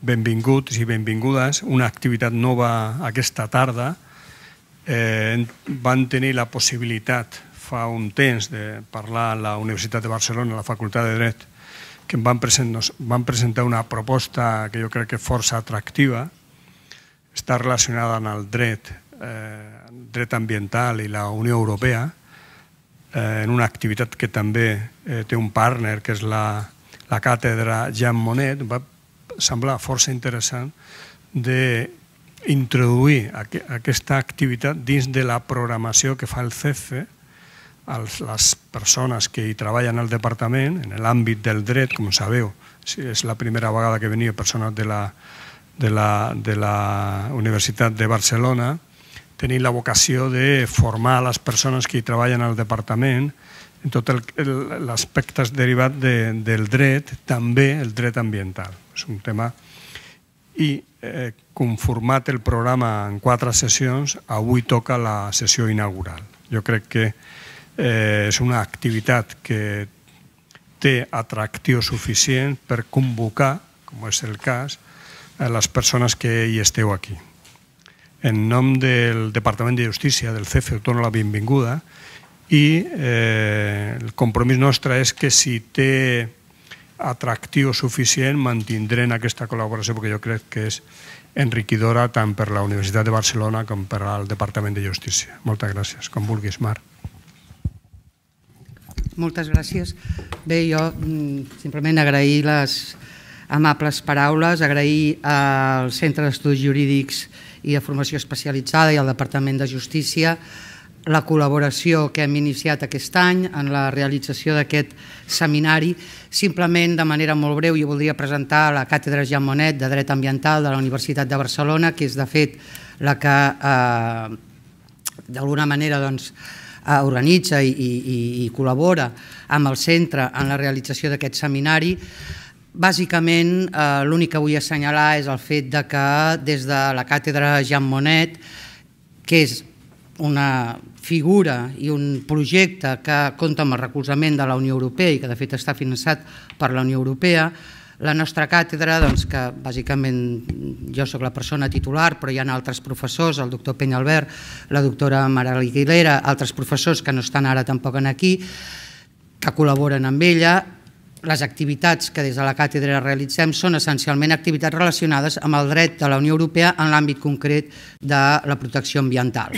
benvinguts i benvingudes. Una activitat nova aquesta tarda. Van tenir la possibilitat fa un temps de parlar a la Universitat de Barcelona, a la Facultat de Dret, que van presentar una proposta que jo crec que és força atractiva. Està relacionada amb el dret ambiental i la Unió Europea, en una activitat que també té un partner, que és la càtedra Jean Monnet. Va semblar força interessant d'introduir aquesta activitat dins de la programació que fa el CEFE a les persones que hi treballen al departament, en l'àmbit del dret. Com sabeu, és la primera vegada que venia persones de la Universitat de Barcelona. Tenim la vocació de formar les persones que hi treballen al departament en tots els aspectes derivats del dret, també el dret ambiental. És un tema. I conformat el programa en 4 sessions, avui toca la sessió inaugural. Jo crec que és una activitat que té atractiu suficient per convocar, com és el cas, a les persones que hi esteu aquí. En nom del Departament de Justícia, del CEFE, us dono la benvinguda i el compromís nostre és que si té atractiu suficient mantindrem aquesta col·laboració, perquè jo crec que és enriquidora tant per la Universitat de Barcelona com per al Departament de Justícia. Moltes gràcies. Com vulguis, Marc. Moltes gràcies. Bé, jo simplement agrair les amables paraules, agrair al Centre d'Estudis Jurídics i de Formació Especialitzada i al Departament de Justícia la col·laboració que hem iniciat aquest any en la realització d'aquest seminari. Simplement, de manera molt breu, jo voldria presentar la càtedra Jean Monnet de Dret Ambiental de la Universitat de Barcelona, que és, de fet, la que d'alguna manera organitza i col·labora amb el centre en la realització d'aquest seminari. Bàsicament, l'únic que vull assenyalar és el fet que des de la càtedra Jean Monnet, que és una figura i un projecte que compta amb el recolzament de la Unió Europea i que de fet està finançat per la Unió Europea, la nostra càtedra, que bàsicament jo soc la persona titular, però hi ha altres professors, el doctor Peñalver, la doctora Mara Aguilera, altres professors que no estan ara tampoc aquí, que col·laboren amb ella. Les activitats que des de la càtedra realitzem són essencialment activitats relacionades amb el dret de la Unió Europea en l'àmbit concret de la protecció ambiental.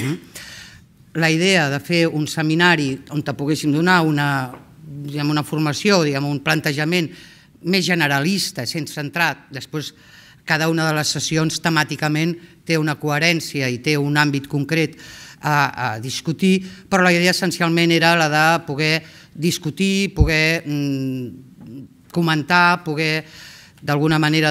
La idea de fer un seminari on poguéssim donar una formació, un plantejament més generalista, sense centrat, després cada una de les sessions temàticament té una coherència i té un àmbit concret a discutir, però la idea essencialment era la de poder discutir, poder comentar, poder d'alguna manera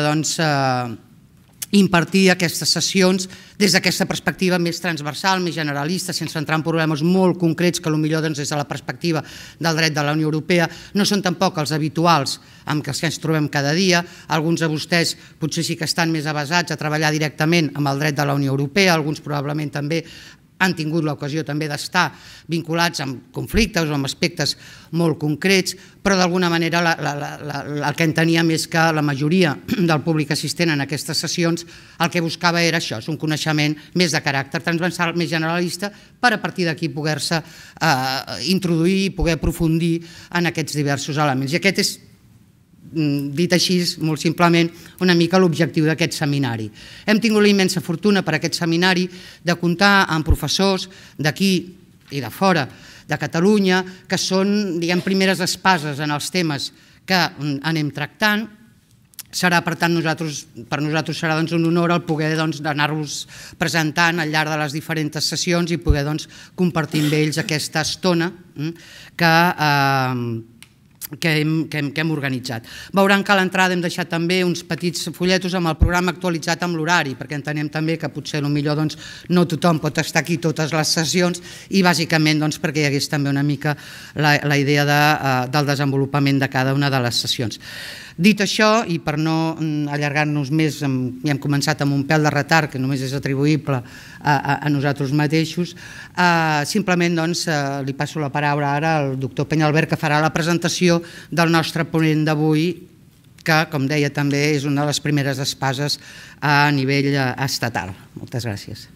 impartir aquestes sessions des d'aquesta perspectiva més transversal, més generalista, sense entrar en problemes molt concrets que potser des de la perspectiva del dret de la Unió Europea no són tampoc els habituals amb els que ens trobem cada dia. Alguns de vostès potser sí que estan més avesats a treballar directament amb el dret de la Unió Europea, alguns probablement també han tingut l'ocasió també d'estar vinculats amb conflictes o amb aspectes molt concrets, però d'alguna manera el que enteníem és que la majoria del públic assistent en aquestes sessions el que buscava era això, és un coneixement més de caràcter transversal, més generalista, per a partir d'aquí poder-se introduir i poder aprofundir en aquests diversos elements. I aquest és, dit així, molt simplement, una mica l'objectiu d'aquest seminari. Hem tingut la immensa fortuna per aquest seminari de comptar amb professors d'aquí i de fora de Catalunya que són, primeres espases en els temes que anem tractant. Per tant, per nosaltres serà un honor el poder anar-los presentant al llarg de les diferents sessions i poder compartir amb ells aquesta estona que hem organitzat. Veuran que a l'entrada hem deixat també uns petits fulletos amb el programa actualitzat amb l'horari, perquè entenem també que potser no tothom pot estar aquí totes les sessions i bàsicament perquè hi hagués també una mica la idea del desenvolupament de cada una de les sessions. Dit això, i per no allargar-nos més, ja hem començat amb un pèl de retard que només és atribuïble a nosaltres mateixos, simplement li passo la paraula ara al doctor Peñalver, que farà la presentació del nostre ponent d'avui que, com deia també, és una de les primeres espases a nivell estatal. Moltes gràcies.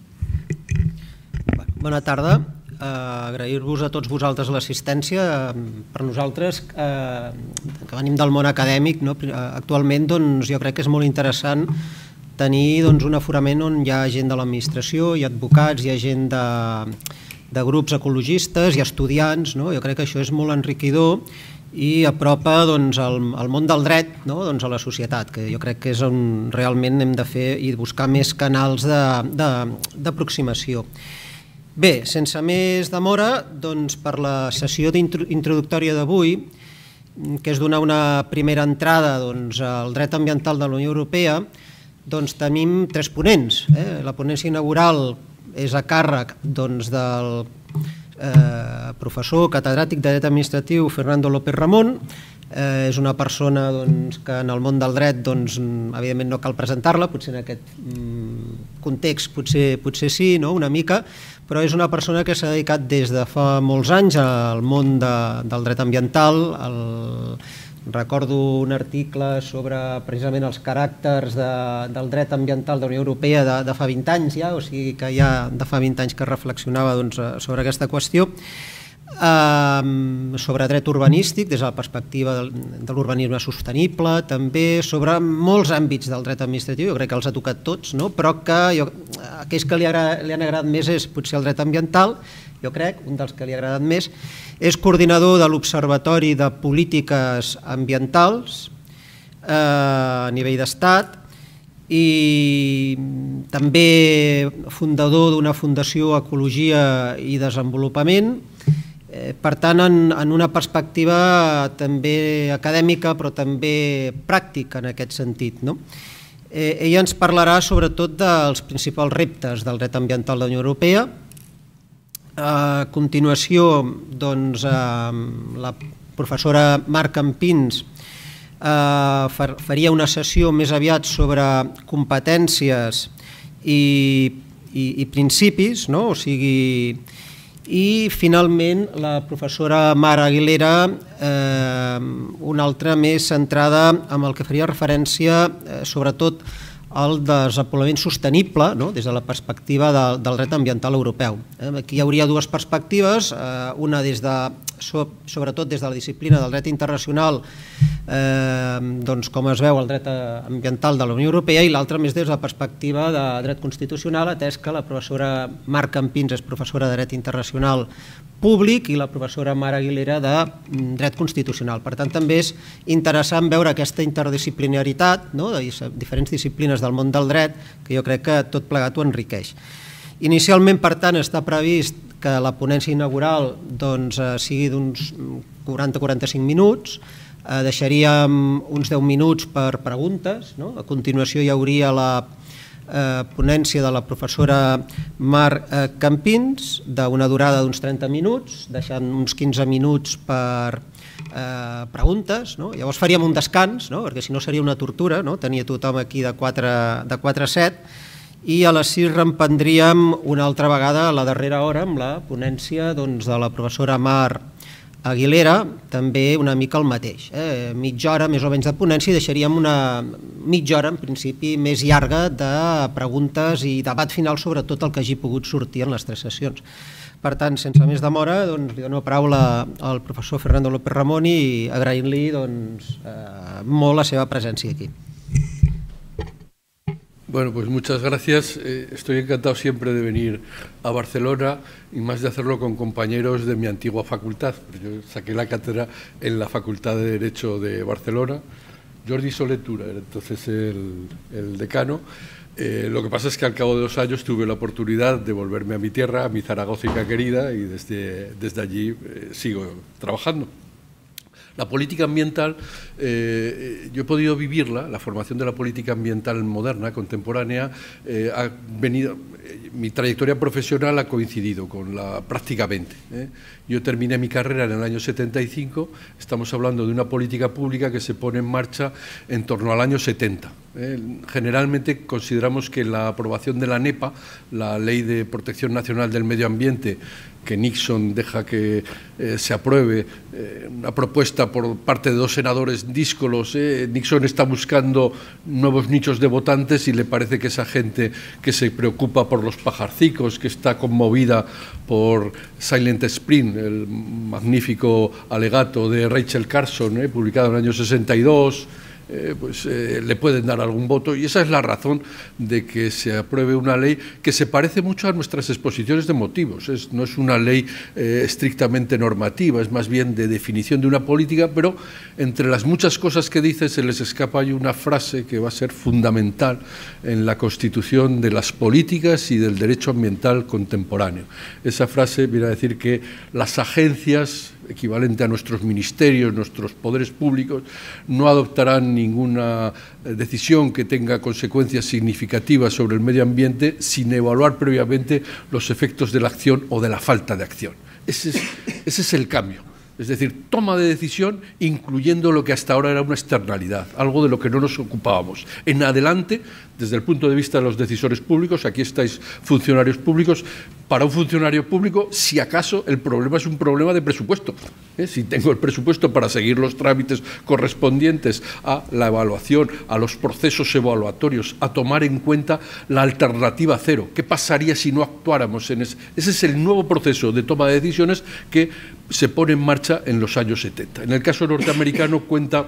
Bona tarda. Agrair-vos a tots vosaltres l'assistència. Per nosaltres, que venim del món acadèmic, actualment jo crec que és molt interessant tenir un aforament on hi ha gent de l'administració, hi ha advocats, hi ha gent de grups ecologistes, hi ha estudiants. Jo crec que això és molt enriquidor i apropa el món del dret a la societat, que jo crec que és on realment hem de fer i buscar més canals d'aproximació. Bé, sense més demora, per la sessió introductòria d'avui, que és donar una primera entrada al dret ambiental de la Unió Europea, tenim 3 ponents. La ponència inaugural és a càrrec del professor catedràtic de dret administratiu Fernando López Ramón. És una persona que en el món del dret evidentment no cal presentar-la, potser en aquest context potser sí, una mica, però és una persona que s'ha dedicat des de fa molts anys al món del dret ambiental. Recordo un article sobre precisament els caràcters del dret ambiental de la Unió Europea de fa 20 anys ja, o sigui que ja de fa 20 anys que reflexionava sobre aquesta qüestió, sobre dret urbanístic des de la perspectiva de l'urbanisme sostenible, també sobre molts àmbits del dret administratiu. Jo crec que els ha tocat tots, però que aquells que li han agradat més és potser el dret ambiental. Jo crec, un dels que li ha agradat més, és coordinador de l'Observatori de Polítiques Ambientals a nivell d'estat i també fundador d'una fundació Ecologia i Desenvolupament. Per tant, en una perspectiva també acadèmica però també pràctica en aquest sentit. Ella ens parlarà sobretot dels principals reptes del dret ambiental de la Unió Europea. A continuació, la professora Mar Campins faria una sessió més aviat sobre competències i principis, o sigui, i finalment la professora Mar Aguilera, una altra més centrada en el que faria referència sobretot al desenvolupament sostenible des de la perspectiva del dret ambiental europeu. Aquí hi hauria 2 perspectives, una sobretot des de la disciplina del dret internacional, com es veu el dret ambiental de la Unió Europea, i l'altra més des de la perspectiva de dret constitucional, atès que la professora Mar Campins és professora de dret internacional públic i la professora Mar Aguilera de dret constitucional. Per tant, també és interessant veure aquesta interdisciplinaritat de diferents disciplines del món del dret, que jo crec que tot plegat ho enriqueix. Inicialment, per tant, està previst que la ponència inaugural sigui d'uns 40-45 minuts, deixaríem uns 10 minuts per preguntes. A continuació hi hauria la ponència de la professora Mar Campins, d'una durada d'uns 30 minuts, deixant uns 15 minuts per preguntes. Llavors faríem un descans, perquè si no seria una tortura, tenia tothom aquí de 4 a 7, i a les 6 reprendríem una altra vegada a la darrera hora amb la ponència de la professora Mar Aguilera, també una mica el mateix. Mitja hora més o menys de ponència i deixaríem una mitja hora, en principi, més llarga de preguntes i debat final sobre tot el que hagi pogut sortir en les 3 sessions. Per tant, sense més demora, li dono paraula al professor Fernando López Ramón i agraint-li molt la seva presència aquí. Bueno, pues muchas gracias. Estoy encantado siempre de venir a Barcelona y más de hacerlo con compañeros de mi antigua facultad. Yo saqué la cátedra en la Facultad de Derecho de Barcelona. Jordi Soletura era entonces el decano. Lo que pasa es que al cabo de 2 años tuve la oportunidad de volverme a mi tierra, a mi Zaragózica querida, y desde allí sigo trabajando. La política ambiental, yo he podido vivirla, la formación de la política ambiental moderna, contemporánea, mi trayectoria profesional ha coincidido con la prácticamente. Yo terminé mi carrera en el año 75, estamos hablando de una política pública que se pone en marcha en torno al año 70. Generalmente consideramos que la aprobación de la NEPA, la Ley de Protección Nacional del Medio Ambiente, que Nixon deja que se apruebe una propuesta por parte de 2 senadores díscolos. Nixon está buscando nuevos nichos de votantes y le parece que esa gente que se preocupa por los pajarcicos, que está conmovida por Silent Spring, el magnífico alegato de Rachel Carson, publicado en el año 62, le pueden dar algún voto, y esa es la razón de que se apruebe una ley que se parece mucho a nuestras exposiciones de motivos. No es una ley estrictamente normativa, es más bien de definición de una política, pero entre las muchas cosas que dice se les escapa hay una frase que va a ser fundamental en la constitución de las políticas y del derecho ambiental contemporáneo. Esa frase viene a decir que las agencias, equivalente a nuestros ministerios, nuestros poderes públicos, no adoptarán ninguna decisión que tenga consecuencias significativas sobre el medio ambiente sin evaluar previamente los efectos de la acción o de la falta de acción. Ese es el cambio. Es decir, toma de decisión incluyendo lo que hasta ahora era una externalidad, algo de lo que no nos ocupábamos. En adelante, desde el punto de vista de los decisores públicos, aquí estáis funcionarios públicos, para un funcionario público, si acaso el problema es un problema de presupuesto. Si tengo el presupuesto para seguir los trámites correspondientes a la evaluación, a los procesos evaluatorios, a tomar en cuenta la alternativa cero. ¿Qué pasaría si no actuáramos en ese? Ese es el nuevo proceso de toma de decisiones que se pone en marcha en los años 70. En el caso norteamericano cuenta,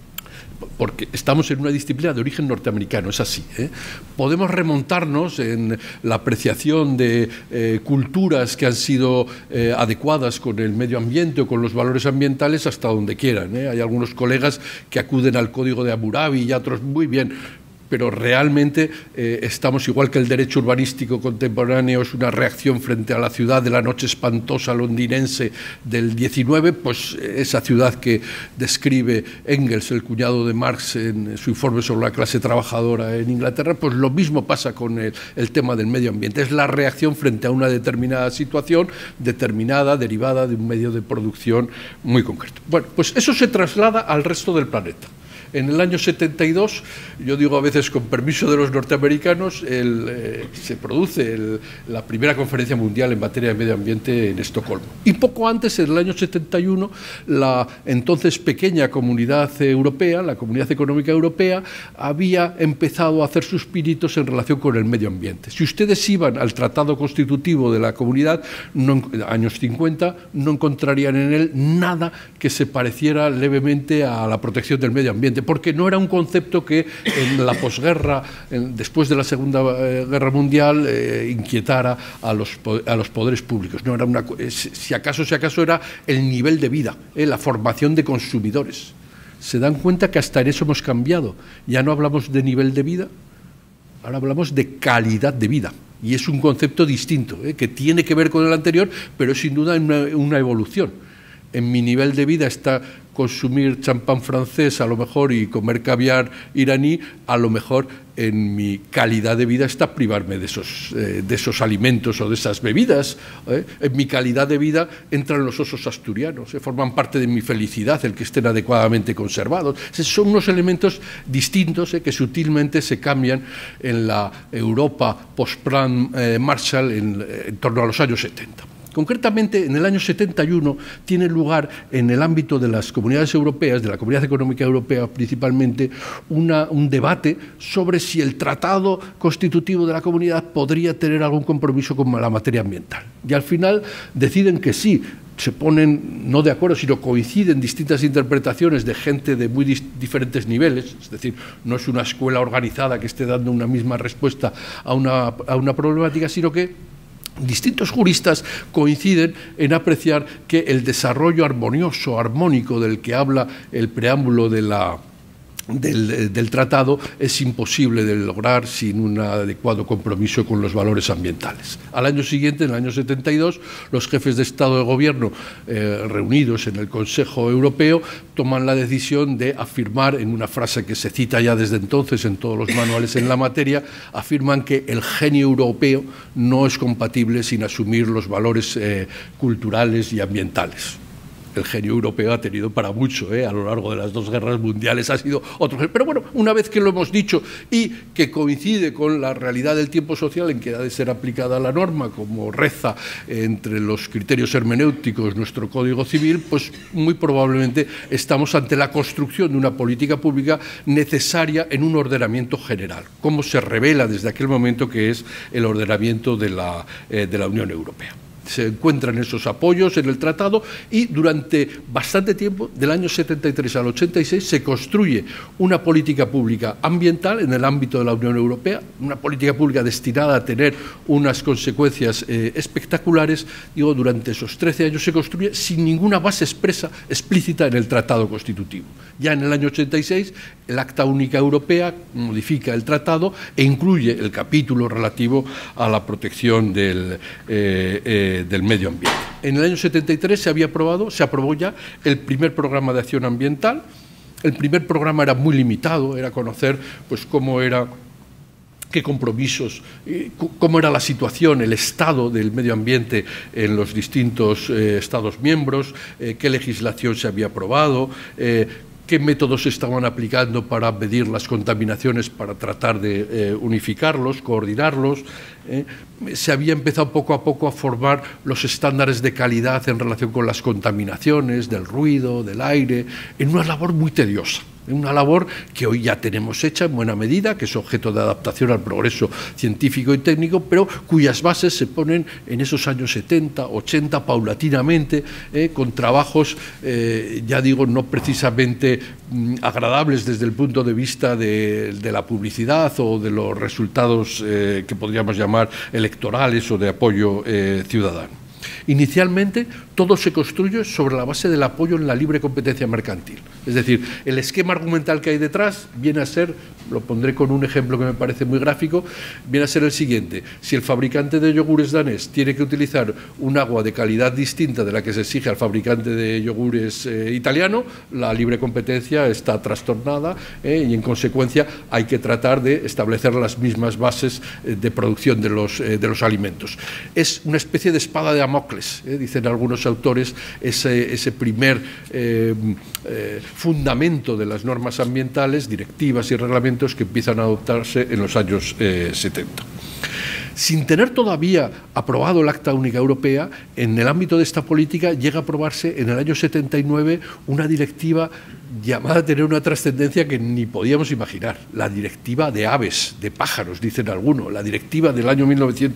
porque estamos en una disciplina de origen norteamericano, es así. Podemos remontarnos en la apreciación de culturas que han sido adecuadas con el medio ambiente o con los valores ambientales hasta donde quieran. Hay algunos colegas que acuden al Código de Hammurabi y otros muy bien, pero realmente estamos, igual que el derecho urbanístico contemporáneo es una reacción frente a la ciudad de la noche espantosa londinense del 19, pues esa ciudad que describe Engels, el cuñado de Marx, en su informe sobre la clase trabajadora en Inglaterra, pues lo mismo pasa con el tema del medio ambiente. Es la reacción frente a una determinada situación, determinada, derivada de un medio de producción muy concreto. Bueno, pues eso se traslada al resto del planeta. En el año 72, yo digo a veces con permiso de los norteamericanos, se produce la primera conferencia mundial en materia de medio ambiente en Estocolmo. Y poco antes, en el año 71, la entonces pequeña Comunidad Europea, la Comunidad Económica Europea, había empezado a hacer sus pinitos en relación con el medio ambiente. Si ustedes iban al Tratado Constitutivo de la Comunidad, años 50, no encontrarían en él nada que se pareciera levemente a la protección del medio ambiente, porque no era un concepto que en la posguerra, después de la Segunda Guerra Mundial, inquietara a los poderes públicos. No era si acaso era el nivel de vida, la formación de consumidores. ¿Se dan cuenta que hasta en eso hemos cambiado? Ya no hablamos de nivel de vida, ahora hablamos de calidad de vida. Y es un concepto distinto, que tiene que ver con el anterior, pero sin duda una evolución. En mi nivel de vida está consumir champán francés a lo mejor y comer caviar iraní, a lo mejor en mi calidad de vida está privarme de esos alimentos o de esas bebidas. En mi calidad de vida entran los osos asturianos, forman parte de mi felicidad el que estén adecuadamente conservados. Son unos elementos distintos que sutilmente se cambian en la Europa post-plan Marshall en torno a los años 70. Concretamente, en el año 71 tiene lugar en el ámbito de las comunidades europeas, de la Comunidad Económica Europea principalmente, un debate sobre si el tratado constitutivo de la comunidad podría tener algún compromiso con la materia ambiental. Y al final deciden que sí. Se ponen no de acuerdo, sino coinciden distintas interpretaciones de gente de muy diferentes niveles, es decir, no es una escuela organizada que esté dando una misma respuesta a una problemática, sino que distintos juristas coinciden en apreciar que el desarrollo armonioso, armónico del que habla el preámbulo del tratado es imposible de lograr sin un adecuado compromiso con los valores ambientales. Al año siguiente, en el año 72, los jefes de Estado de Gobierno reunidos en el Consejo Europeo toman la decisión de afirmar, en una frase que se cita ya desde entonces en todos los manuales en la materia, afirman que el genio europeo no es compatible sin asumir los valores culturales y ambientales. el genio europeo ha tenido para mucho, a lo largo de las 2 guerras mundiales ha sido otro genio. Pero bueno, una vez que lo hemos dicho y que coincide con la realidad del tiempo social en que ha de ser aplicada la norma, como reza entre los criterios hermenéuticos nuestro Código Civil, pues muy probablemente estamos ante la construcción de una política pública necesaria en un ordenamiento general, como se revela desde aquel momento que es el ordenamiento de la Unión Europea. Se encuentran esos apoyos en el tratado y durante bastante tiempo, del año 73 al 86, se construye una política pública ambiental en el ámbito de la Unión Europea, una política pública destinada a tener unas consecuencias espectaculares. Digo, durante esos 13 años se construye sin ninguna base explícita en el tratado constitutivo. Ya en el año 86, el Acta Única Europea modifica el tratado e incluye el capítulo relativo a la protección del medio ambiente. En el año 73 se aprobó ya el primer programa de acción ambiental. El primer programa era muy limitado, era conocer pues cómo era, qué compromisos, cómo era la situación, el estado del medio ambiente en los distintos Estados miembros, qué legislación se había aprobado, qué métodos se estaban aplicando para medir las contaminaciones, para tratar de unificarlos, coordinarlos. Se había empezado poco a poco a formar los estándares de calidad en relación con las contaminaciones, del ruido, del aire, en una labor muy tediosa. Una labor que hoy ya tenemos hecha en buena medida, que es objeto de adaptación al progreso científico y técnico, pero cuyas bases se ponen en esos años 70, 80, paulatinamente, con trabajos, ya digo, no precisamente agradables desde el punto de vista de la publicidad o de los resultados que podríamos llamar electorales o de apoyo ciudadano. Inicialmente, todo se construye sobre la base del apoyo en la libre competencia mercantil. Es decir, el esquema argumental que hay detrás viene a ser, lo pondré con un ejemplo que me parece muy gráfico, viene a ser el siguiente. Si el fabricante de yogures danés tiene que utilizar un agua de calidad distinta de la que se exige al fabricante de yogures italiano, la libre competencia está trastornada y, en consecuencia, hay que tratar de establecer las mismas bases de producción de los alimentos. Es una especie de espada de Damocles, dicen algunos autores, ese primer fundamento de las normas ambientales, directivas y reglamentos que empiezan a adoptarse en los años 70. Sin tener todavía aprobado el Acta Única Europea, en el ámbito de esta política llega a aprobarse en el año 79 una directiva llamada a tener una trascendencia que ni podíamos imaginar, la directiva de aves, de pájaros, dicen algunos, la directiva del año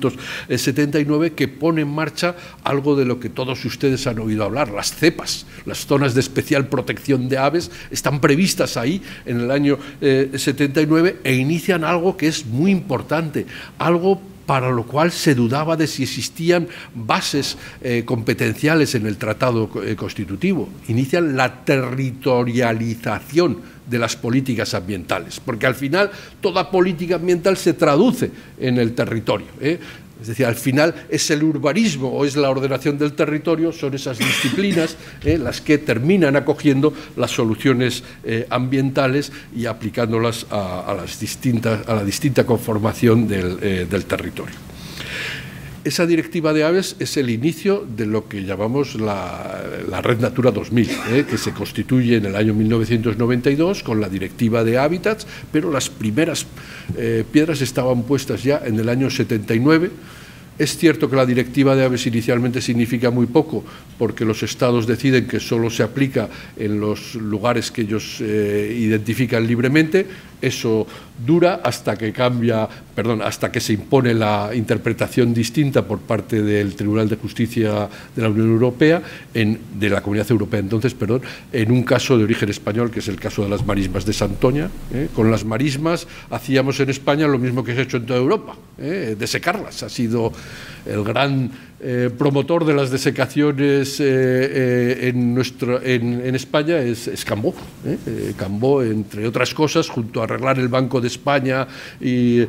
1979 que pone en marcha algo de lo que todos ustedes han oído hablar, las cepas, las zonas de especial protección de aves, están previstas ahí en el año 79 e inician algo que es muy importante, algo para lo cual se dudaba de si existían bases competenciales en el tratado constitutivo. Inician la territorialización de las políticas ambientales, porque al final toda política ambiental se traduce en el territorio, Es decir, al final es el urbanismo o es la ordenación del territorio, son esas disciplinas las que terminan acogiendo las soluciones ambientales y aplicándolas a la distinta conformación del territorio. Esa directiva de aves es el inicio de lo que llamamos la Red Natura 2000, que se constituye en el año 1992 con la directiva de hábitats, pero las primeras piedras estaban puestas ya en el año 79. Es cierto que la directiva de aves inicialmente significa muy poco, porque los estados deciden que solo se aplica en los lugares que ellos identifican libremente. Eso dura hasta que hasta que se impone la interpretación distinta por parte del Tribunal de Justicia de la Unión Europea, de la Comunidad Europea entonces, en un caso de origen español, que es el caso de las marismas de Santoña. Con las marismas hacíamos en España lo mismo que se ha hecho en toda Europa, desecarlas. Ha sido el gran promotor de las desecaciones en España es Cambó. Cambó, entre otras cosas, junto a arreglar el Banco de España y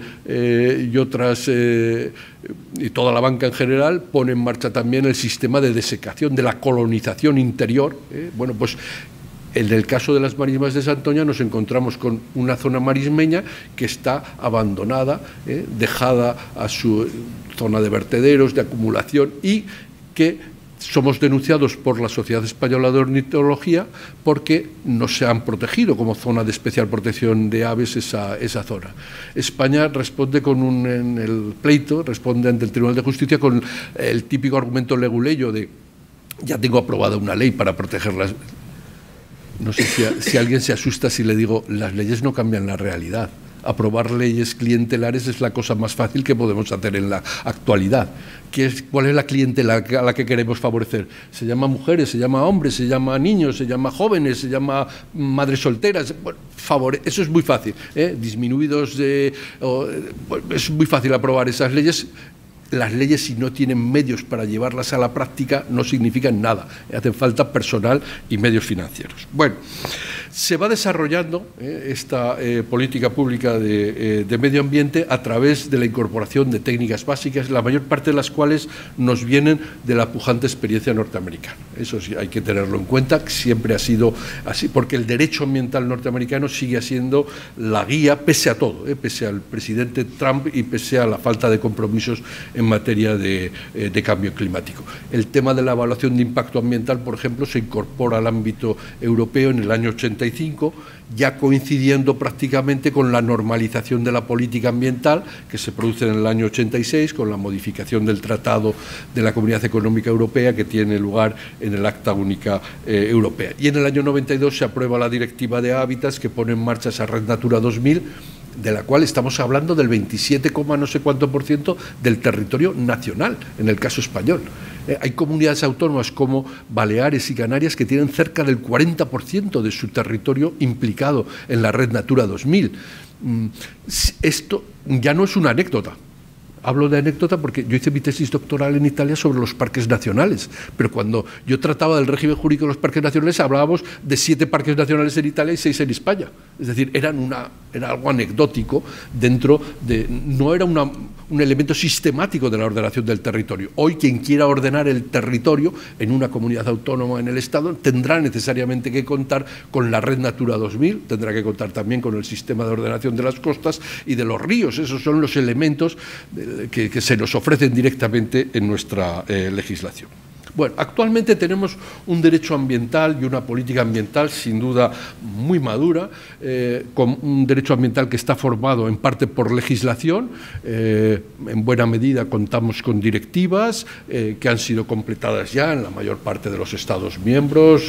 toda la banca en general, pone en marcha también el sistema de desecación, de la colonización interior. Bueno, pues en el caso de las marismas de Santoña nos encontramos con una zona marismeña que está abandonada, dejada a su zona de vertederos, de acumulación, y que somos denunciados por la Sociedad Española de Ornitología porque no se han protegido como zona de especial protección de aves esa zona. España responde en el pleito, responde ante el Tribunal de Justicia con el típico argumento leguleyo de ya tengo aprobada una ley para protegerlas. No sé si alguien se asusta si le digo, las leyes no cambian la realidad. Aprobar leyes clientelares es la cosa más fácil que podemos hacer en la actualidad. ¿Cuál es la clientela a la que queremos favorecer? Se llama mujeres, se llama hombres, se llama niños, se llama jóvenes, se llama madres solteras. Bueno, eso es muy fácil. Disminuidos, es muy fácil aprobar esas leyes. Las leyes, si no tienen medios para llevarlas a la práctica, no significan nada. Hacen falta personal y medios financieros. Bueno, se va desarrollando esta política pública de medio ambiente a través de la incorporación de técnicas básicas, la mayor parte de las cuales nos vienen de la pujante experiencia norteamericana. Eso sí, hay que tenerlo en cuenta, siempre ha sido así, porque el derecho ambiental norteamericano sigue siendo la guía, pese a todo, pese al presidente Trump y pese a la falta de compromisos en materia de cambio climático. El tema de la evaluación de impacto ambiental, por ejemplo, se incorpora al ámbito europeo en el año 85, ya coincidiendo prácticamente con la normalización de la política ambiental que se produce en el año 86, con la modificación del Tratado de la Comunidad Económica Europea que tiene lugar en el Acta Única Europea. Y en el año 92 se aprueba la Directiva de Hábitats que pone en marcha esa Red Natura 2000, de la cual estamos hablando del 27, no sé cuánto % del territorio nacional, en el caso español. Hay comunidades autónomas como Baleares y Canarias que tienen cerca del 40% de su territorio implicado en la Red Natura 2000. Esto ya no es una anécdota. Hablo de anécdota porque yo hice mi tesis doctoral en Italia sobre los parques nacionales, pero cuando yo trataba del régimen jurídico de los parques nacionales hablábamos de 7 parques nacionales en Italia y 6 en España. Es decir, era algo anecdótico dentro de... no era un elemento sistemático de la ordenación del territorio. Hoy quien quiera ordenar el territorio en una comunidad autónoma en el Estado tendrá necesariamente que contar con la Red Natura 2000, tendrá que contar también con el sistema de ordenación de las costas y de los ríos. Esos son los elementos que se nos ofrecen directamente en nuestra legislación. Bueno, actualmente tenemos un derecho ambiental y una política ambiental sin duda muy madura, con un derecho ambiental que está formado en parte por legislación, en buena medida contamos con directivas que han sido completadas ya en la mayor parte de los Estados miembros,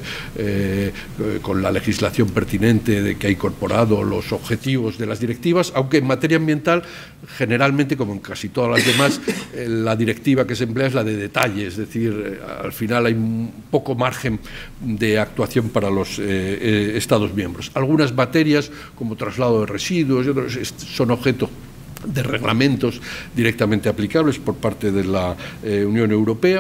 con la legislación pertinente de que ha incorporado los objetivos de las directivas, aunque en materia ambiental generalmente, como en casi todas las demás, la directiva que se emplea es la de detalle, es decir, al final hay un poco margen de actuación para los Estados miembros. Algunas materias, como traslado de residuos y otros, son objeto de reglamentos directamente aplicables por parte de la Unión Europea.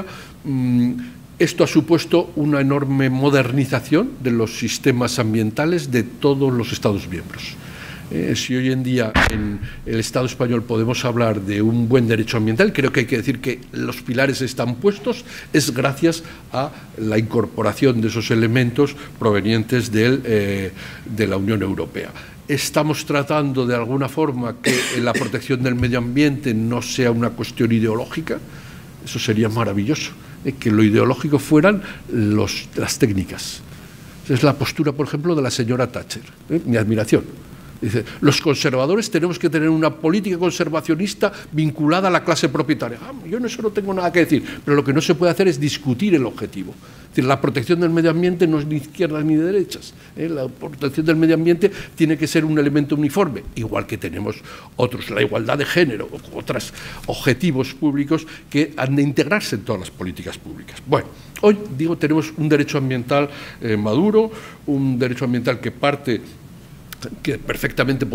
Esto ha supuesto una enorme modernización de los sistemas ambientales de todos los Estados miembros. Si hoy en día en el Estado español podemos hablar de un buen derecho ambiental, creo que hay que decir que los pilares están puestos, es gracias a la incorporación de esos elementos provenientes de la Unión Europea. Estamos tratando de alguna forma que la protección del medio ambiente no sea una cuestión ideológica. Eso sería maravilloso, que lo ideológico fueran las técnicas. Es la postura, por ejemplo, de la señora Thatcher, mi admiración. Dice, los conservadores tenemos que tener una política conservacionista vinculada a la clase propietaria. Yo en eso no tengo nada que decir, pero lo que no se puede hacer es discutir el objetivo. Es decir, la protección del medio ambiente no es ni izquierdas ni derechas. La protección del medio ambiente tiene que ser un elemento uniforme, igual que tenemos otros, la igualdad de género, otros objetivos públicos que han de integrarse en todas las políticas públicas. Bueno, hoy, digo, tenemos un derecho ambiental maduro, un derecho ambiental que parte en el que perfectamente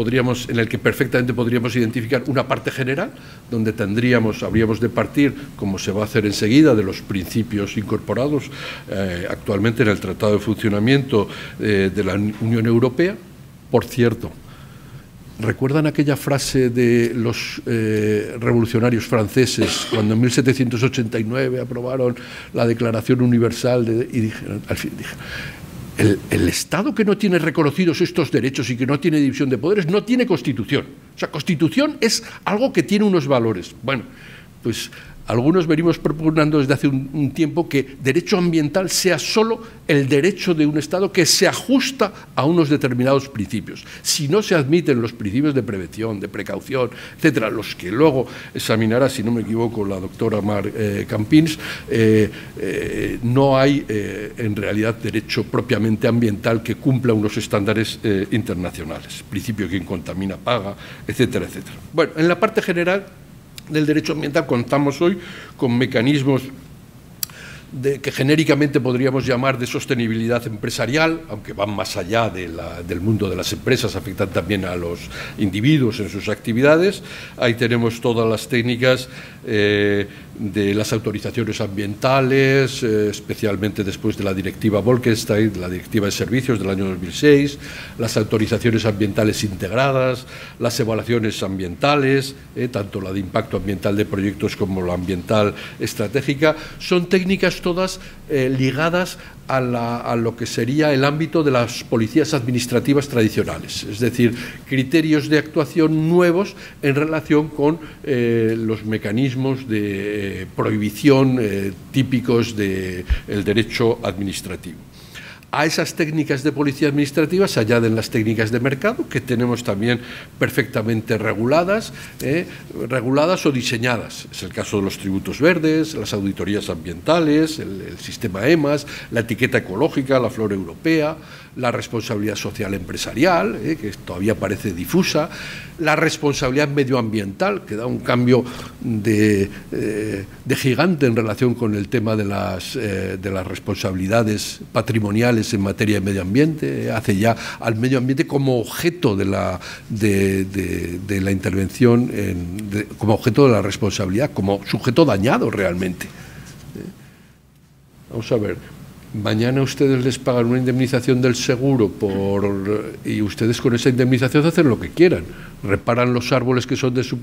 podríamos identificar una parte general, donde habríamos de partir, como se va a hacer enseguida, de los principios incorporados actualmente en el Tratado de Funcionamiento de la Unión Europea. Por cierto, ¿recuerdan aquella frase de los revolucionarios franceses cuando en 1789 aprobaron la Declaración Universal y dijeron, al fin, el Estado que no tiene reconocidos estos derechos y que no tiene división de poderes no tiene Constitución. O sea, Constitución es algo que tiene unos valores. Bueno, pues Algunos venimos propugnando desde hace un tiempo que derecho ambiental sea solo el derecho de un Estado que se ajusta a unos determinados principios. Si no se admiten los principios de prevención, de precaución, etcétera, los que luego examinará, si no me equivoco, la doctora Mar Campins, no hay en realidad derecho propiamente ambiental que cumpla unos estándares internacionales. Principio quien contamina paga, etcétera, etcétera. Bueno, en la parte general del derecho ambiental contamos hoy con mecanismos que genéricamente podríamos llamar de sostenibilidad empresarial, aunque van más allá del mundo de las empresas, afectan también a los individuos en sus actividades. Ahí tenemos todas las técnicas de las autorizaciones ambientales, especialmente después de la directiva Bolkestein, la directiva de servicios del año 2006, las autorizaciones ambientales integradas, las evaluaciones ambientales, tanto la de impacto ambiental de proyectos como la ambiental estratégica, son técnicas todas ligadas a lo que sería el ámbito de las policías administrativas tradicionales, es decir, criterios de actuación nuevos en relación con los mecanismos de prohibición típicos del derecho administrativo. A esas técnicas de policía administrativa se añaden las técnicas de mercado, que tenemos también perfectamente reguladas o diseñadas. Es el caso de los tributos verdes, las auditorías ambientales, el sistema EMAS, la etiqueta ecológica, la flora europea, la responsabilidad social empresarial, que todavía parece difusa, la responsabilidad medioambiental, que da un cambio de gigante en relación con el tema de las responsabilidades patrimoniales en materia de medio ambiente, hace ya al medio ambiente como objeto de la intervención, como objeto de la responsabilidad, como sujeto dañado realmente. Vamos a ver. Mañana ustedes les pagan una indemnización del seguro y ustedes con esa indemnización hacen lo que quieran, reparan los árboles que son de su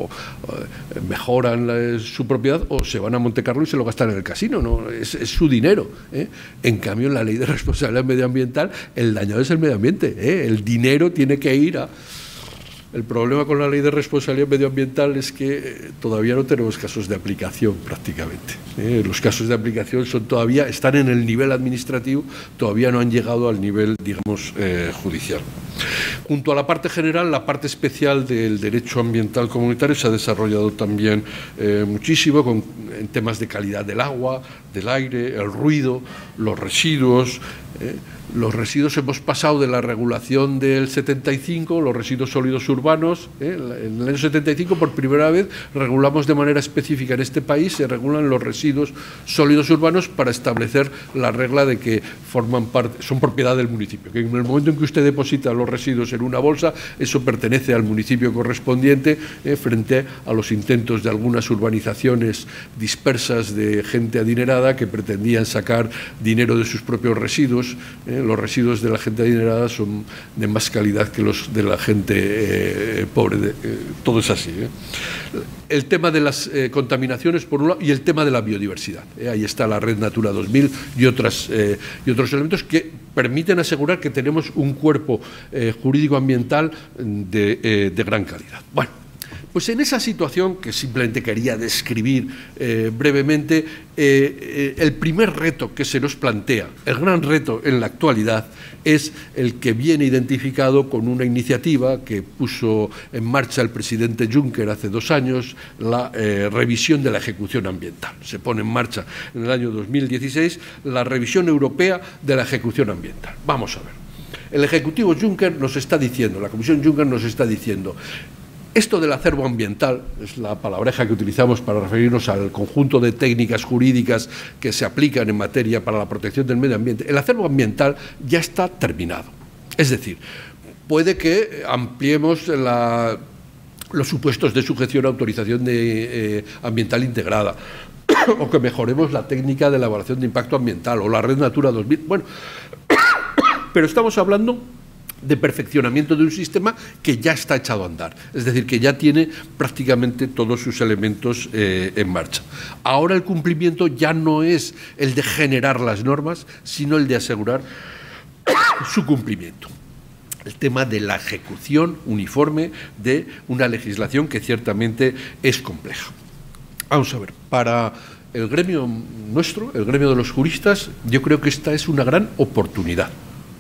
mejoran su propiedad o se van a Montecarlo y se lo gastan en el casino, ¿no? Es su dinero, En cambio, en la ley de responsabilidad medioambiental el dañado es el medio ambiente, El dinero tiene que ir a... El problema con la ley de responsabilidad medioambiental es que todavía no tenemos casos de aplicación prácticamente. Los casos de aplicación están en el nivel administrativo, todavía no han llegado al nivel, digamos, judicial. Junto a la parte general, la parte especial del derecho ambiental comunitario se ha desarrollado también muchísimo en temas de calidad del agua, del aire, el ruido, los residuos. Los residuos hemos pasado de la regulación del 75, los residuos sólidos urbanos. En el año 75 por primera vez regulamos de manera específica en este país, se regulan los residuos sólidos urbanos para establecer la regla de que son propiedad del municipio, que en el momento en que usted deposita los residuos en una bolsa, eso pertenece al municipio correspondiente, frente a los intentos de algunas urbanizaciones dispersas de gente adinerada que pretendían sacar dinero de sus propios residuos. Los residuos de la gente adinerada son de más calidad que los de la gente pobre. Todo es así. El tema de las contaminaciones, por un lado, y el tema de la biodiversidad. Ahí está la Red Natura 2000 y otros elementos que permiten asegurar que tenemos un cuerpo jurídico ambiental de gran calidad. Bueno, pues en esa situación que simplemente quería describir brevemente, el primer reto que se nos plantea, el gran reto en la actualidad, es el que viene identificado con una iniciativa que puso en marcha el presidente Juncker hace 2 años, la revisión de la ejecución ambiental. Se pone en marcha en el año 2016 la revisión europea de la ejecución ambiental. Vamos a ver. El Ejecutivo Juncker nos está diciendo, la Comisión Juncker nos está diciendo, esto del acervo ambiental, es la palabreja que utilizamos para referirnos al conjunto de técnicas jurídicas que se aplican en materia para la protección del medio ambiente. El acervo ambiental ya está terminado. Es decir, puede que ampliemos los supuestos de sujeción a autorización ambiental integrada, o que mejoremos la técnica de la evaluación de impacto ambiental, o la Red Natura 2000. Bueno, pero estamos hablando de perfeccionamiento de un sistema que ya está echado a andar, es decir, que ya tiene prácticamente todos sus elementos en marcha. Ahora el cumplimiento ya no es el de generar las normas, sino el de asegurar su cumplimiento. El tema de la ejecución uniforme de una legislación que ciertamente es compleja. Vamos a ver, para el gremio nuestro, el gremio de los juristas, yo creo que esta es una gran oportunidad.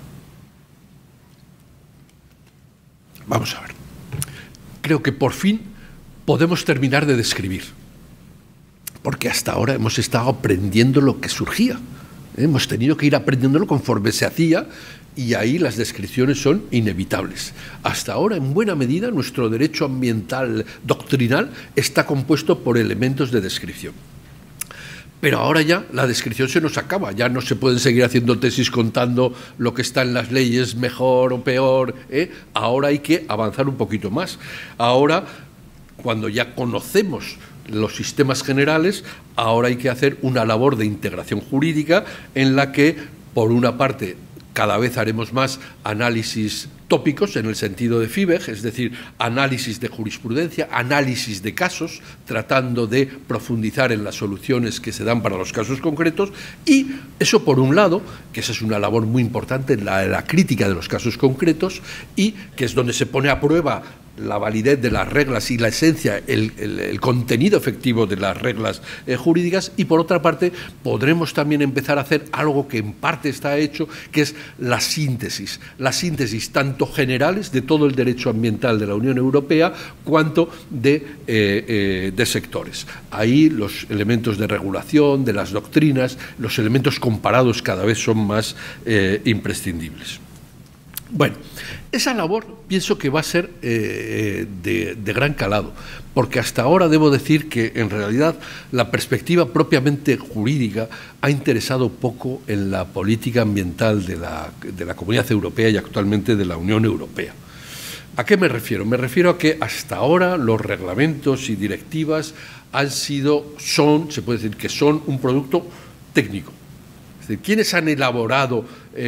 Vamos a ver. Creo que por fin podemos terminar de describir, porque hasta ahora hemos estado aprendiendo lo que surgía. Hemos tenido que ir aprendiéndolo conforme se hacía y ahí las descripciones son inevitables. Hasta ahora, en buena medida, nuestro derecho ambiental doctrinal está compuesto por elementos de descripción. Pero ahora ya la descripción se nos acaba, ya no se pueden seguir haciendo tesis contando lo que está en las leyes, mejor o peor. Ahora hay que avanzar un poquito más. Ahora, cuando ya conocemos los sistemas generales, ahora hay que hacer una labor de integración jurídica en la que, por una parte, cada vez haremos más análisis tópicos en el sentido de FIBEG, es decir, análisis de jurisprudencia, análisis de casos, tratando de profundizar en las soluciones que se dan para los casos concretos, y eso por un lado, que esa es una labor muy importante, la crítica de los casos concretos, y que es donde se pone a prueba la validez de las reglas y la esencia, el contenido efectivo de las reglas jurídicas, y por otra parte podremos también empezar a hacer algo que en parte está hecho, que es la síntesis tanto generales de todo el derecho ambiental de la Unión Europea cuanto de sectores. Ahí los elementos de regulación, de las doctrinas, los elementos comparados cada vez son más imprescindibles. Bueno, esa labor pienso que va a ser de gran calado, porque hasta ahora debo decir que en realidad la perspectiva propiamente jurídica ha interesado poco en la política ambiental de la Comunidad Europea y actualmente de la Unión Europea. ¿A qué me refiero? Me refiero a que hasta ahora los reglamentos y directivas se puede decir que son un producto técnico. ¿Quiénes han elaborado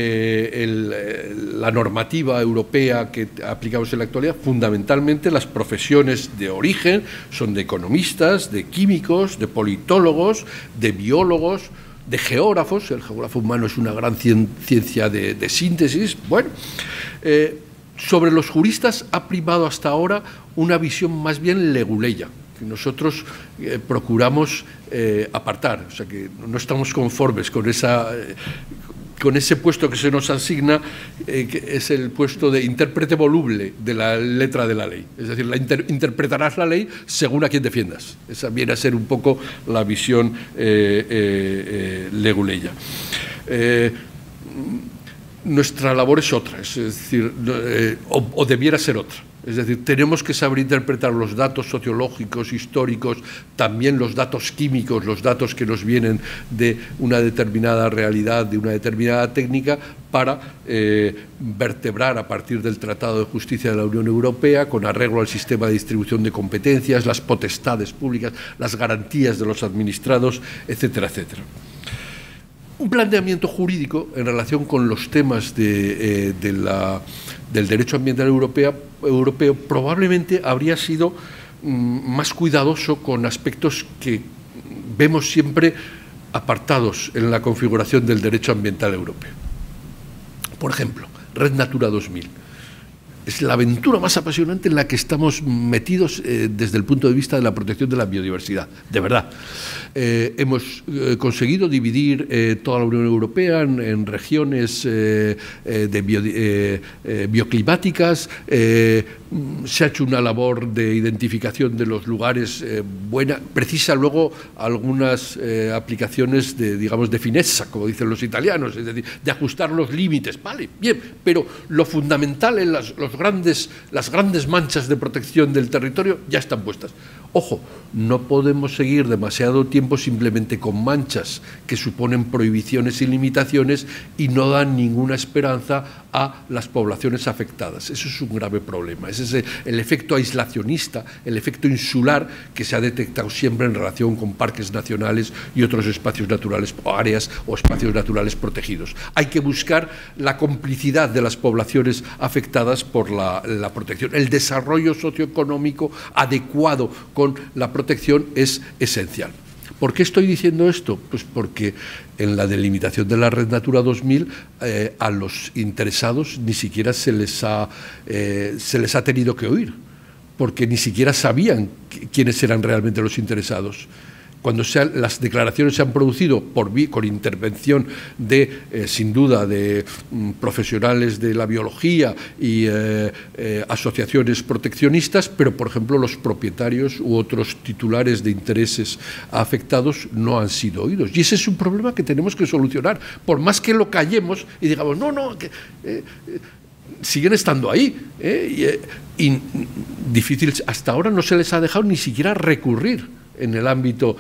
la normativa europea que aplicamos en la actualidad? Fundamentalmente las profesiones de origen son de economistas, de químicos, de politólogos, de biólogos, de geógrafos. El geógrafo humano es una gran ciencia de síntesis. Bueno, sobre los juristas ha primado hasta ahora una visión más bien leguleya, que nosotros procuramos apartar, o sea que no estamos conformes con ese puesto que se nos asigna, que es el puesto de intérprete voluble de la letra de la ley. Es decir, interpretarás la ley según a quien defiendas. Esa viene a ser un poco la visión leguleya. Nuestra labor es otra, es decir, o debiera ser otra. Es decir, tenemos que saber interpretar los datos sociológicos, históricos, también los datos químicos, los datos que nos vienen de una determinada realidad, de una determinada técnica, para vertebrar a partir del Tratado de Justicia de la Unión Europea, con arreglo al sistema de distribución de competencias, las potestades públicas, las garantías de los administrados, etcétera, etcétera. Un planteamiento jurídico en relación con los temas del derecho ambiental europeo probablemente habría sido más cuidadoso con aspectos que vemos siempre apartados en la configuración del derecho ambiental europeo. Por ejemplo, Red Natura 2000. Es la aventura más apasionante en la que estamos metidos desde el punto de vista de la protección de la biodiversidad, de verdad. Hemos conseguido dividir toda la Unión Europea en regiones bioclimáticas. Se ha hecho una labor de identificación de los lugares buena, precisa luego algunas aplicaciones digamos de finezza, como dicen los italianos, es decir, de ajustar los límites, vale, bien, pero lo fundamental en las grandes manchas de protección del territorio ya están puestas. Ojo, no podemos seguir demasiado tiempo simplemente con manchas que suponen prohibiciones y limitaciones y no dan ninguna esperanza a las poblaciones afectadas. Eso es un grave problema. Ese es el efecto aislacionista, el efecto insular que se ha detectado siempre en relación con parques nacionales y otros espacios naturales o áreas o espacios naturales protegidos. Hay que buscar la complicidad de las poblaciones afectadas por la protección. El desarrollo socioeconómico adecuado con la protección es esencial. ¿Por qué estoy diciendo esto? Pues porque en la delimitación de la Red Natura 2000 a los interesados ni siquiera se les ha tenido que oír, porque ni siquiera sabían quiénes eran realmente los interesados. Cuando las declaraciones se han producido con intervención de, sin duda, de profesionales de la biología y asociaciones proteccionistas, pero, por ejemplo, los propietarios u otros titulares de intereses afectados no han sido oídos. Y ese es un problema que tenemos que solucionar. Por más que lo callemos y digamos, no, siguen estando ahí. Y difícil, hasta ahora no se les ha dejado ni siquiera recurrir. En el ámbito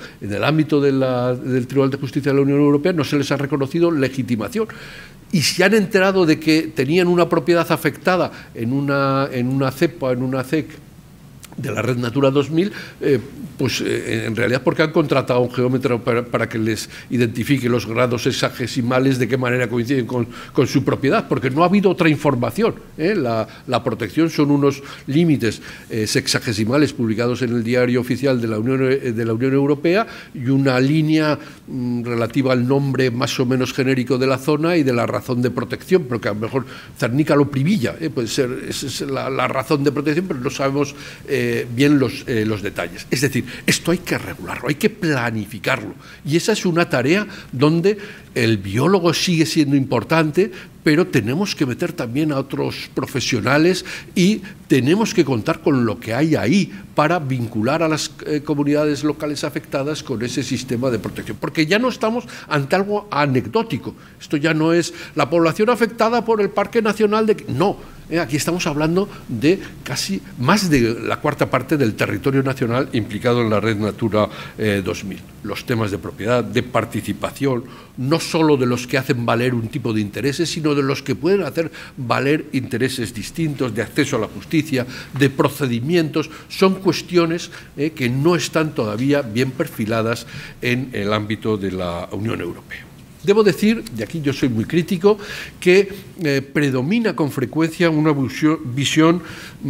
del Tribunal de Justicia de la Unión Europea no se les ha reconocido legitimación. Y se han enterado de que tenían una propiedad afectada en una cepa, en una CEC de la Red Natura 2000, pues en realidad porque han contratado a un geómetra para que les identifique los grados sexagesimales, de qué manera coinciden con su propiedad, porque no ha habido otra información. La protección son unos límites sexagesimales publicados en el Diario Oficial de la Unión Europea y una línea relativa al nombre más o menos genérico de la zona y de la razón de protección, porque a lo mejor Cernica lo privilla, puede ser, esa es la razón de protección, pero no sabemos bien los detalles. Es decir, esto hay que regularlo, hay que planificarlo. Y esa es una tarea donde el biólogo sigue siendo importante, pero tenemos que meter también a otros profesionales y tenemos que contar con lo que hay ahí para vincular a las comunidades locales afectadas con ese sistema de protección. Porque ya no estamos ante algo anecdótico. Esto ya no es la población afectada por el Parque Nacional de... No. Aquí estamos hablando de casi más de la cuarta parte del territorio nacional implicado en la Red Natura 2000. Los temas de propiedad, de participación, no solo de los que hacen valer un tipo de intereses, sino de los que pueden hacer valer intereses distintos, de acceso a la justicia, de procedimientos, son cuestiones que no están todavía bien perfiladas en el ámbito de la Unión Europea. Debo decir, y aquí yo soy muy crítico, que predomina con frecuencia una visión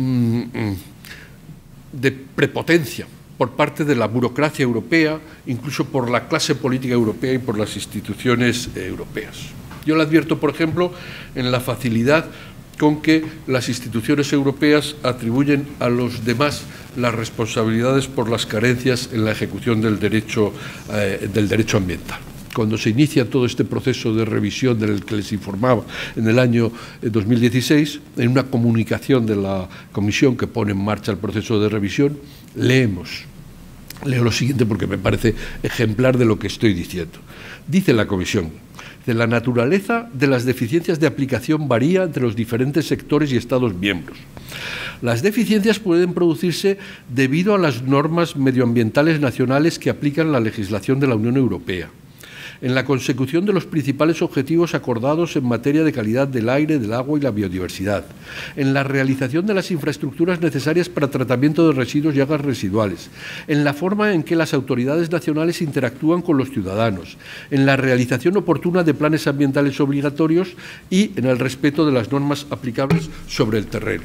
de prepotencia por parte de la burocracia europea, incluso por la clase política europea y por las instituciones europeas. Yo lo advierto, por ejemplo, en la facilidad con que las instituciones europeas atribuyen a los demás las responsabilidades por las carencias en la ejecución del derecho ambiental. Cuando se inicia todo este proceso de revisión del que les informaba en el año 2016, en una comunicación de la Comisión que pone en marcha el proceso de revisión, leo lo siguiente porque me parece ejemplar de lo que estoy diciendo. Dice la Comisión: la naturaleza de las deficiencias de aplicación varía entre los diferentes sectores y Estados miembros. Las deficiencias pueden producirse debido a las normas medioambientales nacionales que aplican la legislación de la Unión Europea, en la consecución de los principales objetivos acordados en materia de calidad del aire, del agua y la biodiversidad, en la realización de las infraestructuras necesarias para tratamiento de residuos y aguas residuales, en la forma en que las autoridades nacionales interactúan con los ciudadanos, en la realización oportuna de planes ambientales obligatorios y en el respeto de las normas aplicables sobre el terreno.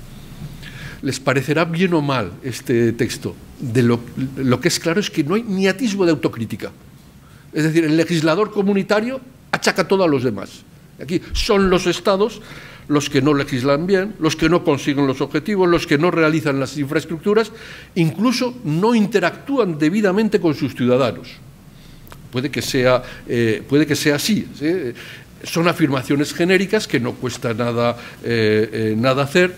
¿Les parecerá bien o mal este texto? Lo que es claro es que no hay ni atisbo de autocrítica. Es decir, el legislador comunitario achaca todo a los demás. Aquí son los Estados los que no legislan bien, los que no consiguen los objetivos, los que no realizan las infraestructuras, incluso no interactúan con sus ciudadanos. Puede que sea así. ¿Sí? Son afirmaciones genéricas que no cuesta nada hacer.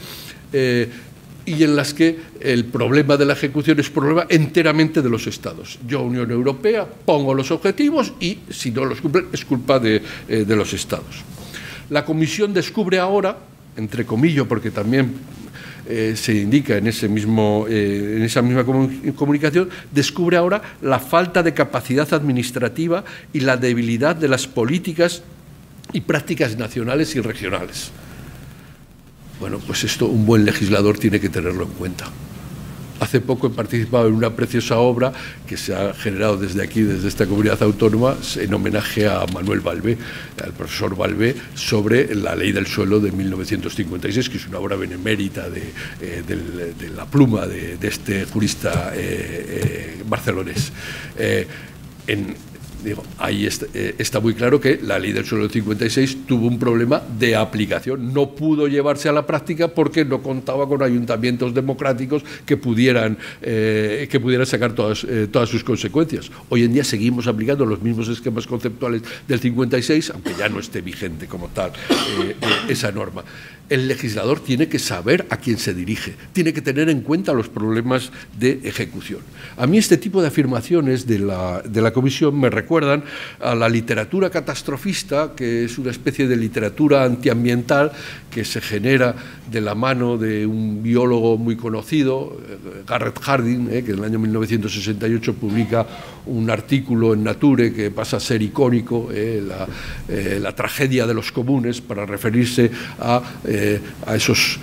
Y en las que el problema de la ejecución es problema enteramente de los Estados. Yo, Unión Europea, pongo los objetivos y, si no los cumplen, es culpa de los Estados. La Comisión descubre ahora, entre comillas, porque también se indica en esa misma comunicación, descubre ahora la falta de capacidad administrativa y la debilidad de las políticas y prácticas nacionales y regionales. Bueno, pues esto un buen legislador tiene que tenerlo en cuenta. Hace poco he participado en una preciosa obra que se ha generado desde aquí, desde esta comunidad autónoma, en homenaje a Manuel Balbé, al profesor Balbé, sobre la ley del suelo de 1956, que es una obra benemérita de la pluma de este jurista barcelonés. Digo, ahí está muy claro que la ley del suelo del 56 tuvo un problema de aplicación, no pudo llevarse a la práctica porque no contaba con ayuntamientos democráticos que pudieran sacar todas sus consecuencias. Hoy en día seguimos aplicando los mismos esquemas conceptuales del 56, aunque ya no esté vigente como tal esa norma. El legislador tiene que saber a quién se dirige, tiene que tener en cuenta los problemas de ejecución. A mí este tipo de afirmaciones de la Comisión me recuerdan a la literatura catastrofista, que es una especie de literatura antiambiental que se genera de la mano de un biólogo muy conocido, Garrett Hardin, que en el año 1968 publica un artículo en Nature que pasa a ser icónico, la tragedia de los comunes, para referirse a esos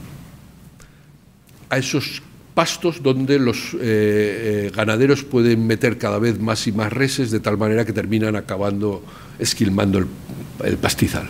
pastos donde los ganaderos pueden meter cada vez más y más reses, de tal manera que terminan acabando esquilmando el pastizal.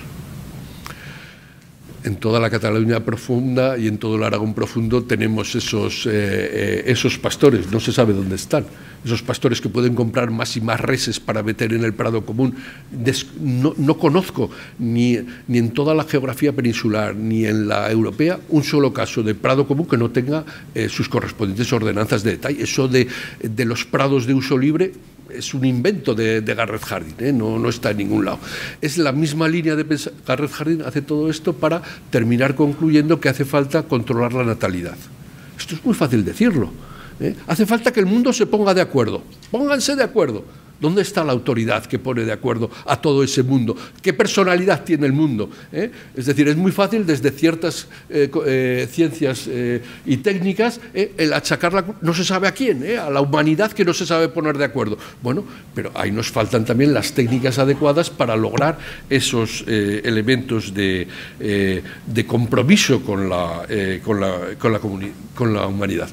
En toda la Cataluña profunda y en todo el Aragón profundo tenemos esos pastores, no se sabe dónde están. Esos pastores que pueden comprar más y más reses para meter en el prado común. No conozco ni en toda la geografía peninsular ni en la europea un solo caso de prado común que no tenga sus correspondientes ordenanzas de detalle. Eso de los prados de uso libre es un invento de Garrett Hardin, no está en ningún lado. Es la misma línea de pensar. Garrett Hardin hace todo esto para terminar concluyendo que hace falta controlar la natalidad. Esto es muy fácil decirlo. Hace falta que el mundo se ponga de acuerdo. Pónganse de acuerdo. ¿Dónde está la autoridad que pone de acuerdo a todo ese mundo? ¿Qué personalidad tiene el mundo? Es decir, es muy fácil desde ciertas ciencias y técnicas el achacar no se sabe a quién, a la humanidad que no se sabe poner de acuerdo. Bueno, pero ahí nos faltan también las técnicas adecuadas para lograr esos elementos de compromiso con la humanidad.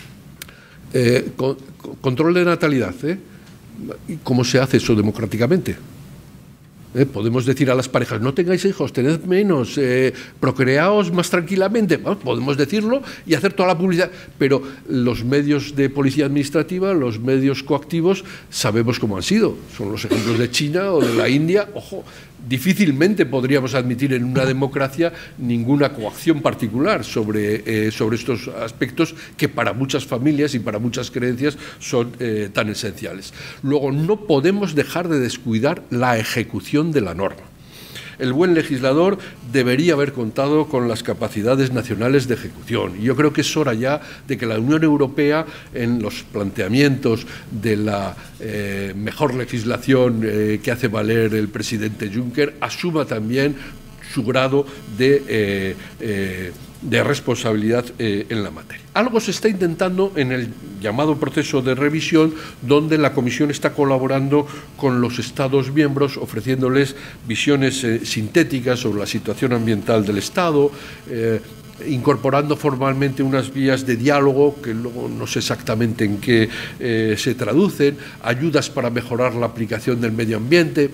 Control de natalidad, ¿y cómo se hace eso democráticamente? Podemos decir a las parejas, no tengáis hijos, tened menos, procreaos más tranquilamente. Bueno, podemos decirlo y hacer toda la publicidad, pero los medios de policía administrativa, los medios coactivos, sabemos cómo han sido. Son los ejemplos de China o de la India. Ojo, difícilmente podríamos admitir en una democracia ninguna coacción particular sobre estos aspectos que para muchas familias y para muchas creencias son tan esenciales. Luego, no podemos dejar de descuidar la ejecución de la norma. El buen legislador debería haber contado con las capacidades nacionales de ejecución. Y yo creo que es hora ya de que la Unión Europea, en los planteamientos de la mejor legislación que hace valer el presidente Juncker, asuma también su grado de responsabilidad en la materia. Algo se está intentando en el llamado proceso de revisión, donde la Comisión está colaborando con los Estados miembros, ofreciéndoles visiones sintéticas sobre la situación ambiental del Estado, incorporando formalmente unas vías de diálogo que luego no sé exactamente en qué se traducen, ayudas para mejorar la aplicación del medio ambiente,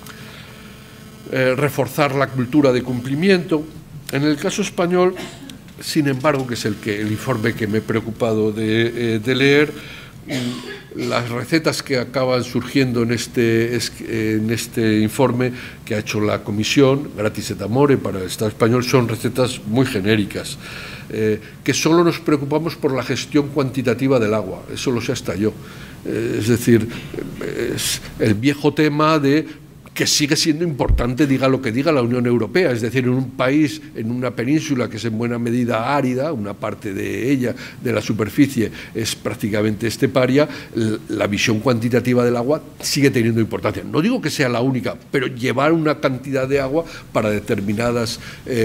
reforzar la cultura de cumplimiento. En el caso español, sin embargo, que es el informe que me he preocupado de leer, las recetas que acaban surgiendo en este informe que ha hecho la Comisión, gratis et amore, para el Estado español, son recetas muy genéricas, que solo nos preocupamos por la gestión cuantitativa del agua. Eso lo sé hasta yo. Es decir, es el viejo tema de que sigue siendo importante, diga lo que diga la Unión Europea, es decir, en un país, en una península que es en buena medida árida, una parte de ella, de la superficie, es prácticamente esteparia, la visión cuantitativa del agua sigue teniendo importancia. No digo que sea la única, pero llevar una cantidad de agua para determinadas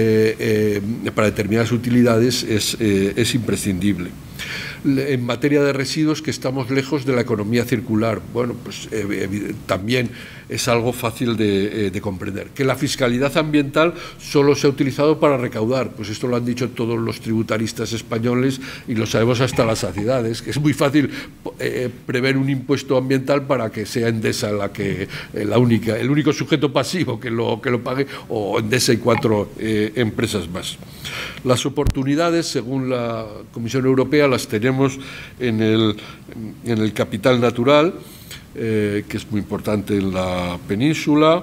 utilidades es imprescindible. En materia de residuos, que estamos lejos de la economía circular. Bueno, pues también es algo fácil de comprender. Que la fiscalidad ambiental solo se ha utilizado para recaudar, pues esto lo han dicho todos los tributaristas españoles y lo sabemos hasta las saciedades, que es muy fácil prever un impuesto ambiental para que sea Endesa el único sujeto pasivo que lo pague, o Endesa y 4 empresas más. Las oportunidades, según la Comisión Europea, las tenemos en el capital natural. que es muy importante en la península.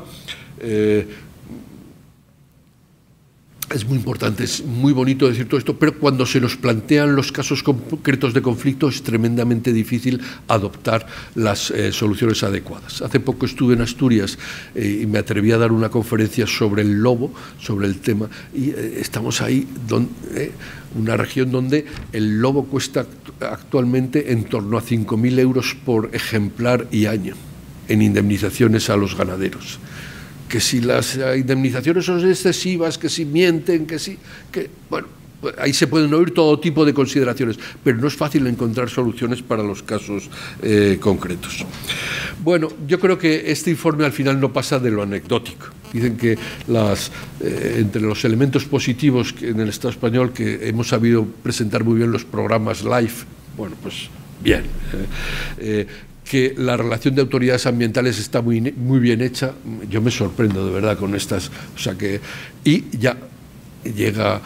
Es muy importante, es muy bonito decir todo esto, pero cuando se nos plantean los casos concretos de conflicto es tremendamente difícil adoptar las soluciones adecuadas. Hace poco estuve en Asturias y me atreví a dar una conferencia sobre el lobo, sobre el tema, y estamos ahí, una región donde el lobo cuesta actualmente en torno a 5.000 euros por ejemplar y año en indemnizaciones a los ganaderos. Que si las indemnizaciones son excesivas, que si mienten, bueno, ahí se pueden oír todo tipo de consideraciones, pero no es fácil encontrar soluciones para los casos concretos. Bueno, yo creo que este informe al final no pasa de lo anecdótico. Dicen que entre los elementos positivos en el Estado español que hemos sabido presentar muy bien los programas LIFE, bueno, pues bien. Que la relación de autoridades ambientales está muy bien hecha, yo me sorprendo de verdad con estas, o sea que, y ya llega,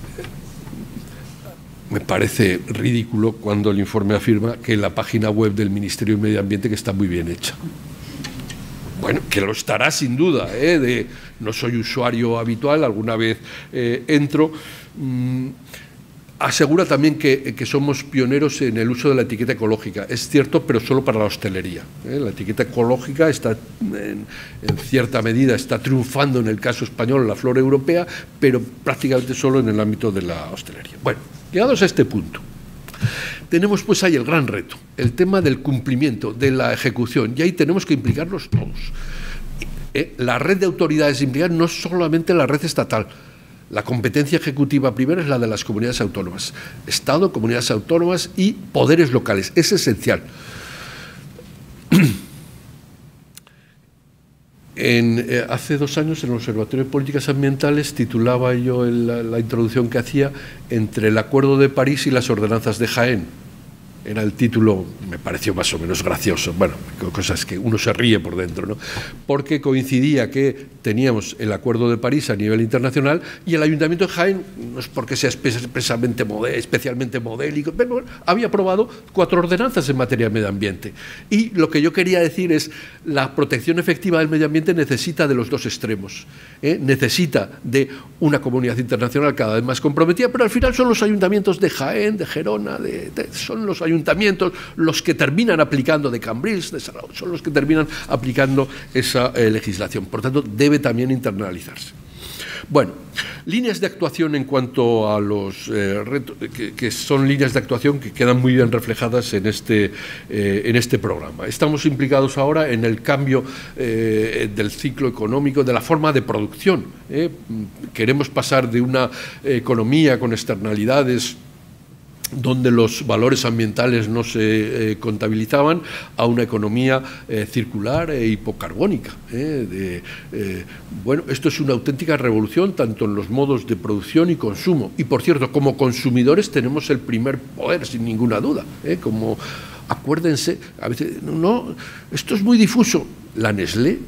me parece ridículo cuando el informe afirma que la página web del Ministerio de Medio Ambiente que está muy bien hecha. Bueno, que lo estará sin duda, no soy usuario habitual, alguna vez entro. Asegura también que somos pioneros en el uso de la etiqueta ecológica. Es cierto, pero solo para la hostelería. La etiqueta ecológica está, en cierta medida, está triunfando en el caso español, en la flora europea, pero prácticamente solo en el ámbito de la hostelería. Bueno, llegados a este punto, tenemos pues ahí el gran reto, el tema del cumplimiento, de la ejecución, y ahí tenemos que implicarnos todos. La red de autoridades implicadas no es solamente la red estatal. La competencia ejecutiva primera es la de las comunidades autónomas. Estado, comunidades autónomas y poderes locales. Es esencial. Hace 2 años en el Observatorio de Políticas Ambientales titulaba yo la introducción que hacía entre el Acuerdo de París y las ordenanzas de Jaén. Era el título, me pareció más o menos gracioso, bueno, cosas que uno se ríe por dentro, ¿no? Porque coincidía que teníamos el Acuerdo de París a nivel internacional y el Ayuntamiento de Jaén, no es porque sea especialmente modélico, pero bueno, había aprobado 4 ordenanzas en materia de medio ambiente. Y lo que yo quería decir es, la protección efectiva del medio ambiente necesita de los dos extremos, necesita de una comunidad internacional cada vez más comprometida, pero al final son los ayuntamientos de Jaén, de Gerona, son los ayuntamientos los que terminan aplicando, de Cambrils, de Sarau, son los que terminan aplicando esa legislación. Por tanto, debe también internalizarse. Bueno, líneas de actuación en cuanto a los retos, que son líneas de actuación que quedan muy bien reflejadas en este programa. Estamos implicados ahora en el cambio del ciclo económico, de la forma de producción. Queremos pasar de una economía con externalidades donde los valores ambientales no se contabilizaban, a una economía circular e hipocarbónica. Bueno, esto es una auténtica revolución tanto en los modos de producción y consumo. Y por cierto, como consumidores tenemos el primer poder, sin ninguna duda. Acuérdense, a veces, no, esto es muy difuso. La Nestlé,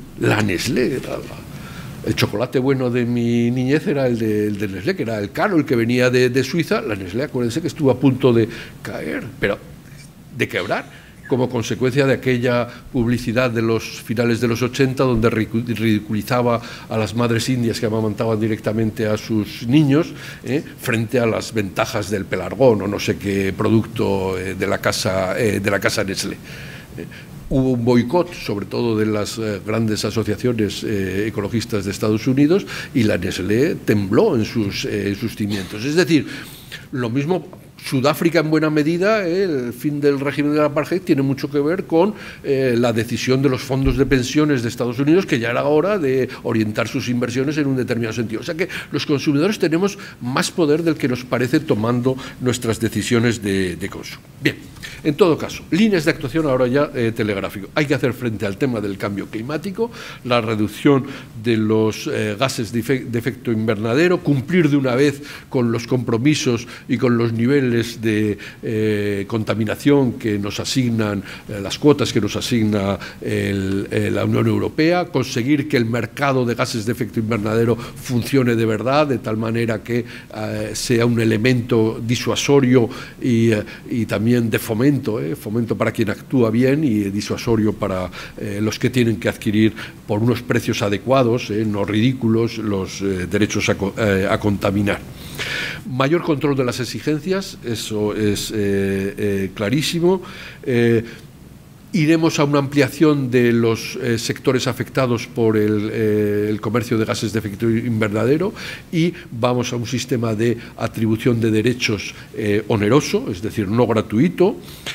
el chocolate bueno de mi niñez era el de Nestlé, que era el caro, el que venía de Suiza. La Nestlé, acuérdense que estuvo a punto de caer, pero de quebrar, como consecuencia de aquella publicidad de los finales de los 80, donde ridiculizaba a las madres indias que amamantaban directamente a sus niños frente a las ventajas del pelargón o no sé qué producto de la casa Nestlé. Hubo un boicot, sobre todo de las grandes asociaciones ecologistas de Estados Unidos, y la Nestlé tembló en sus cimientos. Es decir, lo mismo Sudáfrica en buena medida, el fin del régimen del apartheid tiene mucho que ver con la decisión de los fondos de pensiones de Estados Unidos, que ya era hora de orientar sus inversiones en un determinado sentido. O sea que los consumidores tenemos más poder del que nos parece tomando nuestras decisiones de consumo. Bien, en todo caso, líneas de actuación ahora ya telegráfico. Hay que hacer frente al tema del cambio climático, la reducción de los gases de efecto invernadero, cumplir de una vez con los compromisos y con los niveles niveles de contaminación que nos asignan, las cuotas que nos asigna la Unión Europea, conseguir que el mercado de gases de efecto invernadero funcione de verdad, de tal manera que sea un elemento disuasorio y también de fomento para quien actúa bien y disuasorio para los que tienen que adquirir por unos precios adecuados, no ridículos, los derechos a contaminar. Mayor control de las exigencias, eso es clarísimo. Iremos a una ampliación de los sectores afectados por el comercio de gases de efecto invernadero y vamos a un sistema de atribución de derechos oneroso, es decir, no gratuito.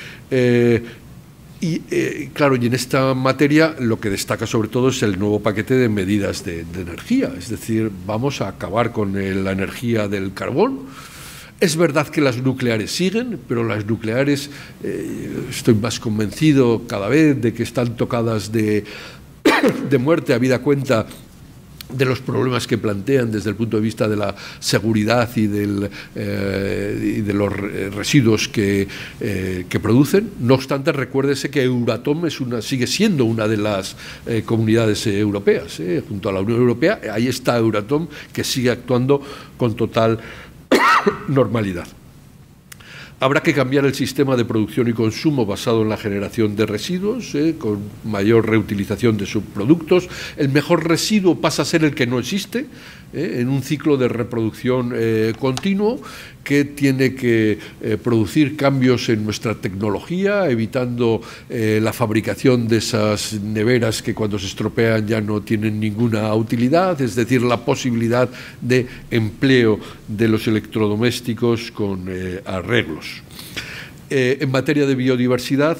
Claro, y en esta materia lo que destaca sobre todo es el nuevo paquete de medidas de energía, es decir, vamos a acabar con la energía del carbón. Es verdad que las nucleares siguen, pero las nucleares, estoy más convencido cada vez de que están tocadas de muerte, habida cuenta de los problemas que plantean desde el punto de vista de la seguridad y de los residuos que producen. No obstante, recuérdese que Euratom sigue siendo una de las comunidades europeas, junto a la Unión Europea. Ahí está Euratom, que sigue actuando con total normalidad. Habrá que cambiar el sistema de producción y consumo basado en la generación de residuos, con mayor reutilización de subproductos. El mejor residuo pasa a ser el que no existe, en un ciclo de reproducción continuo que tiene que producir cambios en nuestra tecnología, evitando la fabricación de esas neveras que cuando se estropean ya no tienen ninguna utilidad, es decir, la posibilidad de empleo de los electrodomésticos con arreglos. En materia de biodiversidad,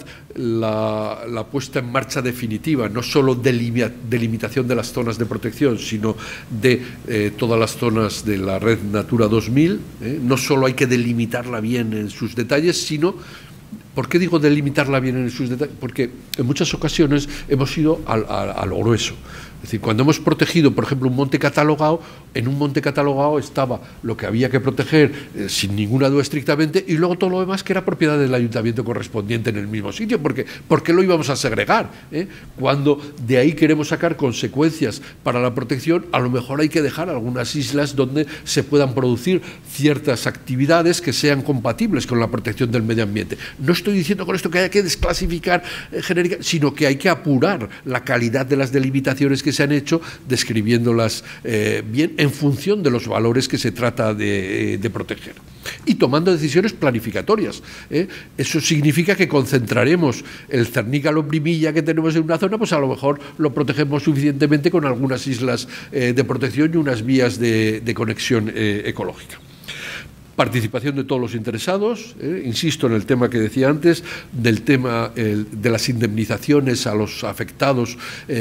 la puesta en marcha definitiva, no solo delimitación de las zonas de protección, sino de todas las zonas de la red Natura 2000, no solo hay que delimitarla bien en sus detalles, sino... ¿Por qué digo delimitarla bien en sus detalles? Porque en muchas ocasiones hemos ido a lo grueso. Es decir, cuando hemos protegido, por ejemplo, un monte catalogado, en un monte catalogado estaba lo que había que proteger sin ninguna duda estrictamente y luego todo lo demás que era propiedad del ayuntamiento correspondiente en el mismo sitio. ¿Por qué lo íbamos a segregar? Cuando de ahí queremos sacar consecuencias para la protección, a lo mejor hay que dejar algunas islas donde se puedan producir ciertas actividades que sean compatibles con la protección del medio ambiente. No estoy diciendo con esto que haya que desclasificar genérica, sino que hay que apurar la calidad de las delimitaciones que se han hecho, describiéndolas bien en función de los valores que se trata de proteger. Y tomando decisiones planificatorias. Eso significa que concentraremos el cernícalo-brimilla que tenemos en una zona, pues a lo mejor lo protegemos suficientemente con algunas islas de protección y unas vías de conexión ecológica. Participación de todos los interesados, insisto en el tema que decía antes, del tema de las indemnizaciones a los afectados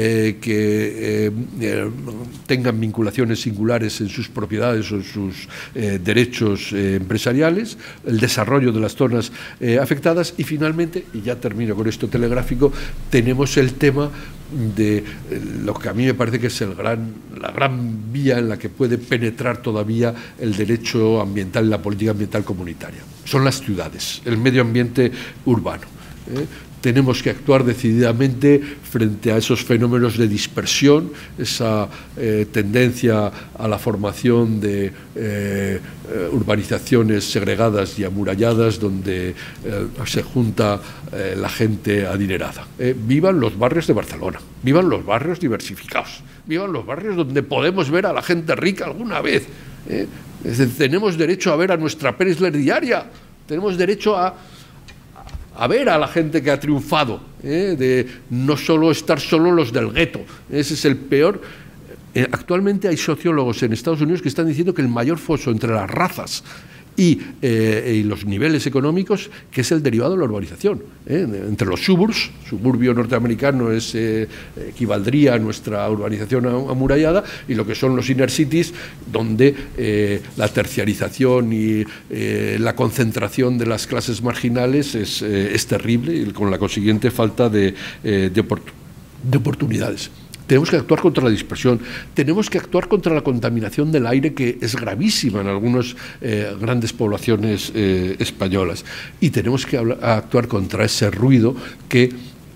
que tengan vinculaciones singulares en sus propiedades o en sus derechos empresariales, el desarrollo de las zonas afectadas y finalmente, y ya termino con esto telegráfico, tenemos el tema de lo que a mí me parece que es la gran vía en la que puede penetrar todavía el derecho ambiental y la política ambiental comunitaria. Son las ciudades, el medio ambiente urbano. Tenemos que actuar decididamente frente a esos fenómenos de dispersión, esa tendencia a la formación de urbanizaciones segregadas y amuralladas donde se junta la gente adinerada. Vivan los barrios de Barcelona, vivan los barrios diversificados, vivan los barrios donde podemos ver a la gente rica alguna vez. Es decir, tenemos derecho a ver a nuestra Preisler diaria, tenemos derecho a ver a la gente que ha triunfado, de no solo estar solo los del gueto. Ese es el peor. Actualmente hay sociólogos en Estados Unidos que están diciendo que el mayor foso entre las razas y los niveles económicos, que es el derivado de la urbanización. Entre los suburbio norteamericano equivaldría a nuestra urbanización amurallada, y lo que son los inner cities, donde la terciarización y la concentración de las clases marginales es terrible, y con la consiguiente falta de oportunidades. tenemos que actuar contra la dispersión, tenemos que actuar contra la contaminación del aire, que es gravísima en algunas grandes poblaciones españolas, y tenemos que actuar contra ese ruido que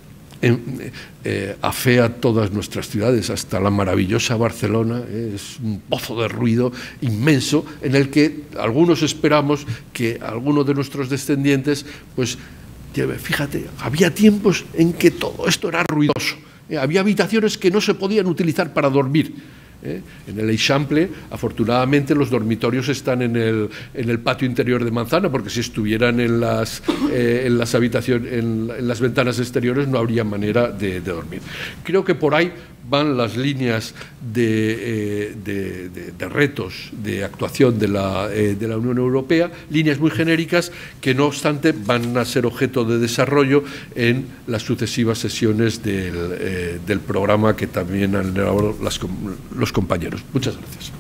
afea todas nuestras ciudades, hasta la maravillosa Barcelona. Es un pozo de ruido inmenso en el que algunos esperamos que alguno de nuestros descendientes pues lleve. Fíjate, había tiempos en que todo esto era ruidoso. Había habitaciones que no se podían utilizar para dormir. En el Eixample, afortunadamente, los dormitorios están en el patio interior de Manzana, porque si estuvieran en las habitaciones, en las ventanas exteriores, no habría manera de dormir. Creo que por ahí van las líneas de retos de actuación de la Unión Europea, líneas muy genéricas que, no obstante, van a ser objeto de desarrollo en las sucesivas sesiones del programa que también han elaborado los compañeros. Muchas gracias.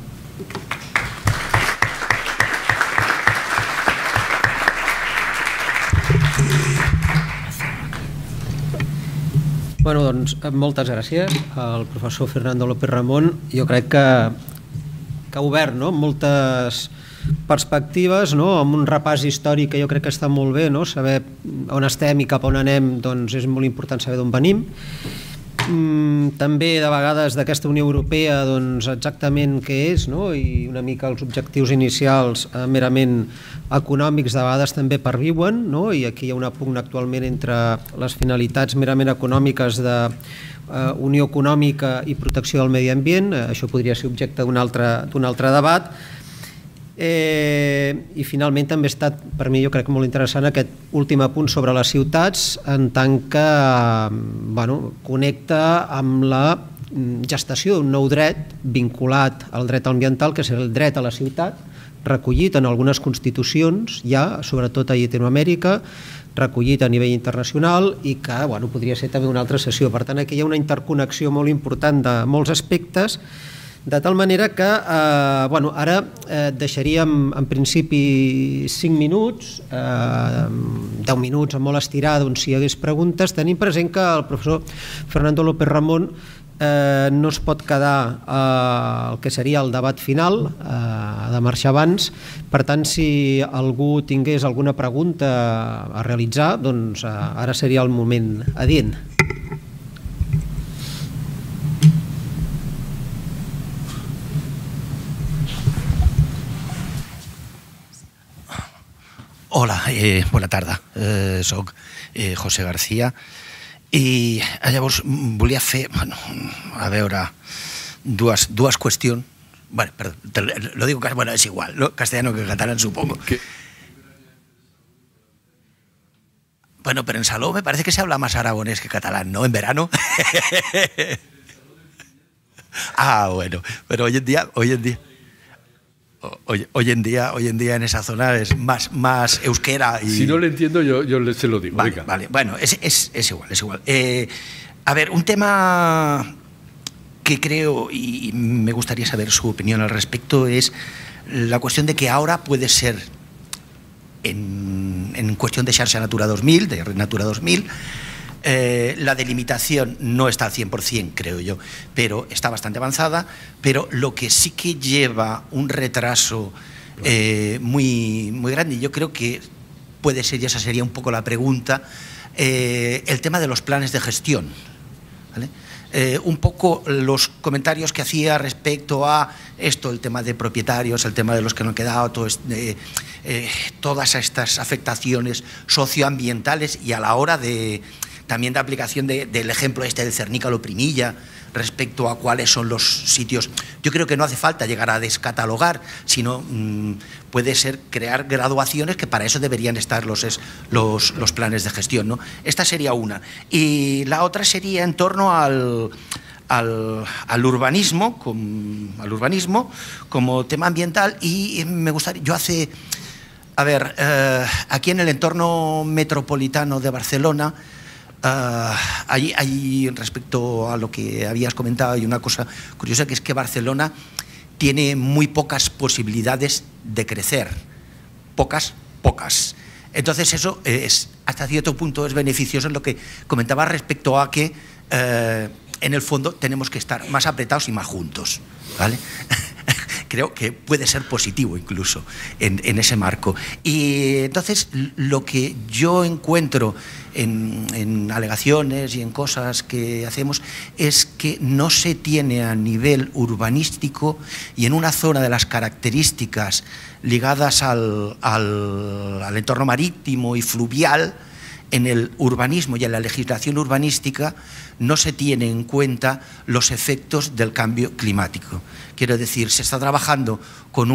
Bueno, doncs, moltes gràcies al professor Fernando López Ramón. Jo crec que ha obert, no?, moltes perspectives, no?, amb un repàs històric que jo crec que està molt bé, no?, saber on estem i cap on anem, doncs és molt important saber d'on venim. També de vegades d'aquesta Unió Europea, doncs exactament què és, no?, i una mica els objectius inicials merament econòmics de vegades també perviuen, no?, i aquí hi ha una pugna actualment entre les finalitats merament econòmiques de Unió Econòmica i protecció del medi ambient. Això podria ser objecte d'un altre debat. I finalment també ha estat, per mi jo crec molt interessant, aquest últim apunt sobre les ciutats, en tant que connecta amb la gestació d'un nou dret vinculat al dret ambiental, que és el dret a la ciutat, recollit en algunes constitucions ja, sobretot a Llatinoamèrica, recollit a nivell internacional, i que podria ser també una altra sessió. Per tant, aquí hi ha una interconnexió molt important de molts aspectes, de tal manera que ara deixaríem en principi 5 minuts, 10 minuts a molt estirar, doncs si hi hagués preguntes. Tenim present que el professor Fernando López Ramón no es pot quedar el que seria el debat final, ha de marxar abans. Per tant, si algú tingués alguna pregunta a realitzar, doncs ara seria el moment adient. Hola, bona tarda. Soc José García i llavors volia fer, a veure, dues qüestions. Bueno, perdó, lo digo, bueno, es igual, ¿no? Castellano que catalán, supongo. Bueno, pero en Salou me parece que se habla más aragonés que catalán, ¿no? En verano. Ah, bueno, pero hoy en día en esa zona es más euskera. Y... Si no le entiendo, yo se lo digo. Vale. Bueno, es igual. A ver, un tema que creo, y me gustaría saber su opinión al respecto, es la cuestión de que ahora puede ser, en cuestión de Xarxa Natura 2000, de Red Natura 2000, la delimitación no está al 100%, creo yo, pero está bastante avanzada. Pero lo que sí que lleva un retraso muy grande, y yo creo que puede ser, y esa sería un poco la pregunta, el tema de los planes de gestión, ¿vale? Un poco los comentarios que hacía respecto a esto, el tema de propietarios, el tema de los que no han quedado, todas estas afectaciones socioambientales, y a la hora también de aplicación del ejemplo del Cernícalo-Primilla, respecto a cuáles son los sitios. Yo creo que no hace falta llegar a descatalogar, sino puede ser crear graduaciones, que para eso deberían estar los planes de gestión, ¿no? Esta sería una. Y la otra sería en torno al urbanismo, como tema ambiental. Y me gustaría, aquí en el entorno metropolitano de Barcelona, hay, respecto a lo que habías comentado, hay una cosa curiosa, que es que Barcelona tiene muy pocas posibilidades de crecer, pocas. Entonces eso hasta cierto punto es beneficioso en lo que comentaba respecto a que en el fondo tenemos que estar más apretados y más juntos, ¿vale? Creo que puede ser positivo incluso en ese marco. Y entonces lo que yo encuentro en alegaciones y en cosas que hacemos es que no se tiene a nivel urbanístico y en una zona de las características ligadas al entorno marítimo y fluvial, en el urbanismo y en la legislación urbanística no se tiene en cuenta los efectos del cambio climático. Quiero decir, se está trabajando con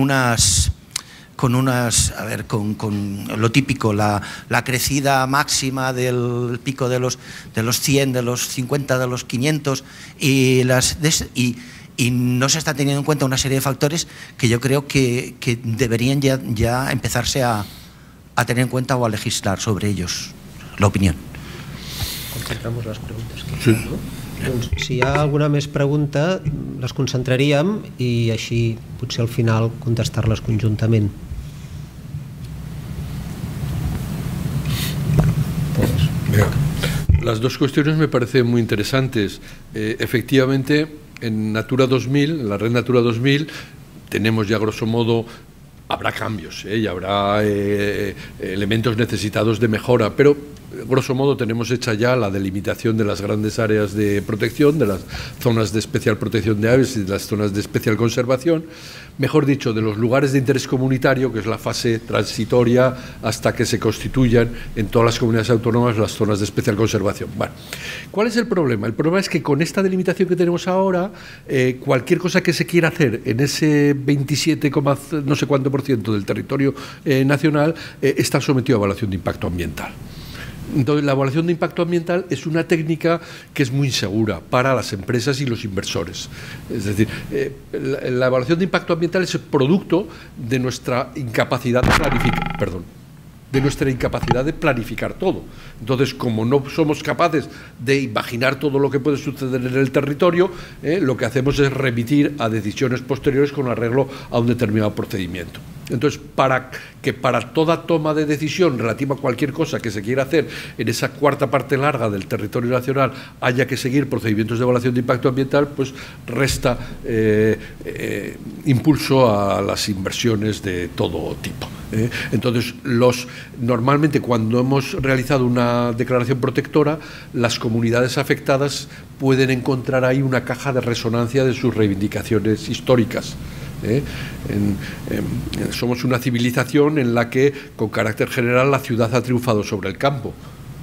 lo típico, la crecida máxima del pico de los 100, de los 50, de los 500 y no se está teniendo en cuenta una serie de factores que yo creo que deberían ya empezarse a tener en cuenta o a legislar sobre ellos. La opinió. Concentramos les preguntes que sí. No? Doncs, si hi ha alguna més pregunta, les concentraríem i així potser al final contestar-les conjuntament. Las dos cuestiones me parecen muy interesantes. Efectivamente, en Natura 2000, en la red Natura 2000, tenemos ya grosso modo, habrá cambios y habrá elementos necesitados de mejora, pero grosso modo tenemos hecha ya la delimitación de las grandes áreas de protección, de las zonas de especial protección de aves y de las zonas de especial conservación, mejor dicho, de los lugares de interés comunitario, que es la fase transitoria hasta que se constituyan en todas las comunidades autónomas las zonas de especial conservación. Bueno, ¿cuál es el problema? El problema es que con esta delimitación que tenemos ahora, cualquier cosa que se quiera hacer en ese 27, no sé cuánto % del territorio nacional está sometido a evaluación de impacto ambiental. Entonces, la evaluación de impacto ambiental es una técnica que es muy insegura para las empresas y los inversores. Es decir, la evaluación de impacto ambiental es el producto de nuestra incapacidad de planificar todo. Entonces, como no somos capaces de imaginar todo lo que puede suceder en el territorio, lo que hacemos es remitir a decisiones posteriores con arreglo a un determinado procedimiento. Entonces, para toda toma de decisión relativa a cualquier cosa que se quiera hacer en esa cuarta parte larga del territorio nacional haya que seguir procedimientos de evaluación de impacto ambiental, pues resta impulso a las inversiones de todo tipo. Entonces, normalmente cuando hemos realizado una declaración protectora, las comunidades afectadas pueden encontrar ahí una caja de resonancia de sus reivindicaciones históricas. Somos Civilización en la que, con carácter general, la ciudad ha triunfado sobre el campo.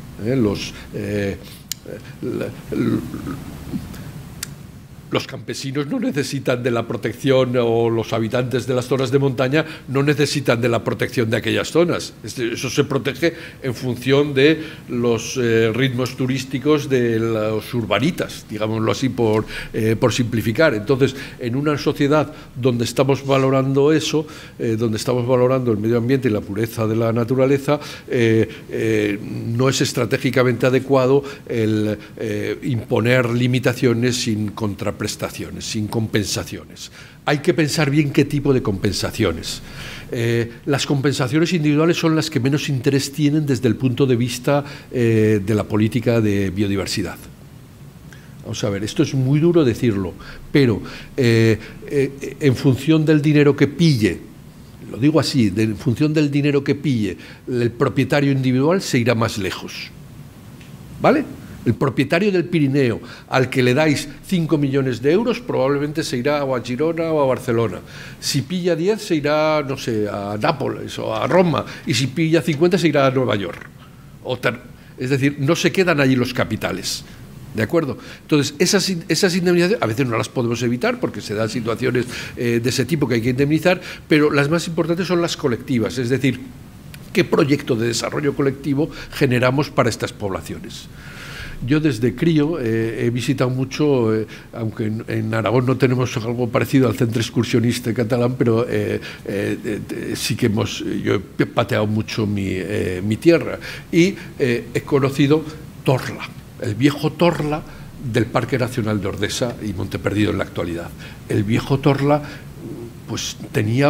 Los campesinos no necesitan de la protección, o los habitantes de las zonas de montaña no necesitan de la protección de aquellas zonas. Eso se protege en función de los ritmos turísticos de los urbanitas, digámoslo así por simplificar. Entonces, en una sociedad donde estamos valorando eso, donde estamos valorando el medio ambiente y la pureza de la naturaleza, no es estratégicamente adecuado el imponer limitaciones sin contraprestaciones, sin compensaciones. Hay que pensar bien qué tipo de compensaciones. Las compensaciones individuales son las que menos interés tienen desde el punto de vista de la política de biodiversidad. Vamos a ver, esto es muy duro decirlo, pero en función del dinero que pille, lo digo así, en función del dinero que pille el propietario individual se irá más lejos. ¿Vale? El propietario del Pirineo, al que le dais 5 millones de euros, probablemente se irá o a Girona o a Barcelona. Si pilla 10, se irá, no sé, a Nápoles o a Roma. Y si pilla 50, se irá a Nueva York. Es decir, no se quedan allí los capitales. ¿De acuerdo? Entonces, esas indemnizaciones, a veces no las podemos evitar porque se dan situaciones de ese tipo que hay que indemnizar, pero las más importantes son las colectivas. Es decir, ¿qué proyecto de desarrollo colectivo generamos para estas poblaciones? Yo desde crío he visitado mucho, aunque en Aragón no tenemos algo parecido al centro excursionista catalán, pero sí que yo he pateado mucho mi tierra y he conocido Torla, el viejo Torla del Parque Nacional de Ordesa y Monteperdido en la actualidad. El viejo Torla pues tenía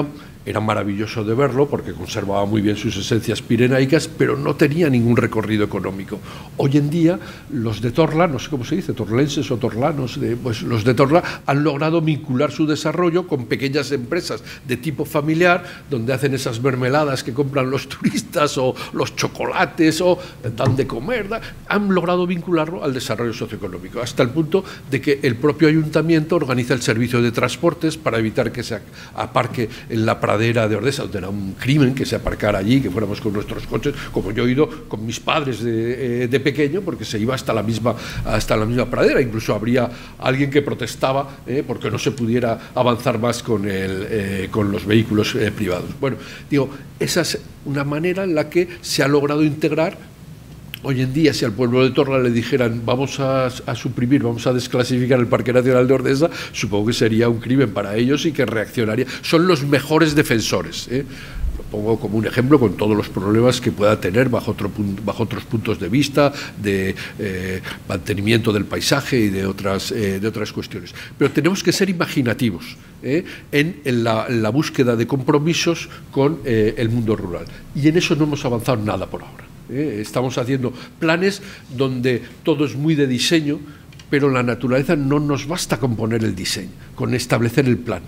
era maravilloso de verlo porque conservaba muy bien sus esencias pirenaicas, pero no tenía ningún recorrido económico. Hoy en día los de Torla, no sé cómo se dice, torlenses o torlanos, pues los de Torla han logrado vincular su desarrollo con pequeñas empresas de tipo familiar, donde hacen esas mermeladas que compran los turistas o los chocolates o dan de comer, han logrado vincularlo al desarrollo socioeconómico, hasta el punto de que el propio ayuntamiento organiza el servicio de transportes para evitar que se aparque en la pradera de Ordesa, donde era un crimen que se aparcara allí, que fuéramos con nuestros coches, como yo he ido con mis padres de pequeño, porque se iba hasta la misma pradera. Incluso habría alguien que protestaba porque no se pudiera avanzar más con los vehículos privados. Bueno, digo, esa es una manera en la que se ha logrado integrar. Hoy en día, si al pueblo de Torla le dijeran vamos a suprimir, vamos a desclasificar el Parque Nacional de Ordesa, supongo que sería un crimen para ellos y que reaccionaría. Son los mejores defensores, Lo pongo como un ejemplo con todos los problemas que pueda tener bajo otros puntos de vista, de mantenimiento del paisaje y de otras cuestiones. Pero tenemos que ser imaginativos en la búsqueda de compromisos con el mundo rural. Y en eso no hemos avanzado nada por ahora. Estamos haciendo planes donde todo es muy de diseño, pero la naturaleza no nos basta con poner el diseño, con establecer el plan.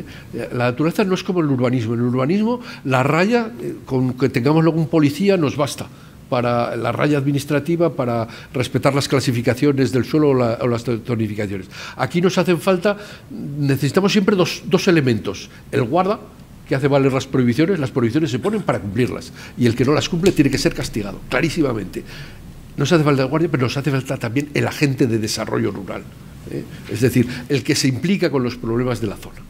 La naturaleza no es como el urbanismo. En el urbanismo la raya, con que tengamos luego un policía, nos basta para la raya administrativa, para respetar las clasificaciones del suelo o las zonificaciones. Aquí nos hacen falta, necesitamos siempre dos elementos: el guarda, que hace valer las prohibiciones se ponen para cumplirlas, y el que no las cumple tiene que ser castigado, clarísimamente. Nos hace falta el guardia, pero nos hace falta también el agente de desarrollo rural, es decir, el que se implica con los problemas de la zona.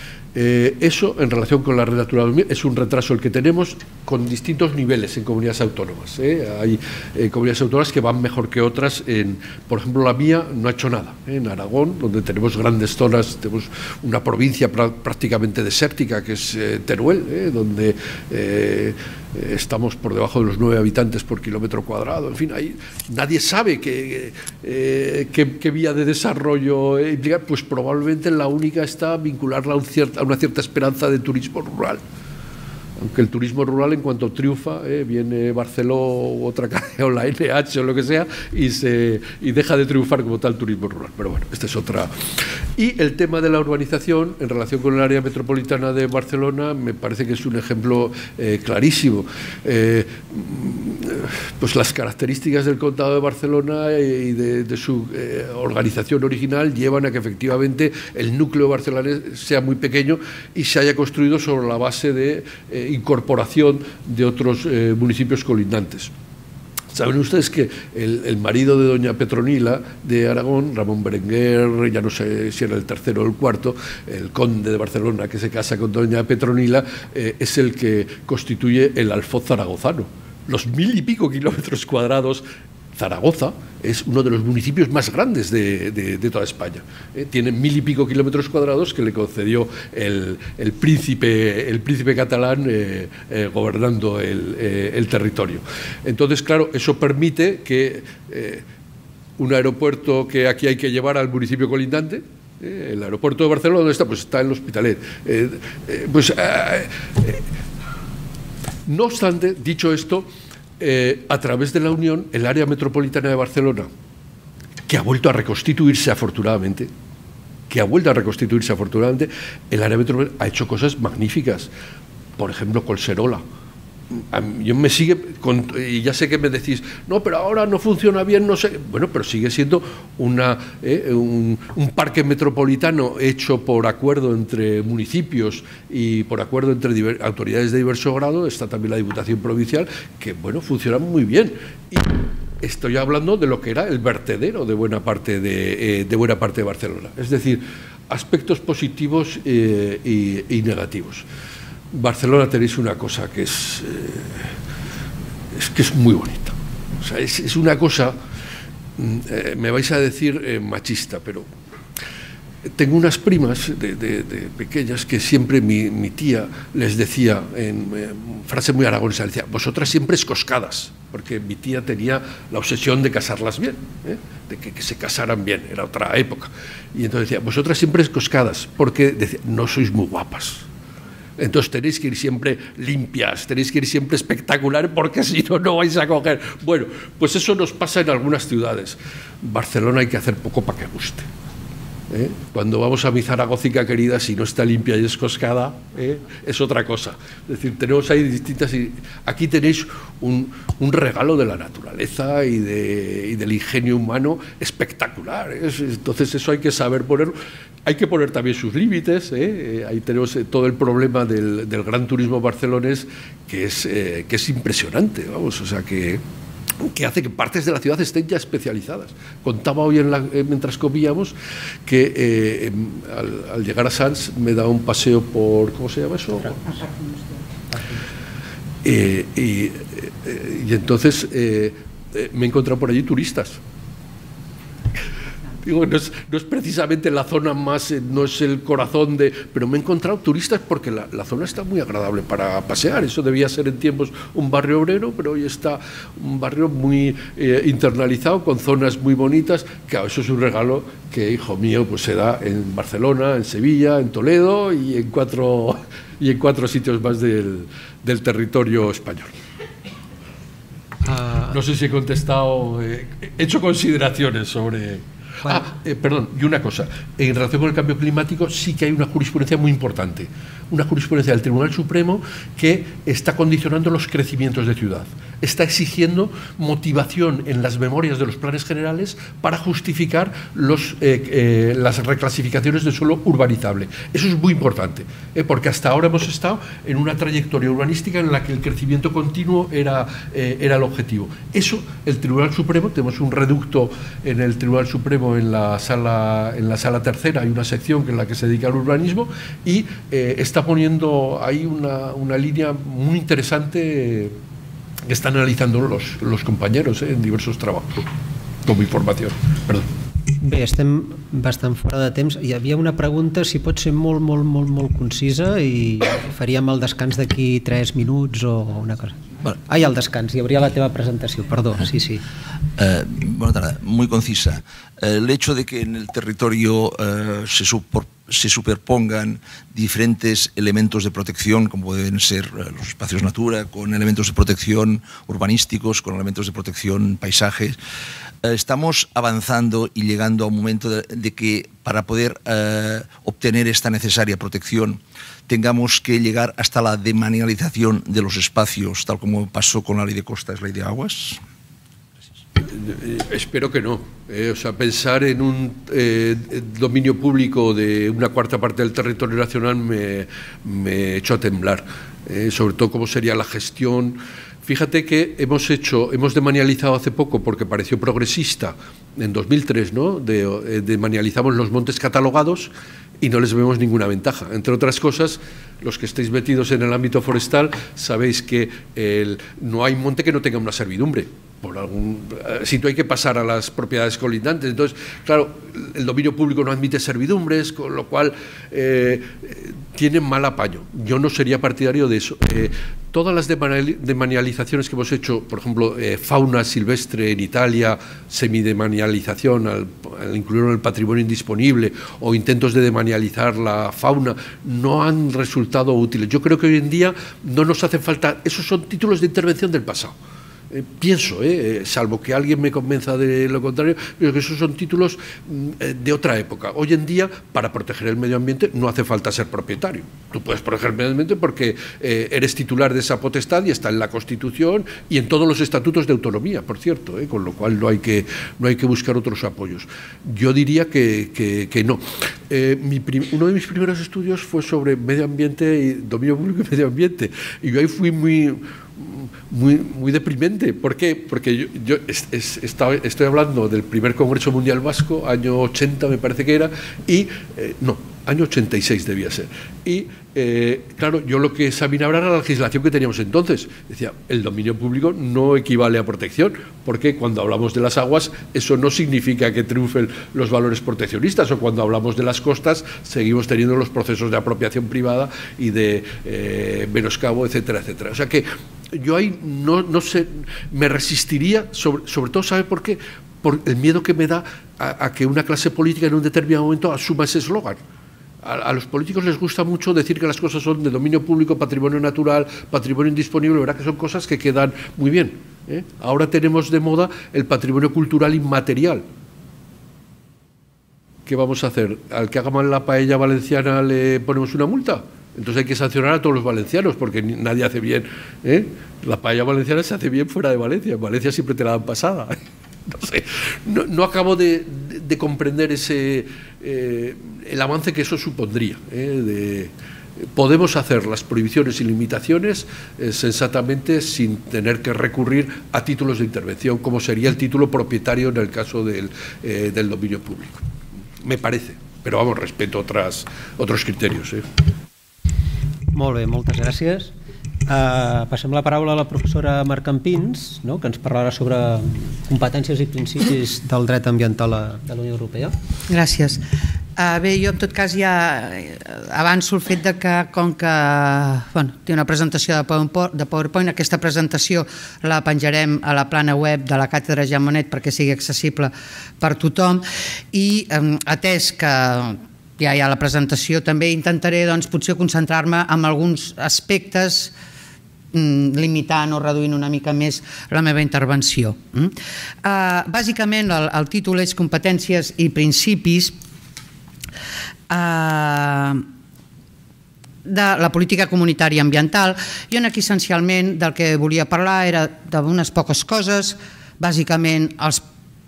Eso, en relación con la Red Natura 2000, es un retraso el que tenemos con distintos niveles en comunidades autónomas. Hay comunidades autónomas que van mejor que otras. Por ejemplo, la mía no ha hecho nada. En Aragón, donde tenemos grandes zonas, tenemos una provincia prácticamente desértica, que es Teruel, donde estamos por debajo de los 9 habitantes por kilómetro cuadrado. En fin, nadie sabe qué vía de desarrollo implicar. Pues probablemente la única está vincularla a una cierta esperanza de turismo rural. Aunque el turismo rural, en cuanto triunfa, viene Barceló u otra cadena, o la NH o lo que sea, y deja de triunfar como tal turismo rural. Pero bueno, esta es otra. Y el tema de la urbanización en relación con el área metropolitana de Barcelona me parece que es un ejemplo clarísimo. Pues las características del Condado de Barcelona y de su organización original llevan a que efectivamente el núcleo barcelonés sea muy pequeño y se haya construido sobre la base de incorporación de otros municipios colindantes. Saben ustedes que el marido de doña Petronila de Aragón, Ramón Berenguer, ya no sé si era el tercero o el cuarto, el conde de Barcelona que se casa con doña Petronila, es el que constituye el Alfoz zaragozano. Los 1000 y pico kilómetros cuadrados. Zaragoza es uno de los municipios más grandes de toda España. Tiene 1000 y pico kilómetros cuadrados que le concedió el príncipe catalán gobernando el territorio. Entonces, claro, eso permite que un aeropuerto que aquí hay que llevar al municipio colindante, el aeropuerto de Barcelona, ¿dónde está? Pues está en el Hospitalet. No obstante, dicho esto, a través de la Unión, el área metropolitana de Barcelona, que ha vuelto a reconstituirse afortunadamente, el área metropolitana ha hecho cosas magníficas. Por ejemplo, Collserola. Yo me sigue, y ya sé que me decís, no, pero ahora no funciona bien, no sé. Bueno, pero sigue siendo un parque metropolitano hecho por acuerdo entre municipios y por acuerdo entre autoridades de diverso grado. Está también la Diputación Provincial, que, bueno, funciona muy bien. Y estoy hablando de lo que era el vertedero de buena parte de Barcelona. Es decir, aspectos positivos y negativos. Barcelona tenéis una cosa que es muy bonita. O sea, es una cosa, me vais a decir machista, pero tengo unas primas de pequeñas que siempre mi tía les decía, en frase muy aragonesa, decía, vosotras siempre escoscadas, porque mi tía tenía la obsesión de casarlas bien, de que se casaran bien, era otra época. Y entonces decía, vosotras siempre escoscadas, porque decía, no sois muy guapas. Entonces tenéis que ir siempre limpias, tenéis que ir siempre espectacular, porque si no, no vais a coger. Bueno, pues eso nos pasa en algunas ciudades. Barcelona hay que hacer poco para que guste. Cuando vamos a mi Zaragócica querida, si no está limpia y escoscada, es otra cosa. Es decir, tenemos ahí distintas... Aquí tenéis un regalo de la naturaleza y del ingenio humano espectacular. Entonces eso hay que saber ponerlo. Hay que poner también sus límites. Ahí tenemos todo el problema del gran turismo barcelonés, que es impresionante, vamos, o sea que hace que partes de la ciudad estén ya especializadas. Contaba hoy mientras comíamos que al llegar a Sants me da un paseo por... ¿Cómo se llama eso? Y entonces me he encontrado por allí turistas. Digo, no es precisamente la zona más, no es el corazón de... Pero me he encontrado turistas porque la zona está muy agradable para pasear. Eso debía ser en tiempos un barrio obrero, pero hoy está un barrio muy internalizado, con zonas muy bonitas, que eso es un regalo que, hijo mío, pues se da en Barcelona, en Sevilla, en Toledo y en cuatro sitios más del territorio español. No sé si he contestado, he hecho consideraciones sobre... perdón, y una cosa, en relación con el cambio climático sí que hay una jurisprudencia muy importante, una jurisprudencia del Tribunal Supremo que está condicionando los crecimientos de ciudad, está exigiendo motivación en las memorias de los planes generales para justificar las reclasificaciones de suelo urbanizable. Eso es muy importante, porque hasta ahora hemos estado en una trayectoria urbanística en la que el crecimiento continuo era el objetivo. Eso, el Tribunal Supremo, tenemos un reducto en el Tribunal Supremo en la sala tercera, hay una sección en la que se dedica al urbanismo y está poniendo ahí una línea muy interesante que están analizando los compañeros en diversos trabajos como información. Perdón. Bé, estem bastant fora de temps. Hi havia una pregunta, si pot ser molt concisa, i faríem el descans d'aquí 3 minuts o una cosa. Ai, el descans, hi hauria la teva presentació, perdó, sí. Buenas tardes, muy concisa. El hecho de que en el territorio se superpongan diferentes elementos de protección, como pueden ser los espacios natura, con elementos de protección urbanísticos, con elementos de protección paisajes, estamos avanzando y llegando a un momento de que para poder obtener esta necesaria protección tengamos que llegar hasta la demanialización de los espacios, tal como pasó con la ley de costas, ley de aguas. Espero que no. O sea, pensar en un dominio público de una cuarta parte del territorio nacional me echó a temblar. Sobre todo cómo sería la gestión. Fíjate que hemos demanializado hace poco, porque pareció progresista, en 2003, ¿no? Demanializamos los montes catalogados y no les vemos ninguna ventaja. Entre otras cosas, los que estéis metidos en el ámbito forestal sabéis que no hay monte que no tenga una servidumbre. Por algún sitio hay que pasar a las propiedades colindantes. Entonces, claro, el dominio público no admite servidumbres, con lo cual tienen mal apaño. Yo no sería partidario de eso. Todas las demanializaciones que hemos hecho, por ejemplo, fauna silvestre en Italia, semidemanialización al incluirlo en el patrimonio indisponible, o intentos de demanializar la fauna, no han resultado útiles. Yo creo que hoy en día no nos hace falta, esos son títulos de intervención del pasado. Pienso, salvo que alguien me convenza de lo contrario, pero que esos son títulos de otra época. Hoy en día, para proteger el medio ambiente no hace falta ser propietario. Tú puedes proteger el medio ambiente porque eres titular de esa potestad y está en la Constitución y en todos los estatutos de autonomía, por cierto, con lo cual no hay que buscar otros apoyos. Yo diría que no. Uno de mis primeros estudios fue sobre medio ambiente y dominio público y medio ambiente, y yo ahí fui muy deprimente. ¿Por qué? Porque yo estoy hablando del primer Congreso Mundial Vasco, año 80 me parece que era, y año 86 debía ser. Y claro, yo lo que examinaba era la legislación que teníamos entonces. Decía, el dominio público no equivale a protección, porque cuando hablamos de las aguas, eso no significa que triunfen los valores proteccionistas, o cuando hablamos de las costas, seguimos teniendo los procesos de apropiación privada y de menoscabo, etcétera, etcétera. O sea que yo ahí no sé, me resistiría, sobre todo, ¿sabe por qué? Por el miedo que me da a que una clase política en un determinado momento asuma ese eslogan. A los políticos les gusta mucho decir que las cosas son de dominio público, patrimonio natural, patrimonio indisponible, ¿verdad? Que son cosas que quedan muy bien. Ahora tenemos de moda el patrimonio cultural inmaterial. ¿Qué vamos a hacer? ¿Al que haga mal la paella valenciana le ponemos una multa? Entonces hay que sancionar a todos los valencianos porque nadie hace bien. La paella valenciana se hace bien fuera de Valencia. En Valencia siempre te la dan pasada. No sé, no acabo de comprender el avance que eso supondría. Podemos hacer las prohibiciones y limitaciones sensatamente sin tener que recurrir a títulos de intervención, como sería el título propietario en el caso del dominio público. Me parece, però vamos, respeto otros criterios. Molt bé, moltes gràcies. Passem la paraula a la professora Mar Campins, que ens parlarà sobre competències i principis del dret ambiental de la Unió Europea. Gràcies. Bé, jo en tot cas ja avanço el fet que com que té una presentació de PowerPoint, aquesta presentació la penjarem a la plana web de la Càtedra Jean Monnet perquè sigui accessible per tothom i atès que ja hi ha la presentació també intentaré potser concentrar-me en alguns aspectes limitant o reduint una mica més la meva intervenció. Bàsicament el títol és Competències i principis de la política comunitària ambiental. Jo aquí essencialment del que volia parlar era d'unes poques coses, bàsicament els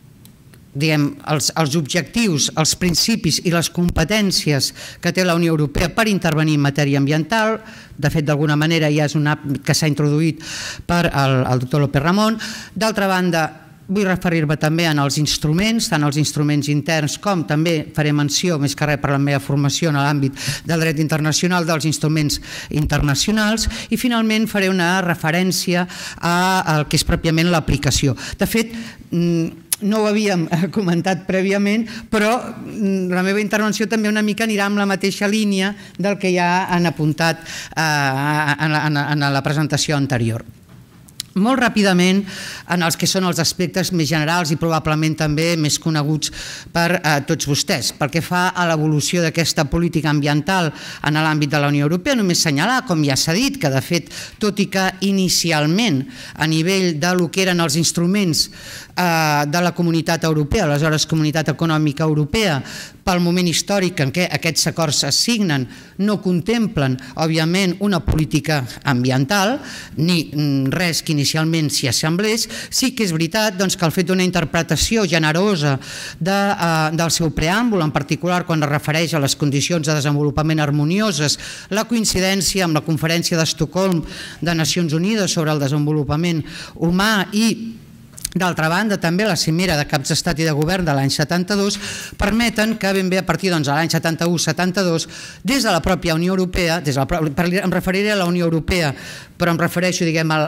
objectius, els principis i les competències que té la Unió Europea per intervenir en matèria ambiental. De fet, d'alguna manera ja és un àmbit que s'ha introduït per el doctor López Ramon. D'altra banda, vull referir-me també als instruments, tant els instruments interns com també faré menció, més que res per la meva formació en l'àmbit del dret internacional, dels instruments internacionals, i finalment faré una referència al que és pròpiament l'aplicació. De fet, no ho havíem comentat prèviament, però la meva intervenció també una mica anirà amb la mateixa línia del que ja han apuntat en la presentació anterior. Molt ràpidament en els que són els aspectes més generals i probablement també més coneguts per tots vostès. Pel que fa a l'evolució d'aquesta política ambiental en l'àmbit de la Unió Europea, només assenyalar, com ja s'ha dit, que de fet, tot i que inicialment a nivell del que eren els instruments de la Comunitat Europea, aleshores Comunitat Econòmica Europea, pel moment històric en què aquests acords es signen, no contemplen, òbviament, una política ambiental, ni res que inicialment s'hi assemblés. Sí que és veritat que el fet d'una interpretació generosa del seu preàmbul, en particular quan es refereix a les condicions de desenvolupament harmonioses, la coincidència amb la Conferència d'Estocolm de Nacions Unides sobre el desenvolupament humà i d'altra banda, també la cimera de caps d'estat i de govern de l'any 72 permeten que ben bé a partir de l'any 71-72, des de la pròpia Unió Europea, em referiré a la Unió Europea, però em refereixo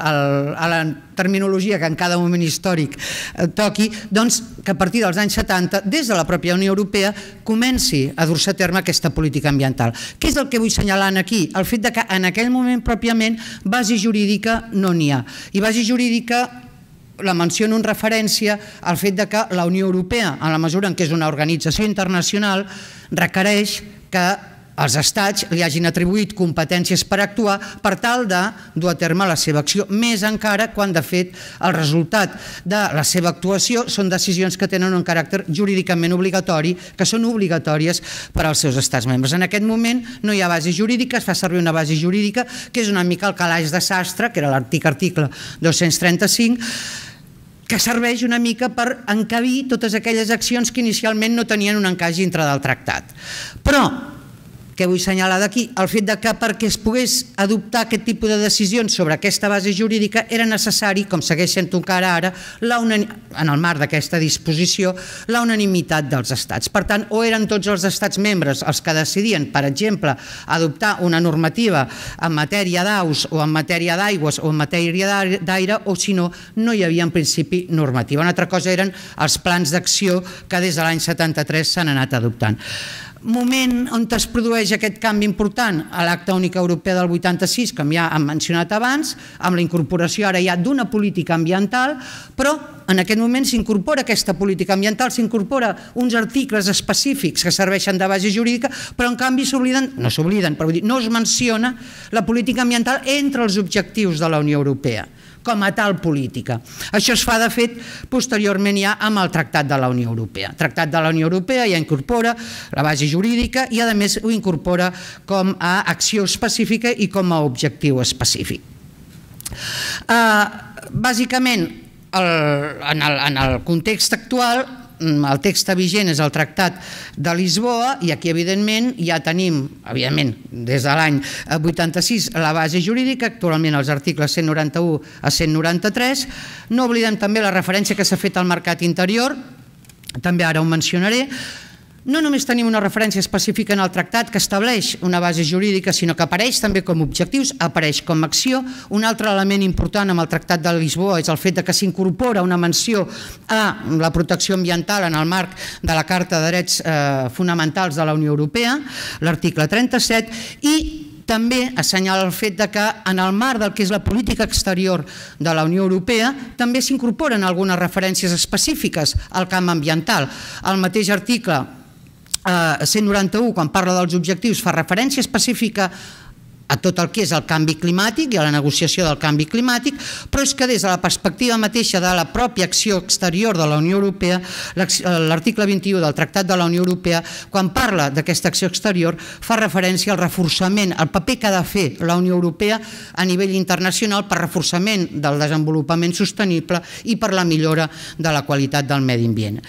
a la terminologia que en cada moment històric toqui, que a partir dels anys 70, des de la pròpia Unió Europea, comenci a dur-se a terme aquesta política ambiental. Què és el que vull assenyalar aquí? El fet que en aquell moment pròpiament base jurídica no n'hi ha. I base jurídica la menciono en referència al fet que la Unió Europea, en la mesura en què és una organització internacional, requereix que els estats li hagin atribuït competències per actuar per tal de dur a terme la seva acció, més encara quan de fet el resultat de la seva actuació són decisions que tenen un caràcter jurídicament obligatori, que són obligatòries per als seus estats membres. En aquest moment no hi ha base jurídica, es fa servir una base jurídica que és una mica el calaix de sastre, que era l'antic article 235, que serveix una mica per encabir totes aquelles accions que inicialment no tenien un encaix dintre del tractat. Però què vull assenyalar d'aquí? El fet que perquè es pogués adoptar aquest tipus de decisions sobre aquesta base jurídica era necessari, com segueix sent encara ara, en el marc d'aquesta disposició, la unanimitat dels estats. Per tant, o eren tots els estats membres els que decidien, per exemple, adoptar una normativa en matèria d'aus o en matèria d'aigües o en matèria d'aire, o si no, no hi havia en principi normativa. Una altra cosa eren els plans d'acció que des de l'any 73 s'han anat adoptant. moment on es produeix aquest canvi important a l'Acta Única Europea del 86, com ja hem mencionat abans, amb la incorporació ara ja d'una política ambiental, però en aquest moment s'incorpora aquesta política ambiental, s'incorpora uns articles específics que serveixen de base jurídica, però en canvi no es menciona la política ambiental entre els objectius de la Unió Europea com a tal política. Això es fa, de fet, posteriorment ja amb el Tractat de la Unió Europea. El Tractat de la Unió Europea ja incorpora la base jurídica i, a més, ho incorpora com a acció específica i com a objectiu específic. Bàsicament, en el context actual, el text vigent és el Tractat de Lisboa i aquí, evidentment, ja tenim, des de l'any 86, la base jurídica, actualment els articles 191 a 193. No oblidem també la referència que s'ha fet al mercat interior, també ara ho mencionaré. No només tenim una referència específica en el tractat que estableix una base jurídica, sinó que apareix també com objectius, apareix com acció. Un altre element important amb el Tractat de Lisboa és el fet que s'incorpora una menció a la protecció ambiental en el marc de la Carta de Drets Fonamentals de la Unió Europea, l'article 37, i també assenyala el fet que en el marc del que és la política exterior de la Unió Europea també s'incorporen algunes referències específiques al camp ambiental. El mateix article 191, quan parla dels objectius, fa referència específica a tot el que és el canvi climàtic i a la negociació del canvi climàtic, però és que des de la perspectiva mateixa de la pròpia acció exterior de la Unió Europea, l'article 21 del Tractat de la Unió Europea, quan parla d'aquesta acció exterior, fa referència al reforçament, al paper que ha de fer la Unió Europea a nivell internacional per reforçament del desenvolupament sostenible i per la millora de la qualitat del medi ambient.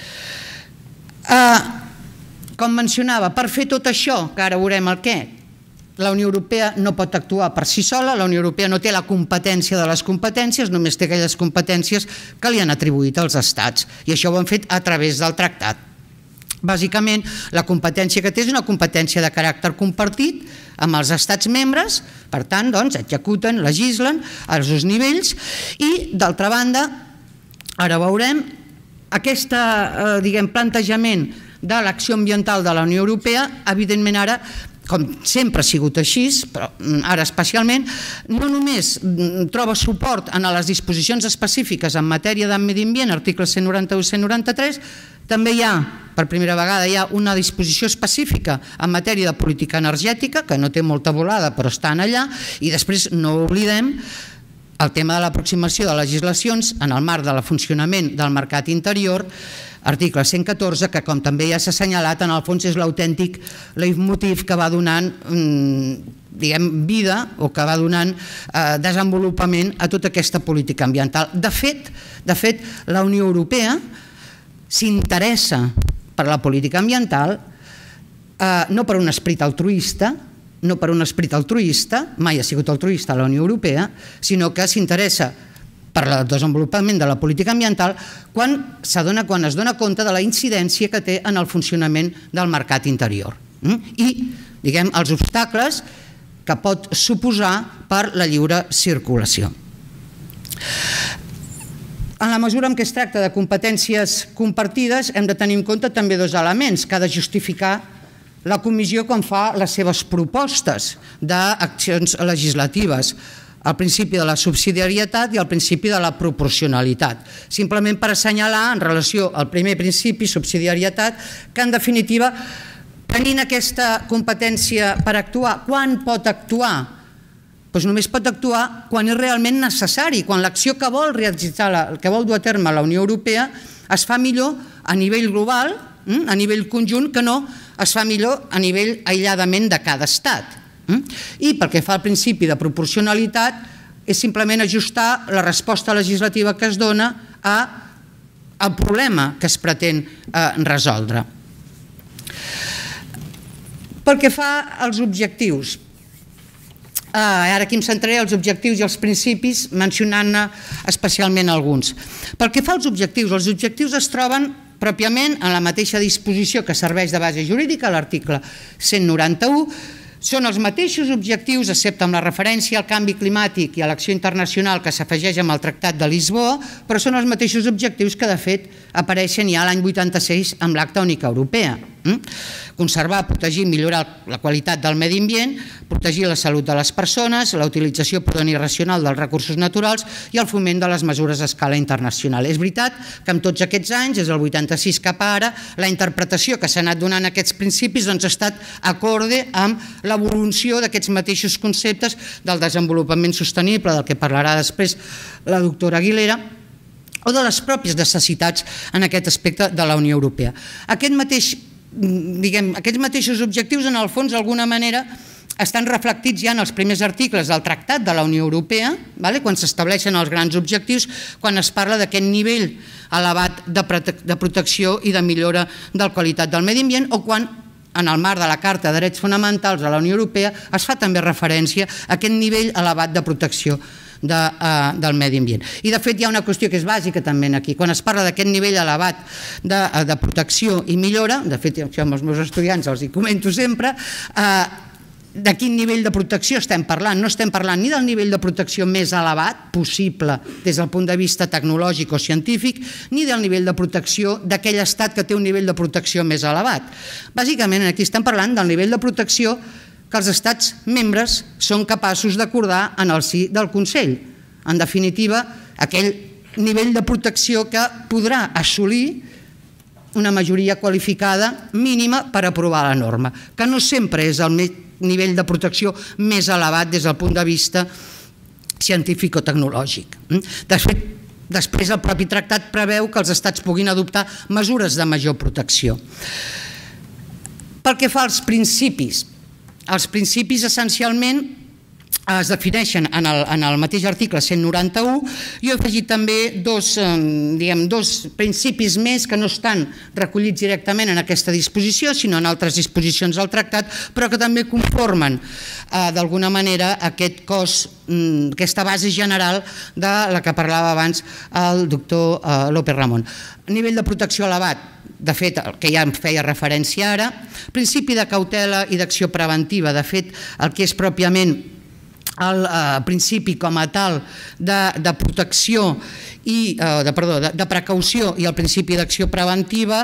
Com mencionava, per fer tot això, que ara veurem el què, la Unió Europea no pot actuar per si sola, la Unió Europea no té la competència de les competències, només té aquelles competències que li han atribuït als estats, i això ho han fet a través del tractat. Bàsicament, la competència que té és una competència de caràcter compartit amb els estats membres, per tant, executen, legislen als dos nivells, i, d'altra banda, ara veurem, aquest plantejament de l'acció ambiental de la Unió Europea, evidentment ara, com sempre ha sigut així, però ara especialment, no només troba suport en les disposicions específiques en matèria de medi ambient, articles 191 i 193, també hi ha, per primera vegada, hi ha una disposició específica en matèria de política energètica, que no té molta volada, però estan allà, i després no oblidem el tema de l'aproximació de legislacions en el marc del funcionament del mercat interior, article 114, que com també ja s'ha assenyalat, en el fons és l'autèntic leitmotiv que va donant vida o que va donant desenvolupament a tota aquesta política ambiental. De fet, la Unió Europea s'interessa per la política ambiental no per un esperit altruista, mai ha sigut altruista la Unió Europea, sinó que s'interessa per al desenvolupament de la política ambiental quan es dona compte de la incidència que té en el funcionament del mercat interior i, els obstacles que pot suposar per la lliure circulació. En la mesura en què es tracta de competències compartides, hem de tenir en compte també dos elements que ha de justificar la Comissió quan fa les seves propostes d'accions legislatives: el principi de la subsidiarietat i el principi de la proporcionalitat. Simplement per assenyalar, en relació al primer principi, subsidiarietat, que en definitiva, tenint aquesta competència per actuar, quan pot actuar? Doncs només pot actuar quan és realment necessari, quan l'acció que vol realitzar, que vol dur a terme la Unió Europea, es fa millor a nivell global, a nivell conjunt, que no es fa millor a nivell aïlladament de cada estat. I pel que fa al principi de proporcionalitat és simplement ajustar la resposta legislativa que es dona al problema que es pretén resoldre. Pel que fa als objectius, ara aquí em centraré als objectius i als principis mencionant-ne especialment alguns. Pel que fa als objectius, els objectius es troben pròpiament en la mateixa disposició que serveix de base jurídica, l'article 191, són els mateixos objectius, excepte amb la referència al canvi climàtic i a l'acció internacional que s'afegeix amb el Tractat de Lisboa, però són els mateixos objectius que, de fet, apareixen ja l'any 86 amb l'Acta Única Europea. Conservar, protegir i millorar la qualitat del medi ambient, protegir la salut de les persones, la utilització prudent i racional dels recursos naturals i el foment de les mesures a escala internacional. És veritat que en tots aquests anys, des del 86 cap a ara, la interpretació que s'ha anat donant a aquests principis ha estat acorde amb l'evolució d'aquests mateixos conceptes del desenvolupament sostenible, del que parlarà després la doctora Aguilera, o de les pròpies necessitats en aquest aspecte de la Unió Europea. Aquests mateixos objectius, en el fons, d'alguna manera, estan reflectits ja en els primers articles del Tractat de la Unió Europea, quan s'estableixen els grans objectius, quan es parla d'aquest nivell elevat de protecció i de millora de la qualitat del medi ambient, o quan, en el marc de la Carta de Drets Fonamentals de la Unió Europea, es fa també referència a aquest nivell elevat de protecció del medi ambient. I de fet hi ha una qüestió que és bàsica també aquí. Quan es parla d'aquest nivell elevat de protecció i millora, de fet amb els meus estudiants els hi comento sempre, de quin nivell de protecció estem parlant? No estem parlant ni del nivell de protecció més elevat possible des del punt de vista tecnològic o científic, ni del nivell de protecció d'aquell estat que té un nivell de protecció més elevat. Bàsicament aquí estem parlant del nivell de protecció que els estats membres són capaços d'acordar en el si del Consell. En definitiva, aquell nivell de protecció que podrà assolir una majoria qualificada mínima per aprovar la norma, que no sempre és el nivell de protecció més elevat des del punt de vista científic o tecnològic. De fet, després el propi tractat preveu que els estats puguin adoptar mesures de major protecció. Pel que fa als principis, essencialment es defineixen en el mateix article 191. Jo he afegit també dos principis més que no estan recollits directament en aquesta disposició, sinó en altres disposicions del tractat, però que també conformen d'alguna manera aquest cos, aquesta base general de la que parlava abans el doctor López Ramon. Nivell de protecció elevat, de fet, el que ja em feia referència ara, principi de cautela i d'acció preventiva, de fet, el que és pròpiament el principi com a tal de protecció i de precaució i el principi d'acció preventiva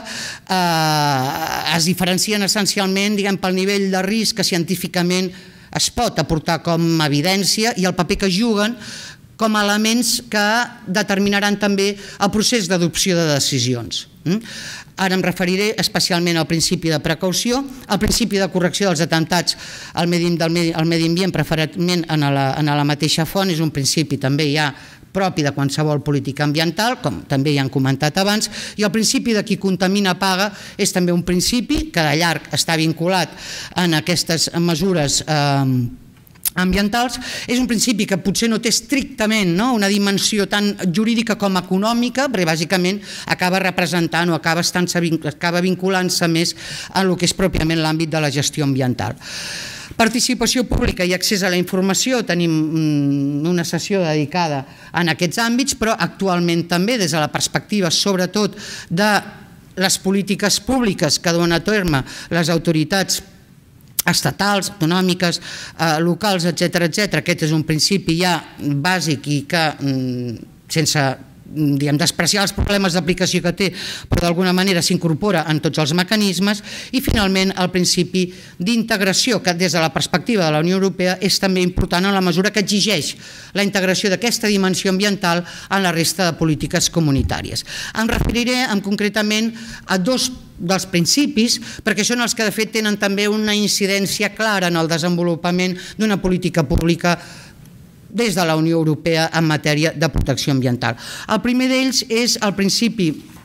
es diferencien essencialment pel nivell de risc que científicament es pot aportar com a evidència i el paper que juguen com a elements que determinaran també el procés d'adopció de decisions. Ara em referiré especialment al principi de precaució, al principi de correcció dels atemptats al medi ambient, preferentment en la mateixa font, és un principi també ja propi de qualsevol política ambiental, com també ja han comentat abans, i el principi de qui contamina paga és també un principi que de llarg està vinculat en aquestes mesures ambientals. És un principi que potser no té estrictament una dimensió tan jurídica com econòmica, perquè bàsicament acaba representant o acaba vinculant-se més a el que és pròpiament l'àmbit de la gestió ambiental. Participació pública i accés a la informació, tenim una sessió dedicada a aquests àmbits, però actualment també des de la perspectiva sobretot de les polítiques públiques que duen a terme les autoritats estatals, autonòmiques, locals, etc. Aquest és un principi ja bàsic i que, sense despreciar els problemes d'aplicació que té, però d'alguna manera s'incorpora en tots els mecanismes. I finalment el principi d'integració, que des de la perspectiva de la Unió Europea és també important en la mesura que exigeix la integració d'aquesta dimensió ambiental en la resta de polítiques comunitàries. Em referiré concretament a dos dels principis, perquè són els que de fet tenen també una incidència clara en el desenvolupament d'una política pública des de la Unió Europea en matèria de protecció ambiental. El primer d'ells és el principi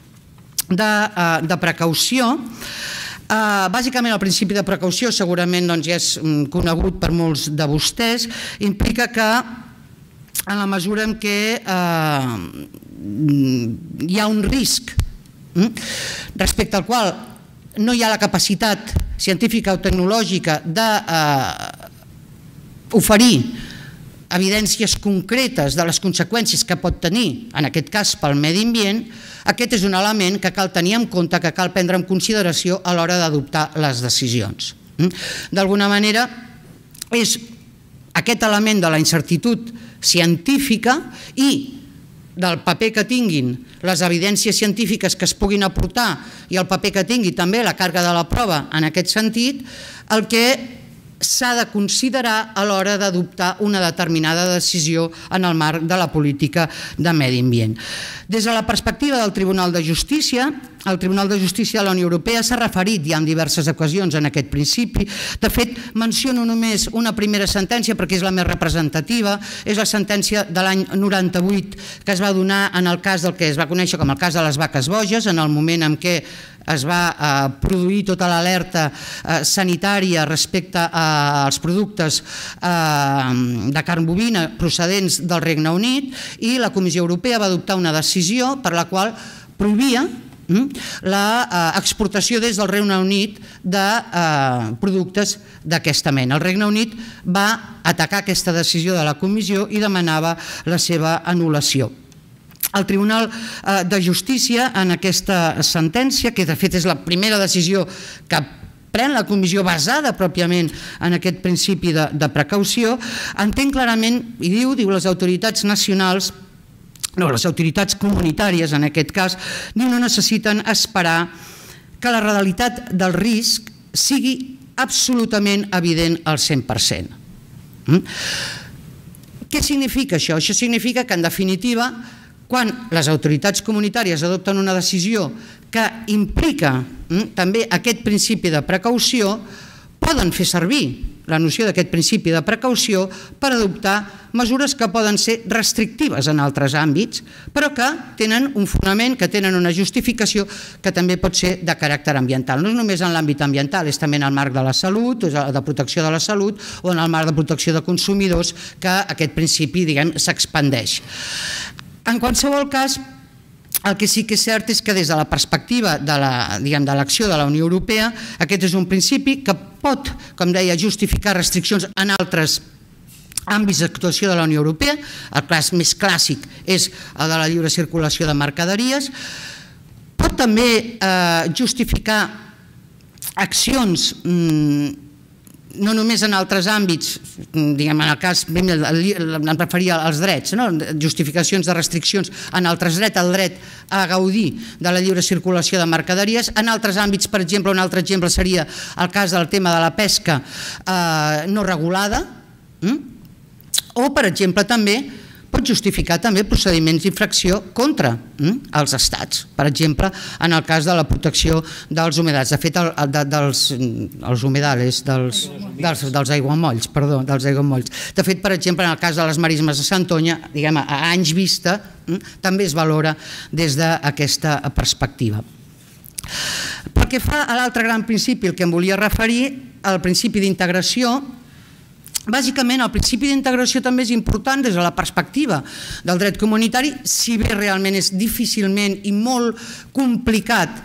de precaució. Bàsicament el principi de precaució segurament ja és conegut per molts de vostès, implica que en la mesura en què hi ha un risc respecte al qual no hi ha la capacitat científica o tecnològica d'oferir evidències concretes de les conseqüències que pot tenir, en aquest cas pel medi ambient, aquest és un element que cal tenir en compte, que cal prendre en consideració a l'hora d'adoptar les decisions. D'alguna manera, és aquest element de la incertitud científica i del paper que tinguin les evidències científiques que es puguin aportar i el paper que tingui també la càrrega de la prova en aquest sentit, el que s'ha de considerar a l'hora d'adoptar una determinada decisió en el marc de la política de medi ambient. Des de la perspectiva del Tribunal de Justícia, el Tribunal de Justícia de la Unió Europea s'ha referit ja en diverses ocasions en aquest principi. De fet, menciono només una primera sentència perquè és la més representativa, és la sentència de l'any 98 que es va donar en el cas del que es va conèixer com el cas de les vaques boges, en el moment en què es va produir tota l'alerta sanitària respecte als productes de carn bovina procedents del Regne Unit, i la Comissió Europea va adoptar una decisió per la qual prohibia l'exportació des del Regne Unit de productes d'aquesta mena. El Regne Unit va atacar aquesta decisió de la Comissió i demanava la seva anul·lació. El Tribunal de Justícia, en aquesta sentència, que de fet és la primera decisió que pren la Comissió basada pròpiament en aquest principi de precaució, entén clarament, i diu les autoritats nacionals, no, les autoritats comunitàries en aquest cas, no necessiten esperar que la realitat del risc sigui absolutament evident al 100%. Què significa això? Això significa que, en definitiva, quan les autoritats comunitàries adopten una decisió que implica també aquest principi de precaució, poden fer servir la noció d'aquest principi de precaució per adoptar mesures que poden ser restrictives en altres àmbits, però que tenen un fonament, que tenen una justificació que també pot ser de caràcter ambiental. No és només en l'àmbit ambiental, és també en el marc de la salut, de protecció de la salut, o en el marc de protecció de consumidors, que aquest principi, diguem, s'expandeix. En qualsevol cas, el que sí que és cert és que des de la perspectiva de l'acció de la Unió Europea, aquest és un principi que pot, com deia, justificar restriccions en altres àmbits d'actuació de la Unió Europea. El cas més clàssic és el de la lliure circulació de mercaderies. Pot també justificar accions no només en altres àmbits, diguem, en el cas, em referia als drets, justificacions de restriccions en altres drets, el dret a gaudir de la lliure circulació de mercaderies. En altres àmbits, per exemple, un altre exemple seria el cas del tema de la pesca no regulada, o, per exemple, també pot justificar també procediments d'infracció contra els estats, per exemple, en el cas de la protecció dels humedals, de fet, dels humedales, dels aiguamolls, perdó, dels aiguamolls. De fet, per exemple, en el cas de les marismes de Santoña, diguem, a anys vista, també es valora des d'aquesta perspectiva. Pel que fa a l'altre gran principi, el que em volia referir, el principi d'integració, bàsicament, el principi d'integració també és important des de la perspectiva del dret comunitari, si bé realment és difícilment i molt complicat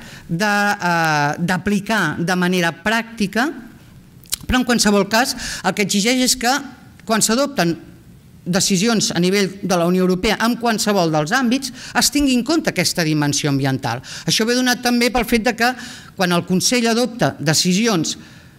d'aplicar de manera pràctica, però en qualsevol cas el que exigeix és que quan s'adopten decisions a nivell de la Unió Europea en qualsevol dels àmbits es tingui en compte aquesta dimensió ambiental. Això ve donat també pel fet que quan el Consell adopta decisions,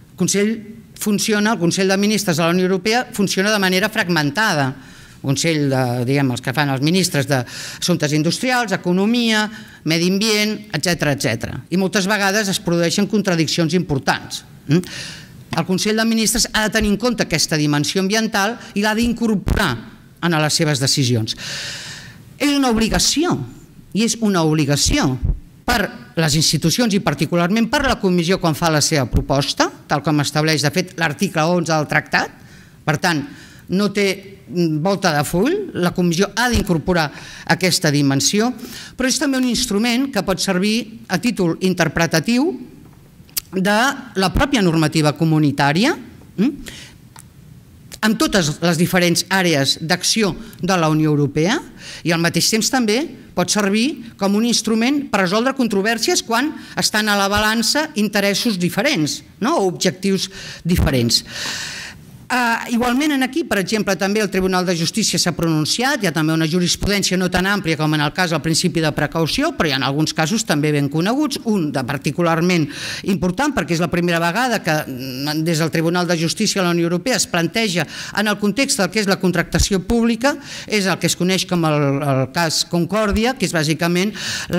el Consell de Ministres de la Unió Europea funciona de manera fragmentada. El Consell, diguem, els que fan els ministres d'Assumptes Industrials, Economia, Medi Ambient, etc. I moltes vegades es produeixen contradiccions importants. El Consell de Ministres ha de tenir en compte aquesta dimensió ambiental i l'ha d'incorporar en les seves decisions. És una obligació, i és una obligació per les institucions i particularment per la Comissió quan fa la seva proposta, tal com estableix de fet l'article 11 del tractat. Per tant, no té volta de full, la Comissió ha d'incorporar aquesta dimensió, però és també un instrument que pot servir a títol interpretatiu de la pròpia normativa comunitària en totes les diferents àrees d'acció de la Unió Europea i al mateix temps també pot servir com un instrument per resoldre controvèrsies quan estan a la balança interessos diferents o objectius diferents. Igualment aquí, per exemple, també el Tribunal de Justícia s'ha pronunciat, hi ha també una jurisprudència no tan àmplia com en el cas del principi de precaució, però hi ha alguns casos també ben coneguts, un de particularment important perquè és la primera vegada que des del Tribunal de Justícia de la Unió Europea es planteja en el context del que és la contractació pública, és el que es coneix com el cas Concòrdia, que és bàsicament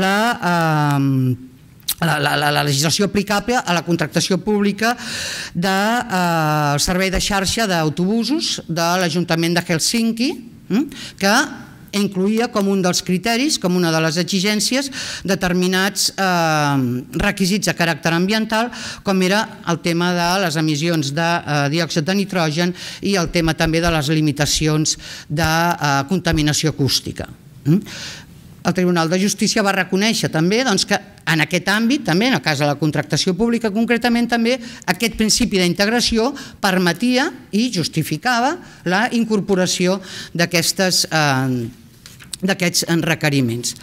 la legislació aplicable a la contractació pública del servei de xarxa d'autobusos de l'Ajuntament de Helsinki, que incluïa com un dels criteris, com una de les exigències, determinats requisits de caràcter ambiental, com era el tema de les emissions de diòxid de nitrogen i el tema també de les limitacions de contaminació acústica. El Tribunal de Justícia va reconèixer també que en aquest àmbit, també en el cas de la contractació pública concretament, també aquest principi d'integració permetia i justificava la incorporació d'aquests requeriments.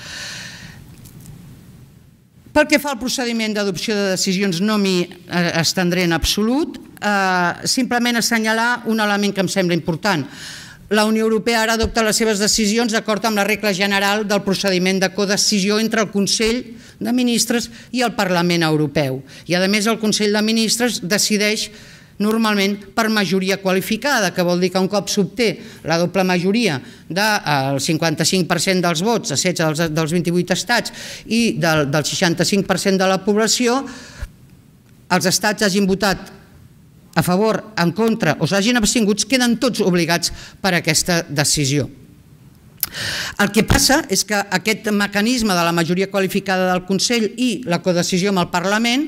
Pel que fa al procediment d'adopció de decisions no m'hi estendré en absolut, simplement assenyalar un element que em sembla important. La Unió Europea ara adopta les seves decisions d'acord amb la regla general del procediment de codecisió entre el Consell de Ministres i el Parlament Europeu. I a més el Consell de Ministres decideix normalment per majoria qualificada, que vol dir que un cop s'obté la doble majoria del 55% dels vots de 16 dels 28 estats i del 65% de la població, els estats hagin votat a favor, en contra o s'hagin abstinguts, queden tots obligats per aquesta decisió. El que passa és que aquest mecanisme de la majoria qualificada del Consell i la codecisió amb el Parlament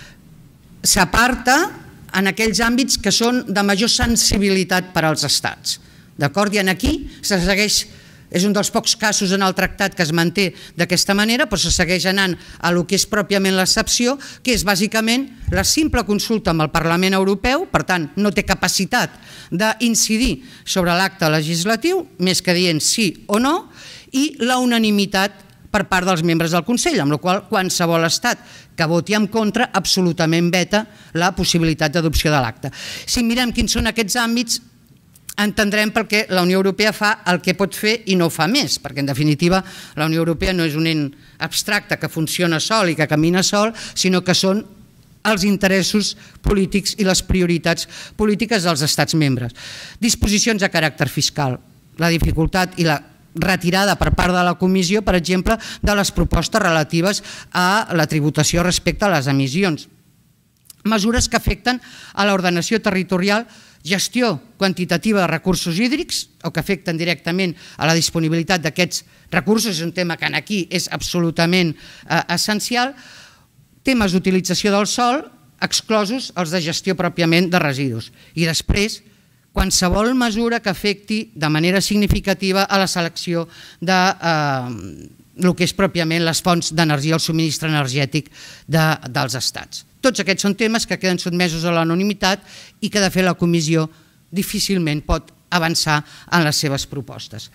s'aparta en aquells àmbits que són de major sensibilitat per als estats. D'acord? I aquí se segueix, és un dels pocs casos en el tractat que es manté d'aquesta manera, però se segueix anant a lo que és pròpiament l'excepció, que és bàsicament la simple consulta amb el Parlament Europeu, per tant no té capacitat d'incidir sobre l'acte legislatiu, més que dient sí o no, i la unanimitat per part dels membres del Consell, amb la qual cosa qualsevol estat que voti en contra absolutament veta la possibilitat d'adopció de l'acte. Si mirem quins són aquests àmbits, entendrem per què la Unió Europea fa el que pot fer i no fa més, perquè en definitiva la Unió Europea no és un ent abstracte que funciona sol i que camina sol, sinó que són els interessos polítics i les prioritats polítiques dels estats membres. Disposicions de caràcter fiscal, la dificultat i la retirada per part de la Comissió, per exemple, de les propostes relatives a la tributació respecte a les emissions. Mesures que afecten a l'ordenació territorial, gestió quantitativa de recursos hídrics o que afecten directament a la disponibilitat d'aquests recursos, és un tema que aquí és absolutament essencial, temes d'utilització del sòl, exclosos els de gestió pròpiament de residus. I després, qualsevol mesura que afecti de manera significativa a la selecció del que és pròpiament les fonts d'energia, el subministre energètic dels estats. Tots aquests són temes que queden sotmesos a l'anonimitat i que de fet la Comissió difícilment pot avançar en les seves propostes.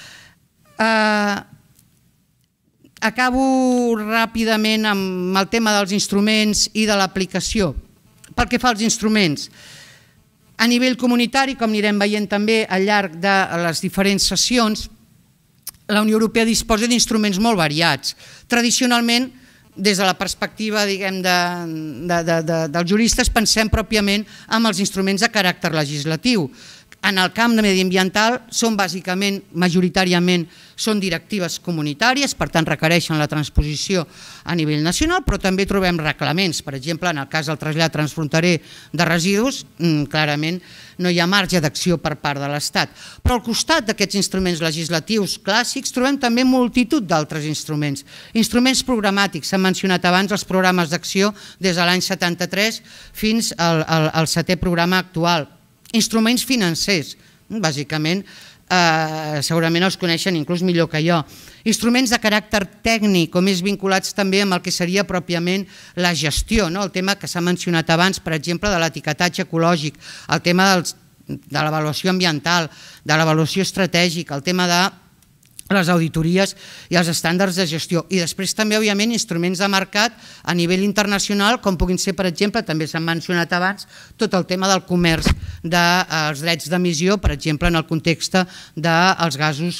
Acabo ràpidament amb el tema dels instruments i de l'aplicació. Pel que fa als instruments, a nivell comunitari, com anirem veient també al llarg de les diferents sessions, la Unió Europea disposa d'instruments molt variats. Tradicionalment, des de la perspectiva dels juristes, pensem pròpiament en els instruments de caràcter legislatiu. En el camp mediambiental són bàsicament, majoritàriament, són directives comunitàries, per tant requereixen la transposició a nivell nacional, però també trobem reglaments. Per exemple, en el cas del trasllat transfronterer de residus, clarament no hi ha marge d'acció per part de l'Estat. Però al costat d'aquests instruments legislatius clàssics trobem també multitud d'altres instruments. Instruments programàtics, s'han mencionat abans els programes d'acció des de l'any 73 fins al 7è programa actual. Instruments financers, bàsicament, segurament els coneixen inclús millor que jo. Instruments de caràcter tècnic o més vinculats també amb el que seria pròpiament la gestió, el tema que s'ha mencionat abans, per exemple, de l'etiquetatge ecològic, el tema de l'avaluació ambiental, de l'avaluació estratègica, el tema de les auditories i els estàndards de gestió. I després també, òbviament, instruments de mercat a nivell internacional, com puguin ser, per exemple, també s'han mencionat abans, tot el tema del comerç dels drets d'emissió, per exemple, en el context dels gasos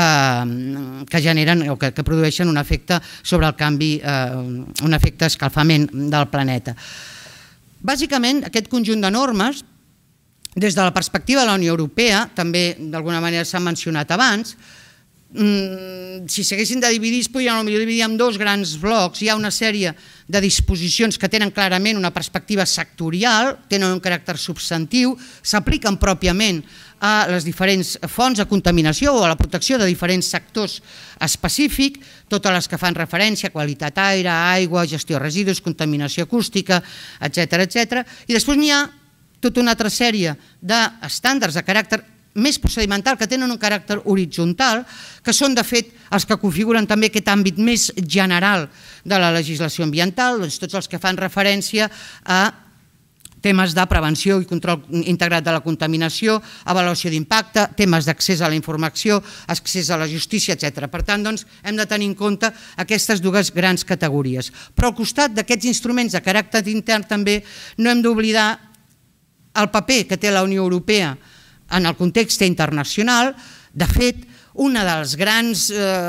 que generen o que produeixen un efecte sobre el canvi, un efecte escalfament del planeta. Bàsicament, aquest conjunt de normes, des de la perspectiva de la Unió Europea, també d'alguna manera s'ha mencionat abans, si s'haguessin de dividir, es podrien potser dividir en dos grans blocs. Hi ha una sèrie de disposicions que tenen clarament una perspectiva sectorial, tenen un caràcter substantiu, s'apliquen pròpiament a les diferents fonts de contaminació o a la protecció de diferents sectors específics, totes les que fan referència a qualitat aire, aigua, gestió de residus, contaminació acústica, etc. I després n'hi ha tota una altra sèrie d'estàndards de caràcter més procedimental, que tenen un caràcter horitzontal, que són, de fet, els que configuren també aquest àmbit més general de la legislació ambiental, doncs tots els que fan referència a temes de prevenció i control integrat de la contaminació, avaluació d'impacte, temes d'accés a la informació, accés a la justícia, etc. Per tant, doncs, hem de tenir en compte aquestes dues grans categories. Però al costat d'aquests instruments de caràcter intern també no hem d'oblidar el paper que té la Unió Europea en el context internacional. De fet, una de les grans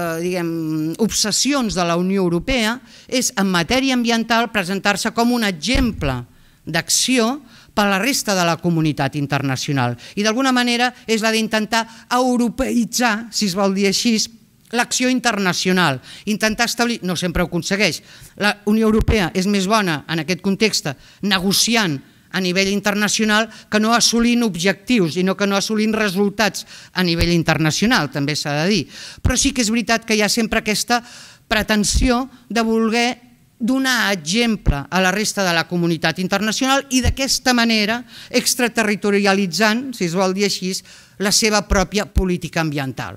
obsessions de la Unió Europea és, en matèria ambiental, presentar-se com un exemple d'acció per a la resta de la comunitat internacional. I d'alguna manera és la d'intentar europeïtzar, si es vol dir així, l'acció internacional. Intentar establir, no sempre ho aconsegueix, la Unió Europea és més bona en aquest context negociant a nivell internacional que no assolint objectius i no que no assolint resultats a nivell internacional, també s'ha de dir. Però sí que és veritat que hi ha sempre aquesta pretensió de voler donar exemple a la resta de la comunitat internacional i d'aquesta manera extraterritorialitzant, si es vol dir així, la seva pròpia política ambiental.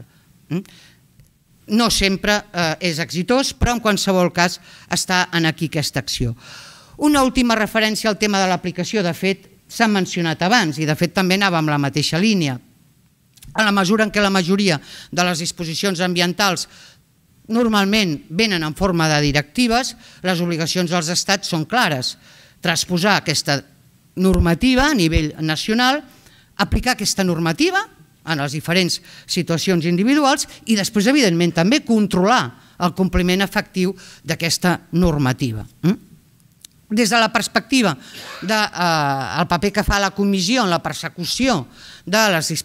No sempre és exitós, però en qualsevol cas està en aquí aquesta acció. Una última referència al tema de l'aplicació, de fet, s'ha mencionat abans i de fet també anava amb la mateixa línia. En la mesura en què la majoria de les disposicions ambientals normalment venen en forma de directives, les obligacions dels estats són clares. Transposar aquesta normativa a nivell nacional, aplicar aquesta normativa en les diferents situacions individuals i després, evidentment, també controlar el compliment efectiu d'aquesta normativa. Des de la perspectiva del paper que fa la Comissió en la persecució de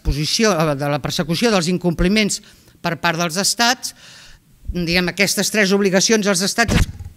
la persecució dels incompliments per part dels estats, aquestes tres obligacions als estats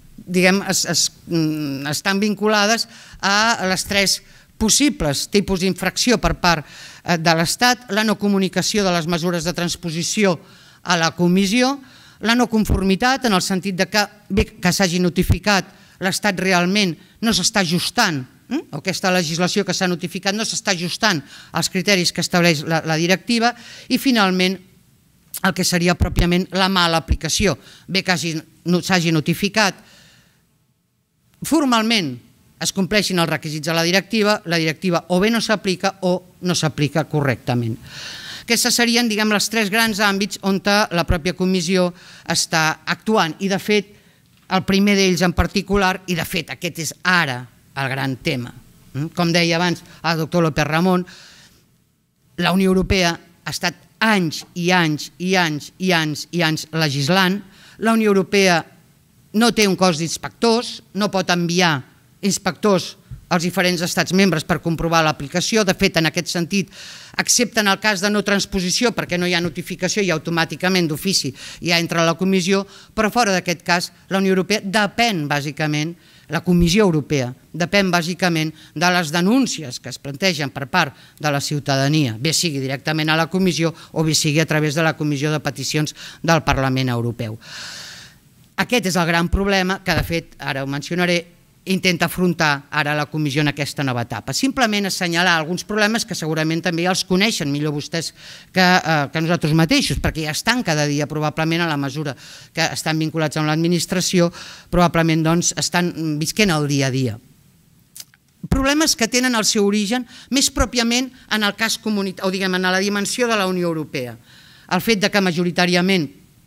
estan vinculades a les tres possibles tipus d'infracció per part de l'Estat: la no comunicació de les mesures de transposició a la Comissió, la no conformitat en el sentit que s'hagi notificat l'Estat realment no s'està ajustant, o aquesta legislació que s'ha notificat no s'està ajustant als criteris que estableix la directiva, i finalment el que seria pròpiament la mala aplicació. Bé que s'hagi notificat formalment, es compleixin els requisits de la directiva o bé no s'aplica o no s'aplica correctament. Aquests serien, els tres grans àmbits on la pròpia Comissió està actuant i, de fet, el primer d'ells en particular, i de fet aquest és ara el gran tema. Com deia abans el doctor López Ramon, la Unió Europea ha estat anys i anys i anys i anys i anys legislant. La Unió Europea no té un cos d'inspectors, no pot enviar inspectors als diferents estats membres per comprovar l'aplicació. De fet, en aquest sentit, excepte en el cas de no transposició, perquè no hi ha notificació i automàticament d'ofici ja entra a la Comissió, però fora d'aquest cas la Unió Europea depèn bàsicament, la Comissió Europea depèn bàsicament de les denúncies que es plantegen per part de la ciutadania, bé sigui directament a la Comissió o bé sigui a través de la Comissió de Peticions del Parlament Europeu. Aquest és el gran problema que, de fet, ara ho mencionaré, intenta afrontar ara la Comissió en aquesta nova etapa. Simplement assenyalar alguns problemes que segurament també els coneixen millor vostès que nosaltres mateixos, perquè ja estan cada dia probablement, a la mesura que estan vinculats amb l'administració, probablement estan visquent el dia a dia. Problemes que tenen el seu origen més pròpiament en el cas comunitari, o en la dimensió de la Unió Europea. El fet que majoritàriament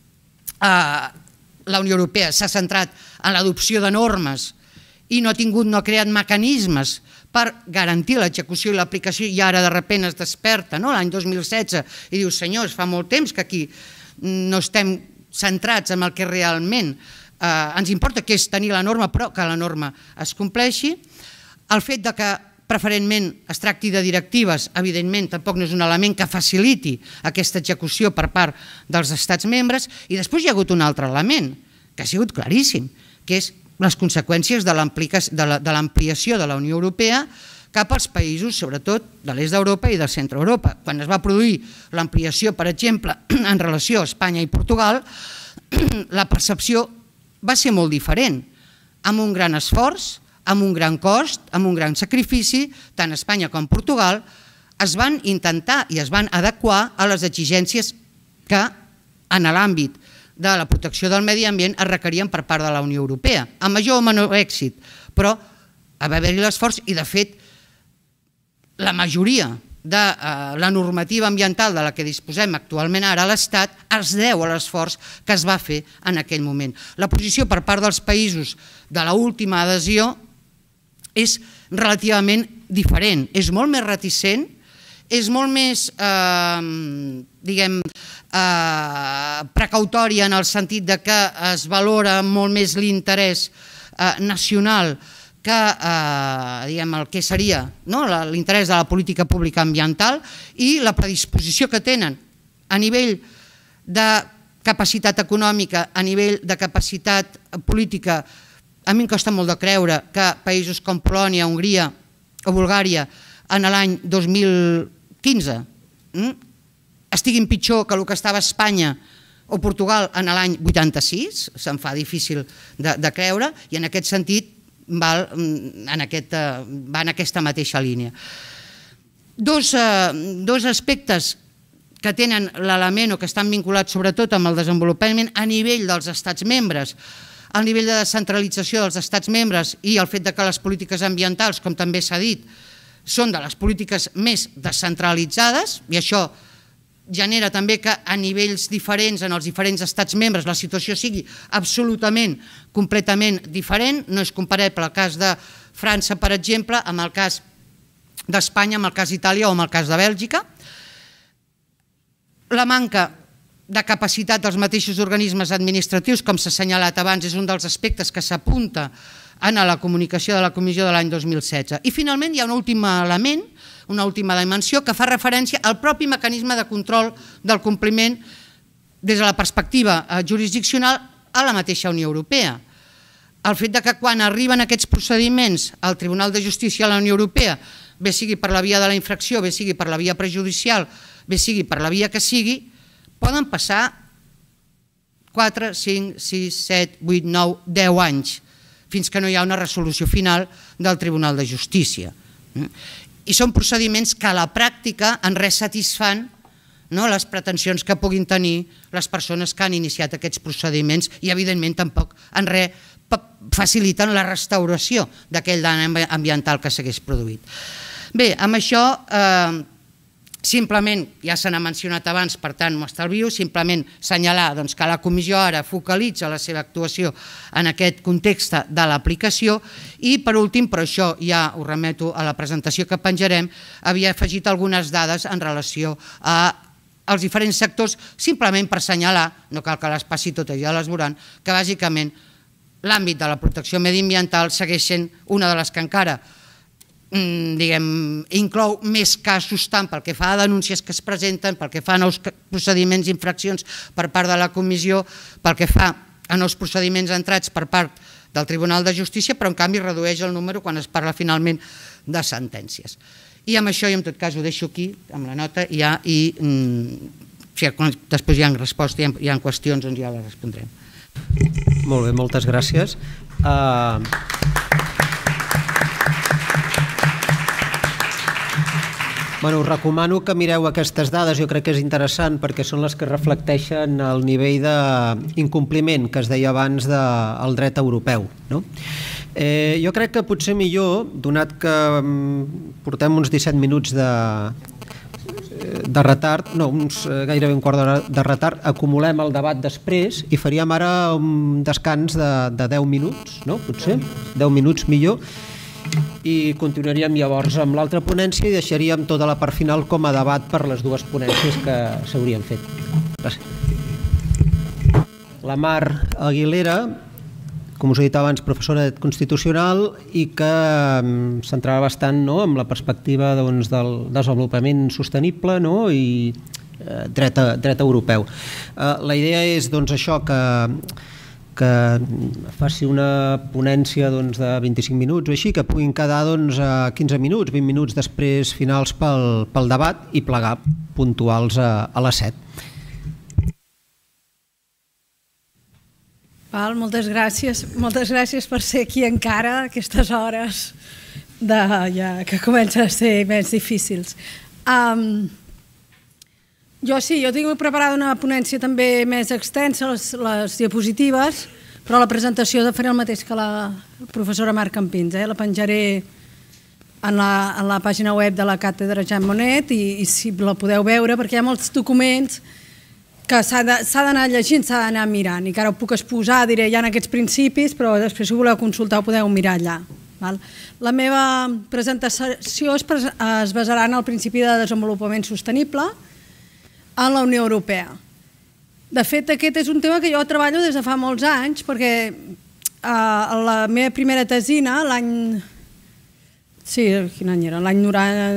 la Unió Europea s'ha centrat en l'adopció de normes i no ha creat mecanismes per garantir l'execució i l'aplicació, i ara de sobte es desperta l'any 2016 i diu, senyors, fa molt temps que aquí no estem centrats en el que realment ens importa, que és tenir la norma, però que la norma es compleixi. El fet que preferentment es tracti de directives, evidentment, tampoc no és un element que faciliti aquesta execució per part dels estats membres. I després hi ha hagut un altre element, que ha sigut claríssim, que és les conseqüències de l'ampliació de la Unió Europea cap als països, sobretot de l'est d'Europa i del centre d'Europa. Quan es va produir l'ampliació, per exemple, en relació a Espanya i Portugal, la percepció va ser molt diferent, amb un gran esforç, amb un gran cost, amb un gran sacrifici. Tant Espanya com Portugal es van intentar i es van adequar a les exigències que en l'àmbit de la protecció del medi ambient es requerien per part de la Unió Europea, amb major o menor èxit, però va haver-hi l'esforç i, de fet, la majoria de la normativa ambiental de la que disposem actualment ara a l'Estat es deu a l'esforç que es va fer en aquell moment. La posició per part dels països de l'última adhesió és relativament diferent, és molt més reticent, és molt més, diguem, precautòria en el sentit que es valora molt més l'interès nacional que el que seria l'interès de la política pública ambiental, i la predisposició que tenen a nivell de capacitat econòmica, a nivell de capacitat política. A mi em costa molt de creure que països com Polònia, Hongria o Bulgària en l'any 2015 estiguin pitjor que el que estava a Espanya o Portugal en l'any 86, se'm fa difícil de creure, i en aquest sentit va en aquesta mateixa línia. Dos aspectes que tenen l'element o que estan vinculats sobretot amb el desenvolupament a nivell dels estats membres, el nivell de descentralització dels estats membres i el fet que les polítiques ambientals, com també s'ha dit, són de les polítiques més descentralitzades, i això genera també que a nivells diferents en els diferents estats membres la situació sigui absolutament, completament diferent. No és comparable el cas de França, per exemple, amb el cas d'Espanya, amb el cas d'Itàlia o amb el cas de Bèlgica. La manca de capacitat dels mateixos organismes administratius, com s'ha assenyalat abans, és un dels aspectes que s'apunta en la comunicació de la Comissió de l'any 2016. I finalment hi ha un últim element, una última dimensió, que fa referència al propi mecanisme de control del compliment des de la perspectiva jurisdiccional a la mateixa Unió Europea. El fet que quan arriben aquests procediments al Tribunal de Justícia de la Unió Europea, bé sigui per la via de la infracció, bé sigui per la via prejudicial, bé sigui per la via que sigui, poden passar 4, 5, 6, 7, 8, 9, 10 anys, fins que no hi ha una resolució final del Tribunal de Justícia. I són procediments que a la pràctica en res satisfan les pretensions que puguin tenir les persones que han iniciat aquests procediments i, evidentment, tampoc en res faciliten la restauració d'aquell dany ambiental que s'hagués produït. Bé, amb això, simplement, ja se n'ha mencionat abans, per tant m'ho estalvio, simplement assenyalar que la Comissió ara focalitza la seva actuació en aquest context de l'aplicació i, per últim, però això ja ho remeto a la presentació que penjarem, havia afegit algunes dades en relació als diferents sectors, simplement per assenyalar, no cal que les passi totes, ja les veuran, que bàsicament l'àmbit de la protecció mediambiental segueix sent una de les que encara inclou més casos tant pel que fa a denúncies que es presenten, pel que fa a nous procediments i infraccions per part de la Comissió, pel que fa a nous procediments entrats per part del Tribunal de Justícia, però en canvi redueix el número quan es parla finalment de sentències. I amb això, i en tot cas ho deixo aquí, amb la nota, i després hi ha respostes, hi ha qüestions, doncs ja les respondrem. Molt bé, moltes gràcies. Us recomano que mireu aquestes dades, jo crec que és interessant perquè són les que reflecteixen el nivell d'incompliment que es deia abans del dret europeu. Jo crec que potser millor, donat que portem uns 17 minuts de retard, no, gairebé un quart d'hora de retard, acumulem el debat després i faríem ara un descans de 10 minuts, no? Potser 10 minuts millor, i continuaríem llavors amb l'altra ponència i deixaríem tota la part final com a debat per les dues ponències que s'haurien fet. Gràcies. La Mar Aguilera, com us he dit abans, professora de dret constitucional i que centrava bastant amb la perspectiva del desenvolupament sostenible i dret europeu. La idea és això, que faci una ponència de 25 minuts o així, que puguin quedar 15 minuts, 20 minuts després finals pel debat i plegar puntuals a les 7. Moltes gràcies per ser aquí encara a aquestes hores que comencen a ser més difícils. Jo tinc preparada una ponència també més extensa, les diapositives, però la presentació faré el mateix que la professora Mar Campins. La penjaré en la pàgina web de la càtedra Jean Monnet i si la podeu veure, perquè hi ha molts documents que s'ha d'anar llegint, s'ha d'anar mirant, i que ara ho puc exposar, diré, hi ha aquests principis, però després si voleu consultar ho podeu mirar allà. La meva presentació es basarà en el principi de desenvolupament sostenible en la Unió Europea. De fet, aquest és un tema que jo treballo des de fa molts anys, perquè la meva primera tesina, l'any... Sí, quin any era? L'any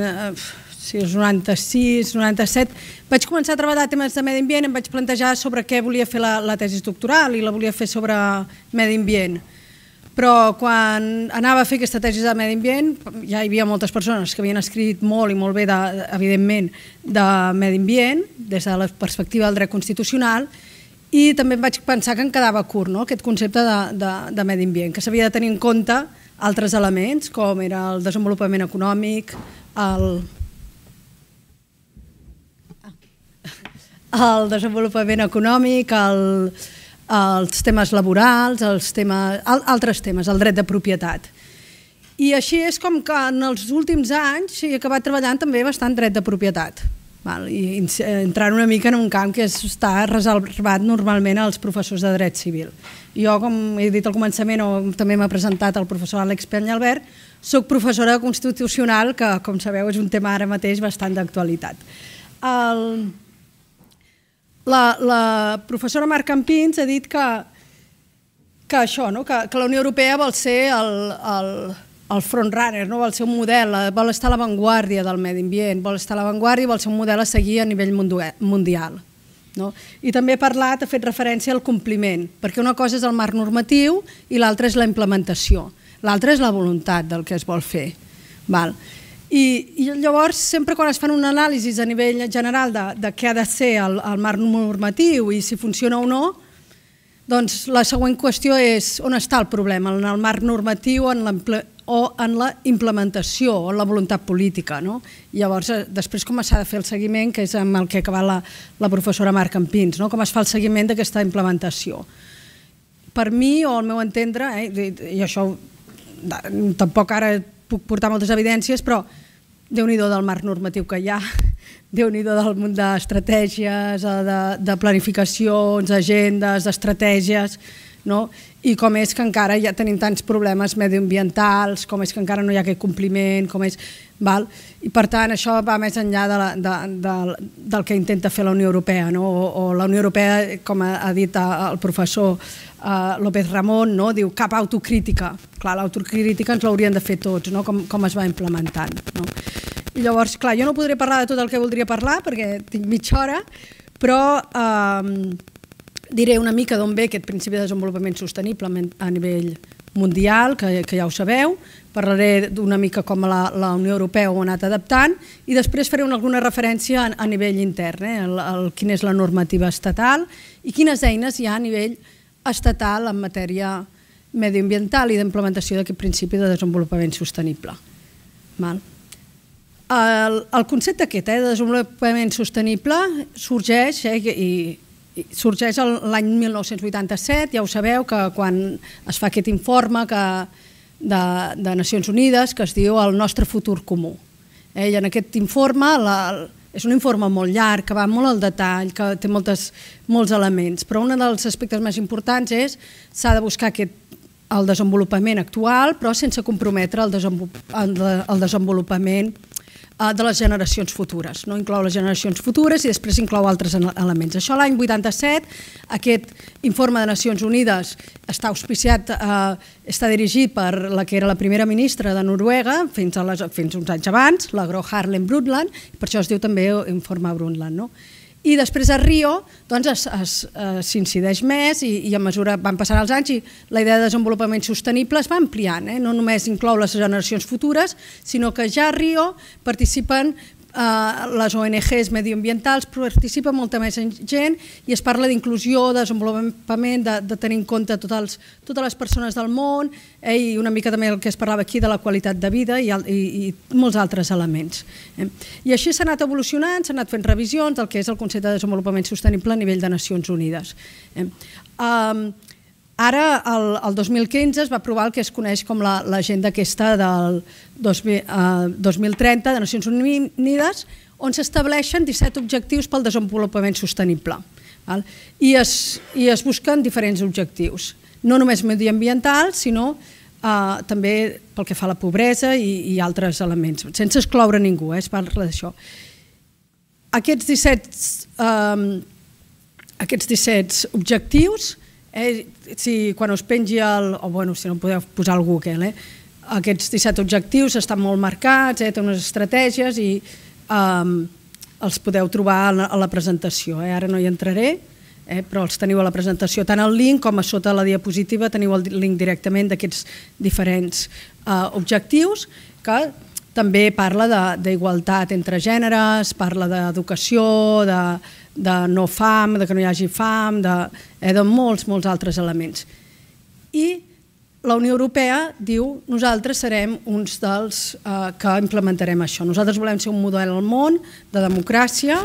96, 97, vaig començar a treballar temes de medi ambient, em vaig plantejar sobre què volia fer la tesi doctoral i la volia fer sobre medi ambient. Però quan anava a fer aquesta tesi de medi ambient ja hi havia moltes persones que havien escrit molt i molt bé, evidentment, de medi ambient, des de la perspectiva del dret constitucional, i també em vaig pensar que em quedava curt aquest concepte de medi ambient, que s'havia de tenir en compte altres elements, com era el desenvolupament econòmic, el desenvolupament econòmic, els temes laborals, altres temes, el dret de propietat. I així és com que en els últims anys he acabat treballant també bastant dret de propietat, i entrant una mica en un camp que està reservat normalment als professors de dret civil. Jo, com he dit al començament, o també m'ha presentat el professor Àlex Penyalbert, soc professora de constitucional, que, com sabeu, és un tema ara mateix bastant d'actualitat. La professora Mar Campins ha dit que la Unió Europea vol ser el frontrunner, vol ser un model, vol estar a l'avantguàrdia del medi ambient, vol estar a l'avantguàrdia i vol ser un model a seguir a nivell mundial. I també ha fet referència al compliment, perquè una cosa és el marc normatiu i l'altra és la implementació, l'altra és la voluntat del que es vol fer. I llavors, sempre quan es fan un anàlisi a nivell general de què ha de ser el marc normatiu i si funciona o no, doncs la següent qüestió és on està el problema, en el marc normatiu o en la implementació o en la voluntat política. Llavors, després com s'ha de fer el seguiment, que és amb el que ha acabat la professora Mar Campins, com es fa el seguiment d'aquesta implementació. Per mi, o al meu entendre, i això tampoc ara puc portar moltes evidències, però Déu-n'hi-do del marc normatiu que hi ha, Déu-n'hi-do del munt d'estratègies, de planificacions, d'agendes, d'estratègies, i com és que encara ja tenim tants problemes mediambientals, com és que encara no hi ha aquest compliment, i per tant això va més enllà del que intenta fer la Unió Europea, o la Unió Europea, com ha dit el professor López Ramon, diu cap autocrítica. Clar, l'autocrítica ens l'haurien de fer tots, com es va implementant. I llavors, clar, jo no podré parlar de tot el que voldria parlar perquè tinc mitja hora, però diré una mica d'on ve aquest principi de desenvolupament sostenible a nivell mundial, que ja ho sabeu, parlaré d'una mica com la Unió Europea ho ha anat adaptant i després faré alguna referència a nivell intern, quina és la normativa estatal i quines eines hi ha a nivell estatal en matèria mediambiental i d'implementació d'aquest principi de desenvolupament sostenible. El concepte aquest de desenvolupament sostenible sorgeix l'any 1987, ja ho sabeu, que quan es fa aquest informe de Nacions Unides que es diu el nostre futur comú. I en aquest informe És un informe molt llarg, que va molt al detall, que té molts elements, però un dels aspectes més importants és s'ha de buscar el desenvolupament actual, però sense comprometre el desenvolupament de les generacions futures. No inclou les generacions futures i després inclou altres elements. Això l'any 87, aquest informe de Nacions Unides està auspiciat, està dirigit per la que era la primera ministra de Noruega fins uns anys abans, la Gro Harlem Brundtland, per això es diu també informe Brundtland. I després a Rio s'incideix més i a mesura van passant els anys i la idea de desenvolupament sostenible es va ampliant, no només inclou les generacions futures, sinó que ja a Rio participen les ONGs medioambientals, participa molta més gent i es parla d'inclusió, de desenvolupament, de tenir en compte totes les persones del món i una mica també el que es parlava aquí de la qualitat de vida i molts altres elements. I així s'ha anat evolucionant, s'ha anat fent revisions del que és el concepte de desenvolupament sostenible a nivell de Nacions Unides. Ara, el 2015, es va aprovar el que es coneix com l'agenda aquesta del 2030 de Nacions Unides, on s'estableixen 17 objectius pel desenvolupament sostenible. I es busquen diferents objectius, no només mediambientals, sinó també pel que fa a la pobresa i altres elements, sense excloure ningú, es parla d'això. Aquests 17 objectius, quan us pengi si no podeu posar al Google, aquests 17 objectius estan molt marcats, té unes estratègies i els podeu trobar a la presentació. Ara no hi entraré, però els teniu a la presentació. Tant el link com a sota la diapositiva teniu el link directament d'aquests diferents objectius que també parla d'igualtat entre gèneres, parla d'educació, de no fam, de que no hi hagi fam, de molts altres elements. I la Unió Europea diu nosaltres serem uns dels que implementarem això. Nosaltres volem ser un model al món de democràcia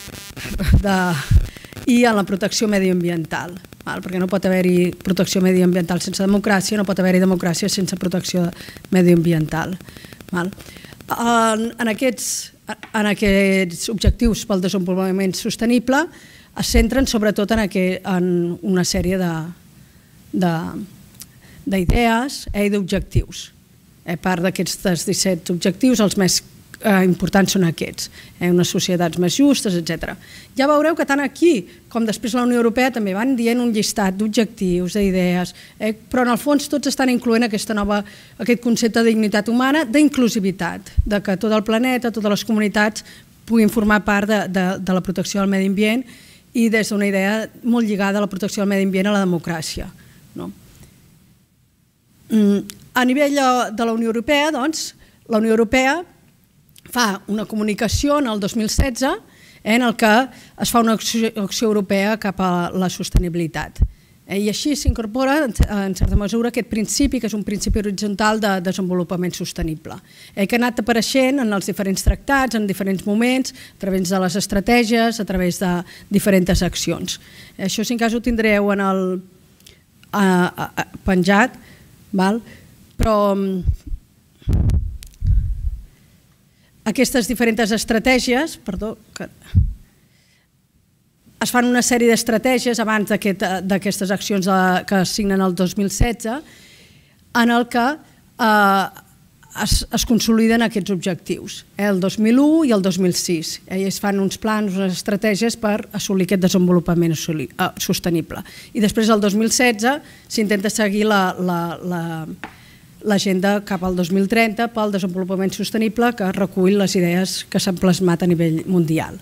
i en la protecció mediambiental, perquè no pot haver-hi protecció mediambiental sense democràcia, no pot haver-hi democràcia sense protecció mediambiental. En aquests objectius pel desenvolupament sostenible es centren sobretot en una sèrie d'idees i d'objectius. A part d'aquests 17 objectius, els més importants són aquests, unes societats més justes, etc. Ja veureu que tant aquí com després la Unió Europea també van dient un llistat d'objectius, d'idees, però en el fons tots estan incloent aquest concepte de dignitat humana, d'inclusivitat, de que tot el planeta, totes les comunitats puguin formar part de la protecció del medi ambient i des d'una idea molt lligada a la protecció del medi ambient a la democràcia. A nivell de la Unió Europea, doncs, la Unió Europea fa una comunicació en el 2016 en el que es fa una acció europea cap a la sostenibilitat. I així s'incorpora, en certa mesura, aquest principi, que és un principi horitzontal de desenvolupament sostenible, que ha anat apareixent en els diferents tractats, en diferents moments, a través de les estratègies, a través de diferents accions. Això, si en cas, ho tindreu penjat, però aquestes diferents estratègies, es fan una sèrie d'estratègies abans d'aquestes accions que es signen el 2016 en el que es consoliden aquests objectius, el 2001 i el 2006. Es fan uns plans, unes estratègies per assolir aquest desenvolupament sostenible. I després, el 2016, s'intenta seguir l'agenda cap al 2030 pel desenvolupament sostenible que recull les idees que s'han plasmat a nivell mundial.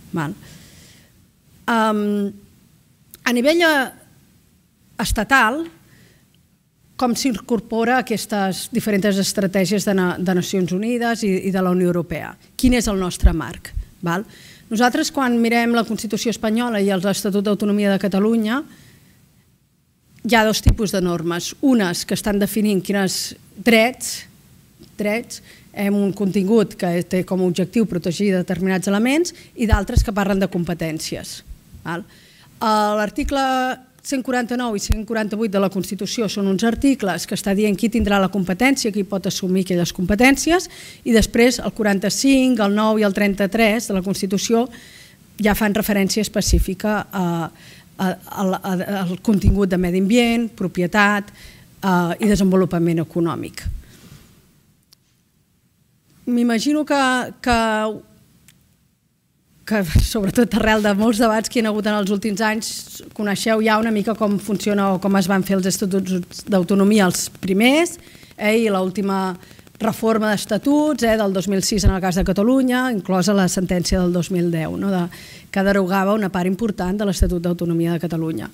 A nivell estatal, com s'incorpora aquestes diferents estratègies de Nacions Unides i de la Unió Europea? Quin és el nostre marc? Nosaltres, quan mirem la Constitució espanyola i l'Estatut d'Autonomia de Catalunya, hi ha dos tipus de normes. Unes que estan definint quins drets, amb un contingut que té com a objectiu protegir determinats elements, i d'altres que parlen de competències. L'article 149 i 148 de la Constitució són uns articles que està dient qui tindrà la competència, qui pot assumir aquelles competències, i després el 45, el 9 i el 33 de la Constitució ja fan referència específica al contingut de medi ambient, propietat i desenvolupament econòmic. M'imagino que sobretot arrel de molts debats que hi ha hagut en els últims anys, coneixeu ja una mica com funciona o com es van fer els estatuts d'autonomia els primers i l'última reforma d'estatuts del 2006 en el cas de Catalunya, inclosa la sentència del 2010, que derogava una part important de l'Estatut d'Autonomia de Catalunya.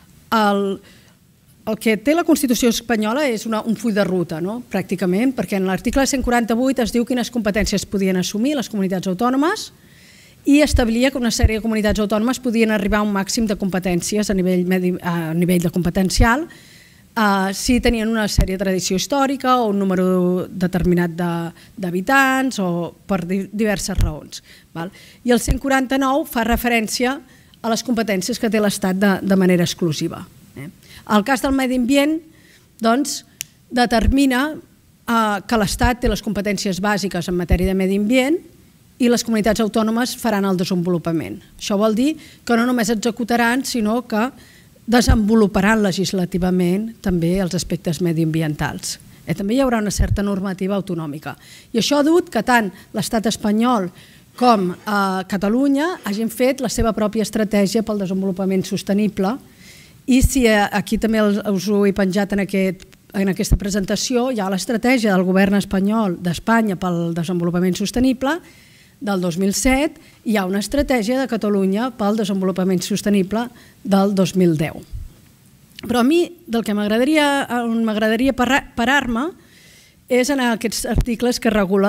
El que té la Constitució espanyola és un full de ruta, pràcticament, perquè en l'article 148 es diu quines competències podien assumir les comunitats autònomes i establia que una sèrie de comunitats autònomes podien arribar a un màxim de competències a nivell de competencial si tenien una sèrie de tradició històrica o un número determinat d'habitants o per diverses raons. I el 149 fa referència a les competències que té l'Estat de manera exclusiva. El cas del medi ambient determina que l'Estat té les competències bàsiques en matèria de medi ambient i les comunitats autònomes faran el desenvolupament. Això vol dir que no només executaran, sinó que desenvoluparan legislativament també els aspectes mediambientals. També hi haurà una certa normativa autonòmica. I això ha dut que tant l'Estat espanyol com Catalunya hagin fet la seva pròpia estratègia pel desenvolupament sostenible i si aquí també us ho he penjat en aquesta presentació, hi ha l'estratègia del govern espanyol d'Espanya pel desenvolupament sostenible del 2007 i hi ha una estratègia de Catalunya pel desenvolupament sostenible del 2010. Però a mi del que m'agradaria parar-me és en aquests articles que regula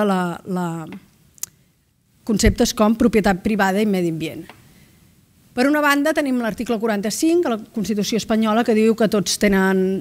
conceptes com propietat privada i medi ambient. Per una banda tenim l'article 45 de la Constitució espanyola que diu que tots tenen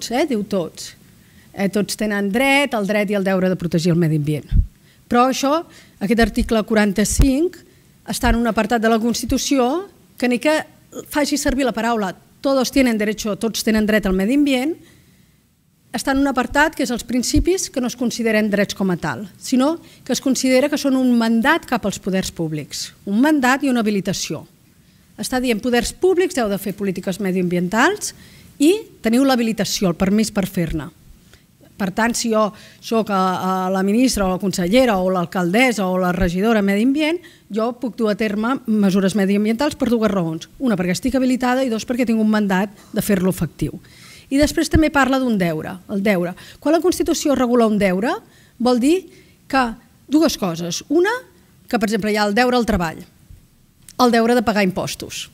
dret, el dret i el deure de protegir el medi ambient. Però aquest article 45 està en un apartat de la Constitució que ni que faci servir la paraula tots tenen dret al medi ambient, està en un apartat que és els principis que no es consideren drets com a tal, sinó que es considera que són un mandat cap als poders públics, un mandat i una habilitació. Està dient poders públics heu de fer polítiques mediambientals i teniu l'habilitació, el permís per fer-ne. Per tant, si jo soc la ministra o la consellera o l'alcaldessa o la regidora de Medi Ambient, jo puc dur a terme mesures mediambientals per dues raons. Una, perquè estic habilitada i dos, perquè tinc un mandat de fer-lo efectiu. I després també parla d'un deure, el deure. Quan la Constitució regula un deure, vol dir que dues coses. Una, que per exemple hi ha el deure al treball, el deure de pagar impostos.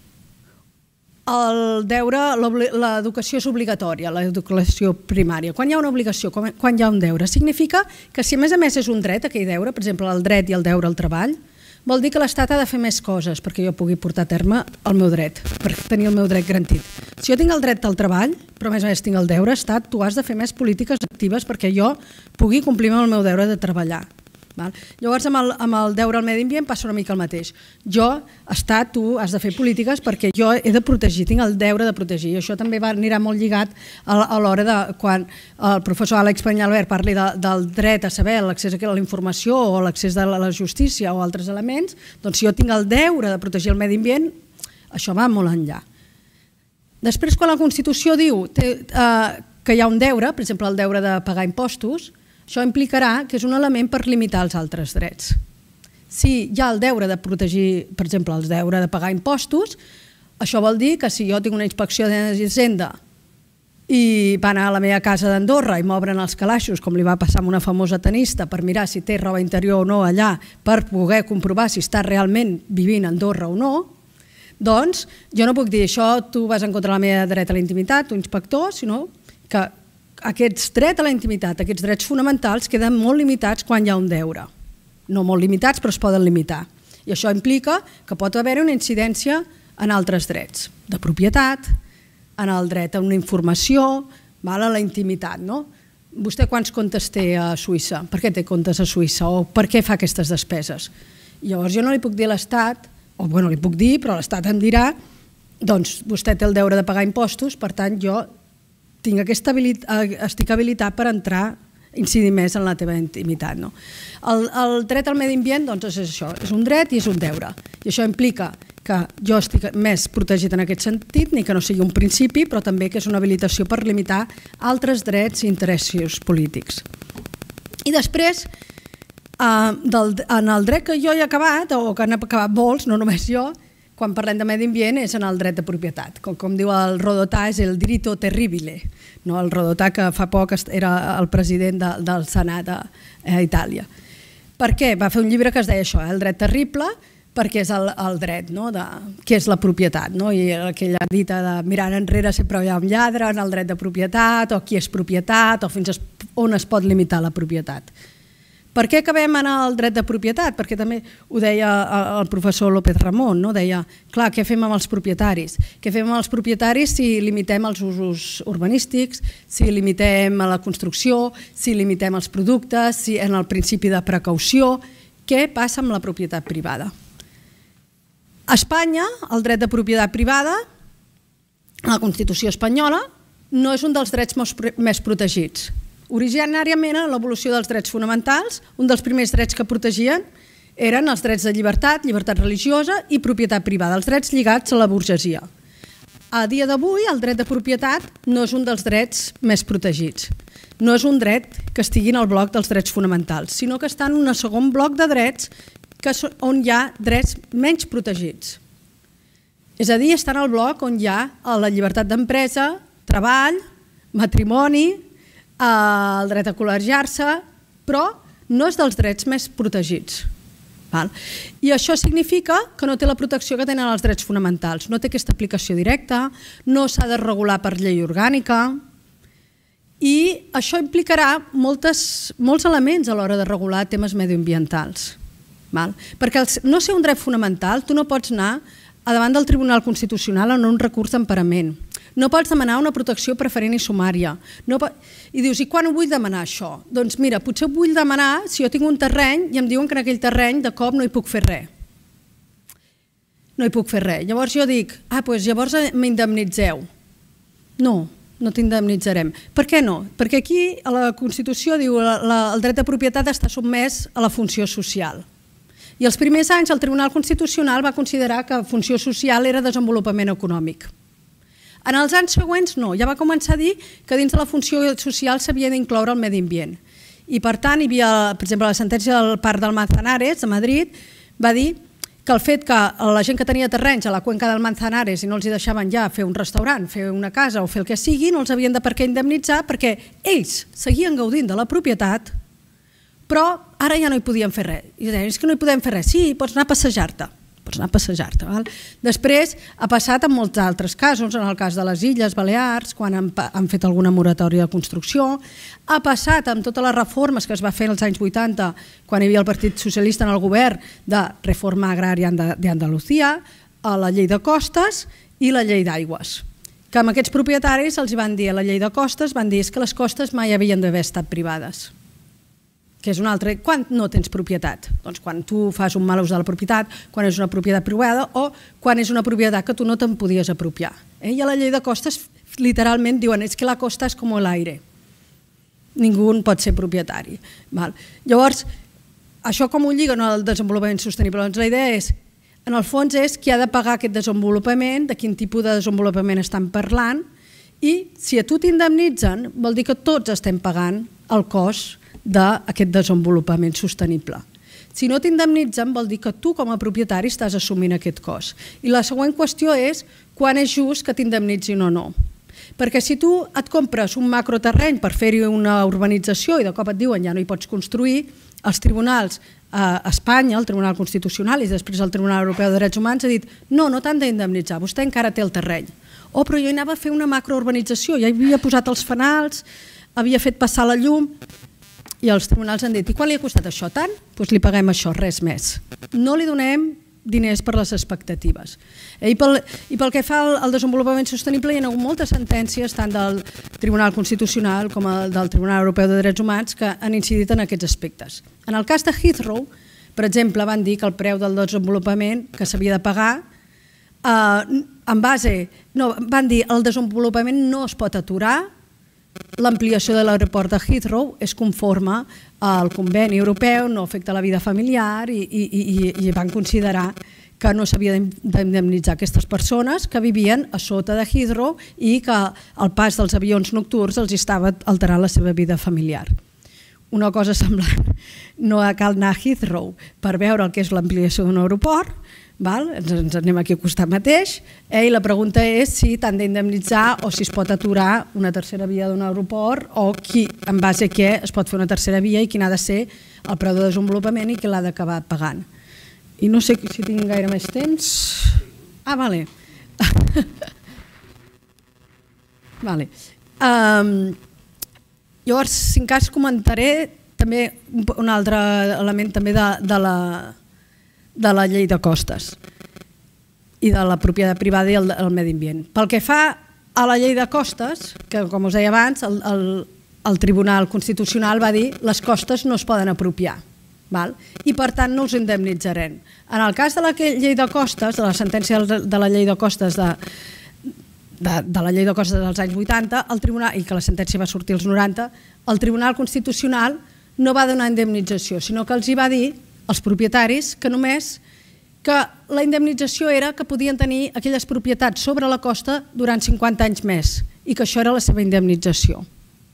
El deure, l'educació és obligatòria, l'educació primària. Quan hi ha una obligació, quan hi ha un deure, significa que si a més és un dret, aquell deure, per exemple el dret i el deure al treball, vol dir que l'Estat ha de fer més coses perquè jo pugui portar a terme el meu dret, per tenir el meu dret garantit. Si jo tinc el dret al treball, però a més tinc el deure, Estat, tu has de fer més polítiques actives perquè jo pugui complir amb el meu deure de treballar. Llavors amb el deure al medi ambient passa una mica el mateix. Jo, Estat, tu has de fer polítiques perquè jo he de protegir, tinc el deure de protegir, i això també anirà molt lligat a l'hora de quan el professor Àlex Penyalbert parli del dret a saber, l'accés a la informació o l'accés a la justícia o altres elements, doncs si jo tinc el deure de protegir el medi ambient, això va molt enllà. Després, quan la Constitució diu que hi ha un deure, per exemple el deure de pagar impostos, això implicarà que és un element per limitar els altres drets. Si hi ha el deure de protegir, per exemple, el deure de pagar impostos, això vol dir que si jo tinc una inspecció d'Hisenda i van a la meva casa d'Andorra i m'obren els calaixos, com li va passar amb una famosa tenista, per mirar si té roba interior o no allà, per poder comprovar si està realment vivint a Andorra o no, doncs jo no puc dir això, tu vas en contra de la meva dret a la intimitat, tu inspector, sinó que aquests drets a la intimitat, aquests drets fonamentals queden molt limitats quan hi ha un deure. No molt limitats, però es poden limitar. I això implica que pot haver una incidència en altres drets, de propietat, en el dret a una informació, a la intimitat. Vostè quants comptes té a Suïssa? Per què té comptes a Suïssa? O per què fa aquestes despeses? Llavors jo no li puc dir a l'Estat, o li puc dir, però l'Estat em dirà doncs vostè té el deure de pagar impostos, per tant jo estic habilitat per entrar, incidir més en la teva intimitat. El dret al medi ambient és això, és un dret i és un deure. I això implica que jo estic més protegit en aquest sentit, ni que no sigui un principi, però també que és una habilitació per limitar altres drets i interessos polítics. I després, en el dret que jo he acabat, o que han acabat molts, no només jo, quan parlem de medi ambient és en el dret de propietat. Com diu el Rodotà, és el diritto terribile. El Rodotà, que fa poc era el president del Senat a Itàlia. Per què? Va fer un llibre que es deia això, el dret terrible, perquè és el dret, què és la propietat. I aquella dita de mirant enrere sempre hi ha un lladre en el dret de propietat, o qui és propietat, o fins on es pot limitar la propietat. Per què acabem en el dret de propietat? Perquè també ho deia el professor López Ramon, deia, clar, què fem amb els propietaris? Què fem amb els propietaris si limitem els usos urbanístics, si limitem la construcció, si limitem els productes, si en el principi de precaució, què passa amb la propietat privada? A Espanya, el dret de propietat privada, la Constitució espanyola, no és un dels drets més protegits. Originàriament, en l'evolució dels drets fonamentals, un dels primers drets que protegien eren els drets de llibertat, llibertat religiosa i propietat privada, els drets lligats a la burgesia. A dia d'avui, el dret de propietat no és un dels drets més protegits. No és un dret que estigui en el bloc dels drets fonamentals, sinó que està en un segon bloc de drets on hi ha drets menys protegits. És a dir, està en el bloc on hi ha la llibertat d'empresa, treball, matrimoni, el dret a col·legiar-se, però no és dels drets més protegits. I això significa que no té la protecció que tenen els drets fonamentals, no té aquesta aplicació directa, no s'ha de regular per llei orgànica, i això implicarà molts elements a l'hora de regular temes mediambientals. Perquè al no ser un dret fonamental, tu no pots anar a davant del Tribunal Constitucional en un recurs d'emparament. No pots demanar una protecció preferent i sumària. I dius, i quan ho vull demanar això? Doncs mira, potser ho vull demanar si jo tinc un terreny i em diuen que en aquell terreny de cop no hi puc fer res. No hi puc fer res. Llavors jo dic, doncs llavors m'indemnitzeu. No, no t'indemnitzarem. Per què no? Perquè aquí a la Constitució diu el dret de propietat està sotmès a la funció social. I els primers anys el Tribunal Constitucional va considerar que funció social era desenvolupament econòmic. En els anys següents no, ja va començar a dir que dins de la funció social s'havia d'incloure el medi ambient. I per tant, hi havia, per exemple, la sentència del Parc del Manzanares, a Madrid, va dir que el fet que la gent que tenia terrenys a la cuenca del Manzanares i no els hi deixaven ja fer un restaurant, fer una casa o fer el que sigui, no els havien de per què indemnitzar perquè ells seguien gaudint de la propietat, però ara ja no hi podien fer res. I deien, és que no hi podem fer res. Sí, pots anar a passejar-te. Després ha passat en molts altres casos, en el cas de les Illes Balears, quan han fet alguna moratòria de construcció, ha passat amb totes les reformes que es va fer als anys 80, quan hi havia el Partit Socialista en el govern, de reforma agrària d'Andalusia, a la llei de costes i la llei d'aigües. Que amb aquests propietaris els van dir a la llei de costes, van dir que les costes mai havien d'haver estat privades. Que és un altre, quan no tens propietat? Doncs quan tu fas un mal ús de la propietat, quan és una propietat privada o quan és una propietat que tu no te'n podies apropiar. I a la llei de costes literalment diuen que la costa és com l'aire. Ningú pot ser propietari. Llavors, això com ho lliguen al desenvolupament sostenible? Doncs la idea és, en el fons és qui ha de pagar aquest desenvolupament, de quin tipus de desenvolupament estan parlant, i si a tu t'indemnitzen vol dir que tots estem pagant el cost d'aquest desenvolupament sostenible. Si no t'indemnitzen vol dir que tu com a propietari estàs assumint aquest cost. I la següent qüestió és quan és just que t'indemnitzin o no. Perquè si tu et compres un macroterreny per fer-hi una urbanització i de cop et diuen ja no hi pots construir, els tribunals a Espanya, el Tribunal Constitucional i després el Tribunal Europeu de Drets Humans ha dit no t'han d'indemnitzar, vostè encara té el terreny. Però jo anava a fer una macrourbanització, ja havia posat els fanals, havia fet passar la llum. I els tribunals han dit, i quan li ha costat això tant? Doncs li paguem això, res més. No li donem diners per les expectatives. I pel que fa al desenvolupament sostenible hi ha hagut moltes sentències tant del Tribunal Constitucional com del Tribunal Europeu de Drets Humans que han incidit en aquests aspectes. En el cas de Heathrow, per exemple, van dir que el preu del desenvolupament que s'havia de pagar van dir el desenvolupament no es pot aturar, l'ampliació de l'aeroport de Heathrow és conforme al conveni europeu, no afecta la vida familiar i van considerar que no s'havia d'indemnitzar aquestes persones que vivien a sota de Heathrow i que el pas dels avions nocturns els estava alterant la seva vida familiar. Una cosa semblant, no cal anar a Heathrow per veure el que és l'ampliació d'un aeroport, ens anem aquí al costat mateix, i la pregunta és si t'han d'indemnitzar o si es pot aturar una tercera via d'un aeroport o en base a què es pot fer una tercera via i quin ha de ser el preu de desenvolupament i qui l'ha d'acabar pagant. I no sé si tinc gaire més temps. Vale. Vale. Llavors, si en cas comentaré també un altre element també de la llei de costes i de la propietat privada i el medi ambient. Pel que fa a la llei de costes, que com us deia abans, el Tribunal Constitucional va dir les costes no es poden apropiar i per tant no us indemnitzarem. En el cas de la llei de costes, de la sentència de la llei de costes de la llei de costes dels anys 80, i que la sentència va sortir als 90, el Tribunal Constitucional no va donar indemnització, sinó que els hi va dir als propietaris que només que la indemnització era que podien tenir aquelles propietats sobre la costa durant 50 anys més i que això era la seva indemnització.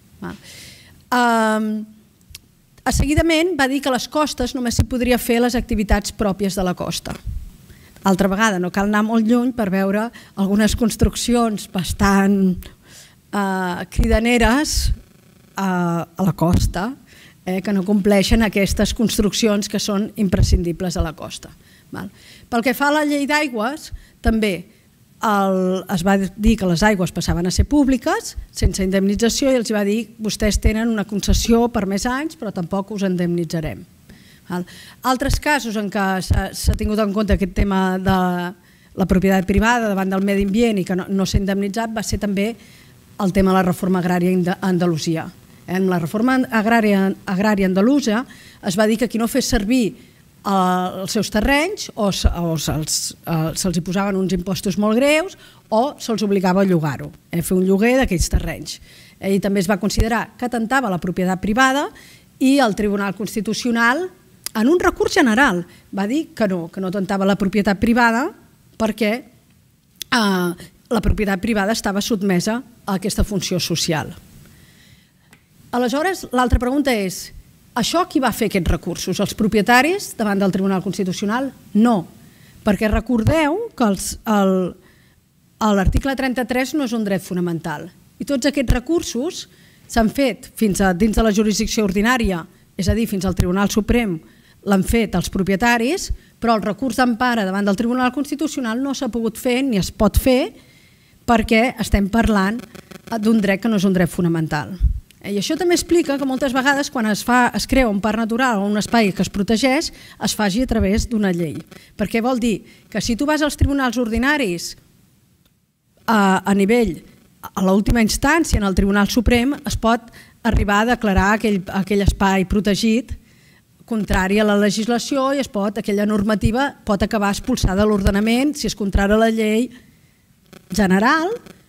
Seguidament va dir que les costes només s'hi podria fer les activitats pròpies de la costa. Altra vegada, no cal anar molt lluny per veure algunes construccions bastant cridaneres a la costa que no compleixen aquestes construccions que són imprescindibles a la costa. Pel que fa a la llei d'aigües, també es va dir que les aigües passaven a ser públiques sense indemnització i els va dir vostès tenen una concessió per més anys però tampoc us indemnitzarem. Altres casos en què s'ha tingut en compte aquest tema de la propietat privada davant del medi ambient i que no s'ha indemnitzat va ser també el tema de la reforma agrària a Andalusia. En la reforma agrària andalusa es va dir que qui no fes servir els seus terrenys o se'ls hi posaven uns impostos molt greus o se'ls obligava a llogar-ho, fer un lloguer d'aquells terrenys. I també es va considerar que atemptava la propietat privada i el Tribunal Constitucional, en un recurs general, va dir que no atemptava la propietat privada perquè la propietat privada estava sotmesa a aquesta funció social. Aleshores, l'altra pregunta és això qui va fer aquests recursos? Els propietaris davant del Tribunal Constitucional? No, perquè recordeu que l'article 33 no és un dret fonamental i tots aquests recursos s'han fet fins a dins de la jurisdicció ordinària, és a dir, fins al Tribunal Suprem l'han fet els propietaris, però el recurs d'empara davant del Tribunal Constitucional no s'ha pogut fer ni es pot fer perquè estem parlant d'un dret que no és un dret fonamental. I això també explica que moltes vegades quan es crea un parc natural o un espai que es protegeix es faci a través d'una llei. Perquè vol dir que si tu vas als tribunals ordinaris a nivell, a l'última instància, en el Tribunal Suprem, es pot arribar a declarar aquell espai protegit contrari a la legislació i aquella normativa pot acabar expulsada de l'ordenament si és contrari a la llei general,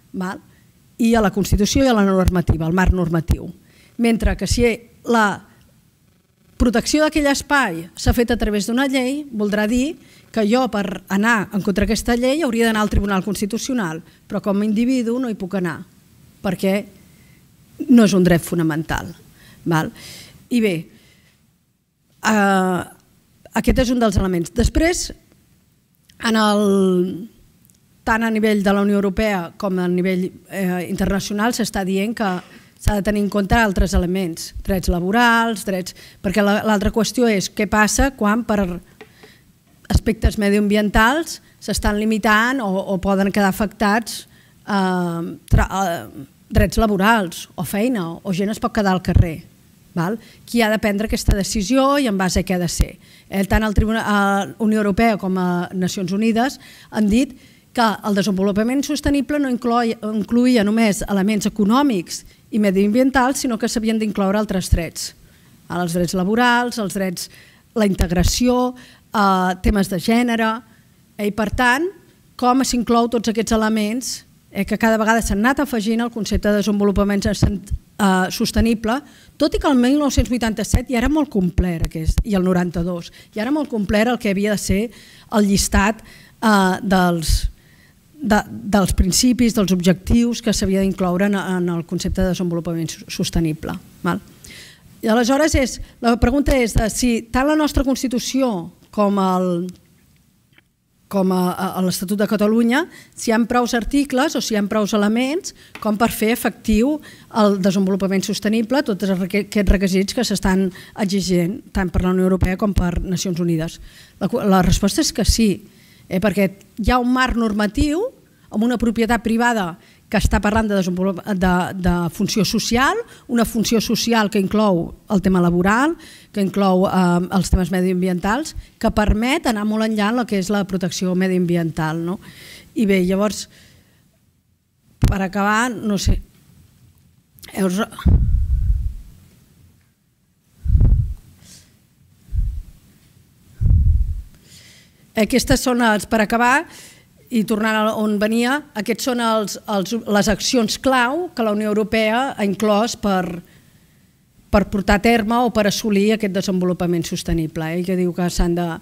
i a la Constitució i a la normativa, al marc normatiu. Mentre que si la protecció d'aquell espai s'ha fet a través d'una llei, voldrà dir que jo per anar en contra d'aquesta llei hauria d'anar al Tribunal Constitucional, però com a individu no hi puc anar, perquè no és un dret fonamental. I bé, aquest és un dels elements. Després, tant a nivell de la Unió Europea com a nivell internacional s'està dient que s'ha de tenir en compte altres elements, drets laborals, perquè l'altra qüestió és què passa quan per aspectes mediambientals s'estan limitant o poden quedar afectats drets laborals o feina o gent es pot quedar al carrer. Qui ha de prendre aquesta decisió i en base a què ha de ser. Tant la Unió Europea com a Nacions Unides han dit que el desenvolupament sostenible no incloïa només elements econòmics i mediambientals, sinó que s'havien d'incloure altres drets. Els drets laborals, els drets, la integració, temes de gènere. I per tant, com s'inclou tots aquests elements que cada vegada s'han anat afegint al concepte de desenvolupament sostenible, tot i que el 1987 ja era molt complet i el 92, ja era molt complet el que havia de ser el llistat dels principis, dels objectius que s'havia d'incloure en el concepte de desenvolupament sostenible. I aleshores la pregunta és si tant la nostra Constitució com l'Estatut de Catalunya, si hi ha prou articles o si hi ha prou elements com per fer efectiu el desenvolupament sostenible, tots aquests requisits que s'estan exigint tant per la Unió Europea com per Nacions Unides. La resposta és que sí, perquè hi ha un marc normatiu amb una propietat privada que està parlant de funció social, una funció social que inclou el tema laboral, que inclou els temes mediambientals, que permet anar molt enllà en el que és la protecció mediambiental. I bé, llavors, per acabar, no sé... Aquestes són per acabar, i tornant a on venia, aquests són les accions clau que la Unió Europea ha inclòs per portar a terme o per assolir aquest desenvolupament sostenible, que diu que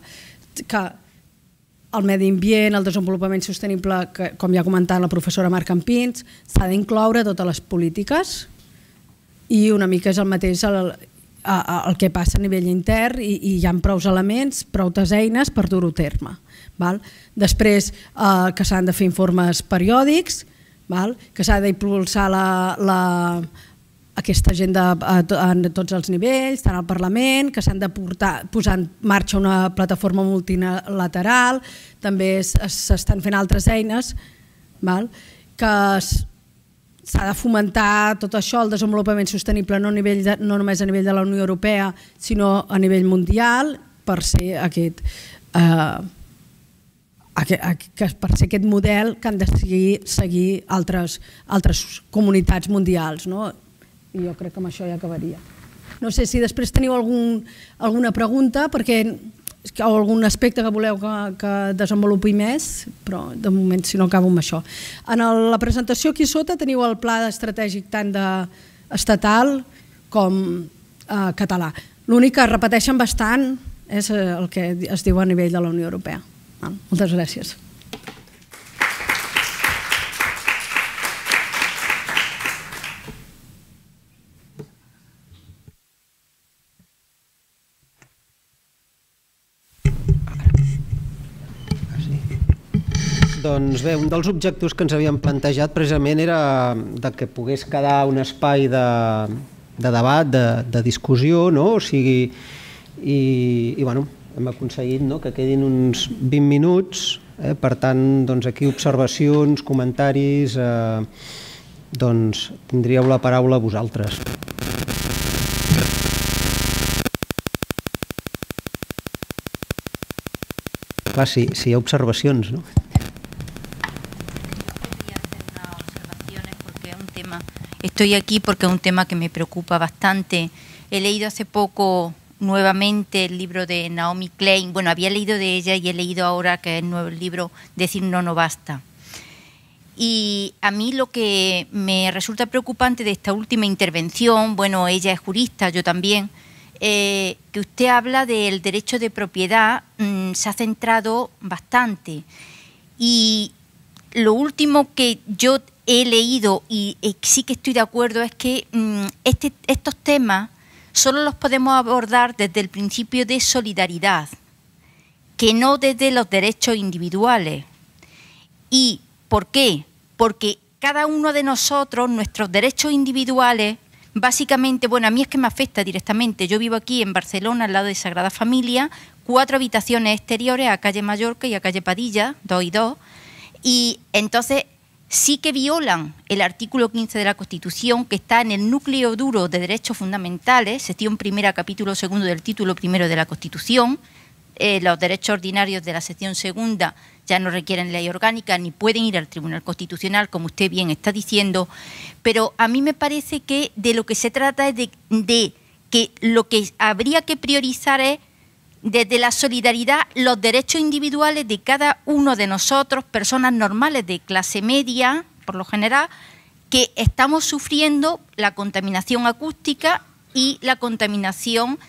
el medi ambient, el desenvolupament sostenible, com ja ha comentat la professora Mar Campins, s'ha d'incloure a totes les polítiques i una mica és el mateix el que passa a nivell intern i hi ha prou elements, prou eines per dur-ho a terme. Després que s'han de fer informes periòdics, que s'ha d'impulsar aquesta agenda a tots els nivells, tant al Parlament, que s'han de posar en marxa una plataforma multilateral, també s'estan fent altres eines, que s'ha de fomentar tot això, el desenvolupament sostenible no només a nivell de la Unió Europea, sinó a nivell mundial, per ser aquest model que han de seguir altres comunitats mundials. I jo crec que amb això ja acabaria. No sé si després teniu alguna pregunta o algun aspecte que voleu que desenvolupi més, però de moment si no acabo amb això. En la presentació aquí sota teniu el pla estratègic tant estatal com català. L'únic que repeteixen bastant és el que es diu a nivell de la Unió Europea. Moltes gràcies. Doncs bé, un dels objectius que ens havíem plantejat precisament era que pogués quedar un espai de debat, de discussió, o sigui, i bueno, hem aconseguit que quedin uns 20 minuts, per tant, aquí observacions, comentaris, doncs tindríeu la paraula vosaltres. Clar, si hi ha observacions, no? Estoy aquí porque es un tema que me preocupa bastante. He leído hace poco nuevamente el libro de Naomi Klein. Bueno, había leído de ella y he leído ahora que es el nuevo libro Decir no, no basta. Y a mí lo que me resulta preocupante de esta última intervención, bueno, ella es jurista, yo también, que usted habla del derecho de propiedad, se ha centrado bastante. Y lo último que yo he leído y sí que estoy de acuerdo es que estos temas solo los podemos abordar desde el principio de solidaridad, que no desde los derechos individuales. ¿Y por qué? Porque cada uno de nosotros, nuestros derechos individuales, básicamente, bueno, a mí es que me afecta directamente. Yo vivo aquí en Barcelona, al lado de Sagrada Familia, 4 habitaciones exteriores a calle Mallorca y a calle Padilla, 2 y 2, y entonces sí que violan el artículo 15 de la Constitución, que está en el núcleo duro de derechos fundamentales, sección primera, capítulo segundo del título primero de la Constitución. Los derechos ordinarios de la sección segunda ya no requieren ley orgánica ni pueden ir al Tribunal Constitucional, como usted bien está diciendo, pero a mí me parece que de lo que se trata es de que lo que habría que priorizar es desde la solidaridad, los derechos individuales de cada uno de nosotros, personas normales de clase media, por lo general, que estamos sufriendo la contaminación acústica y la contaminación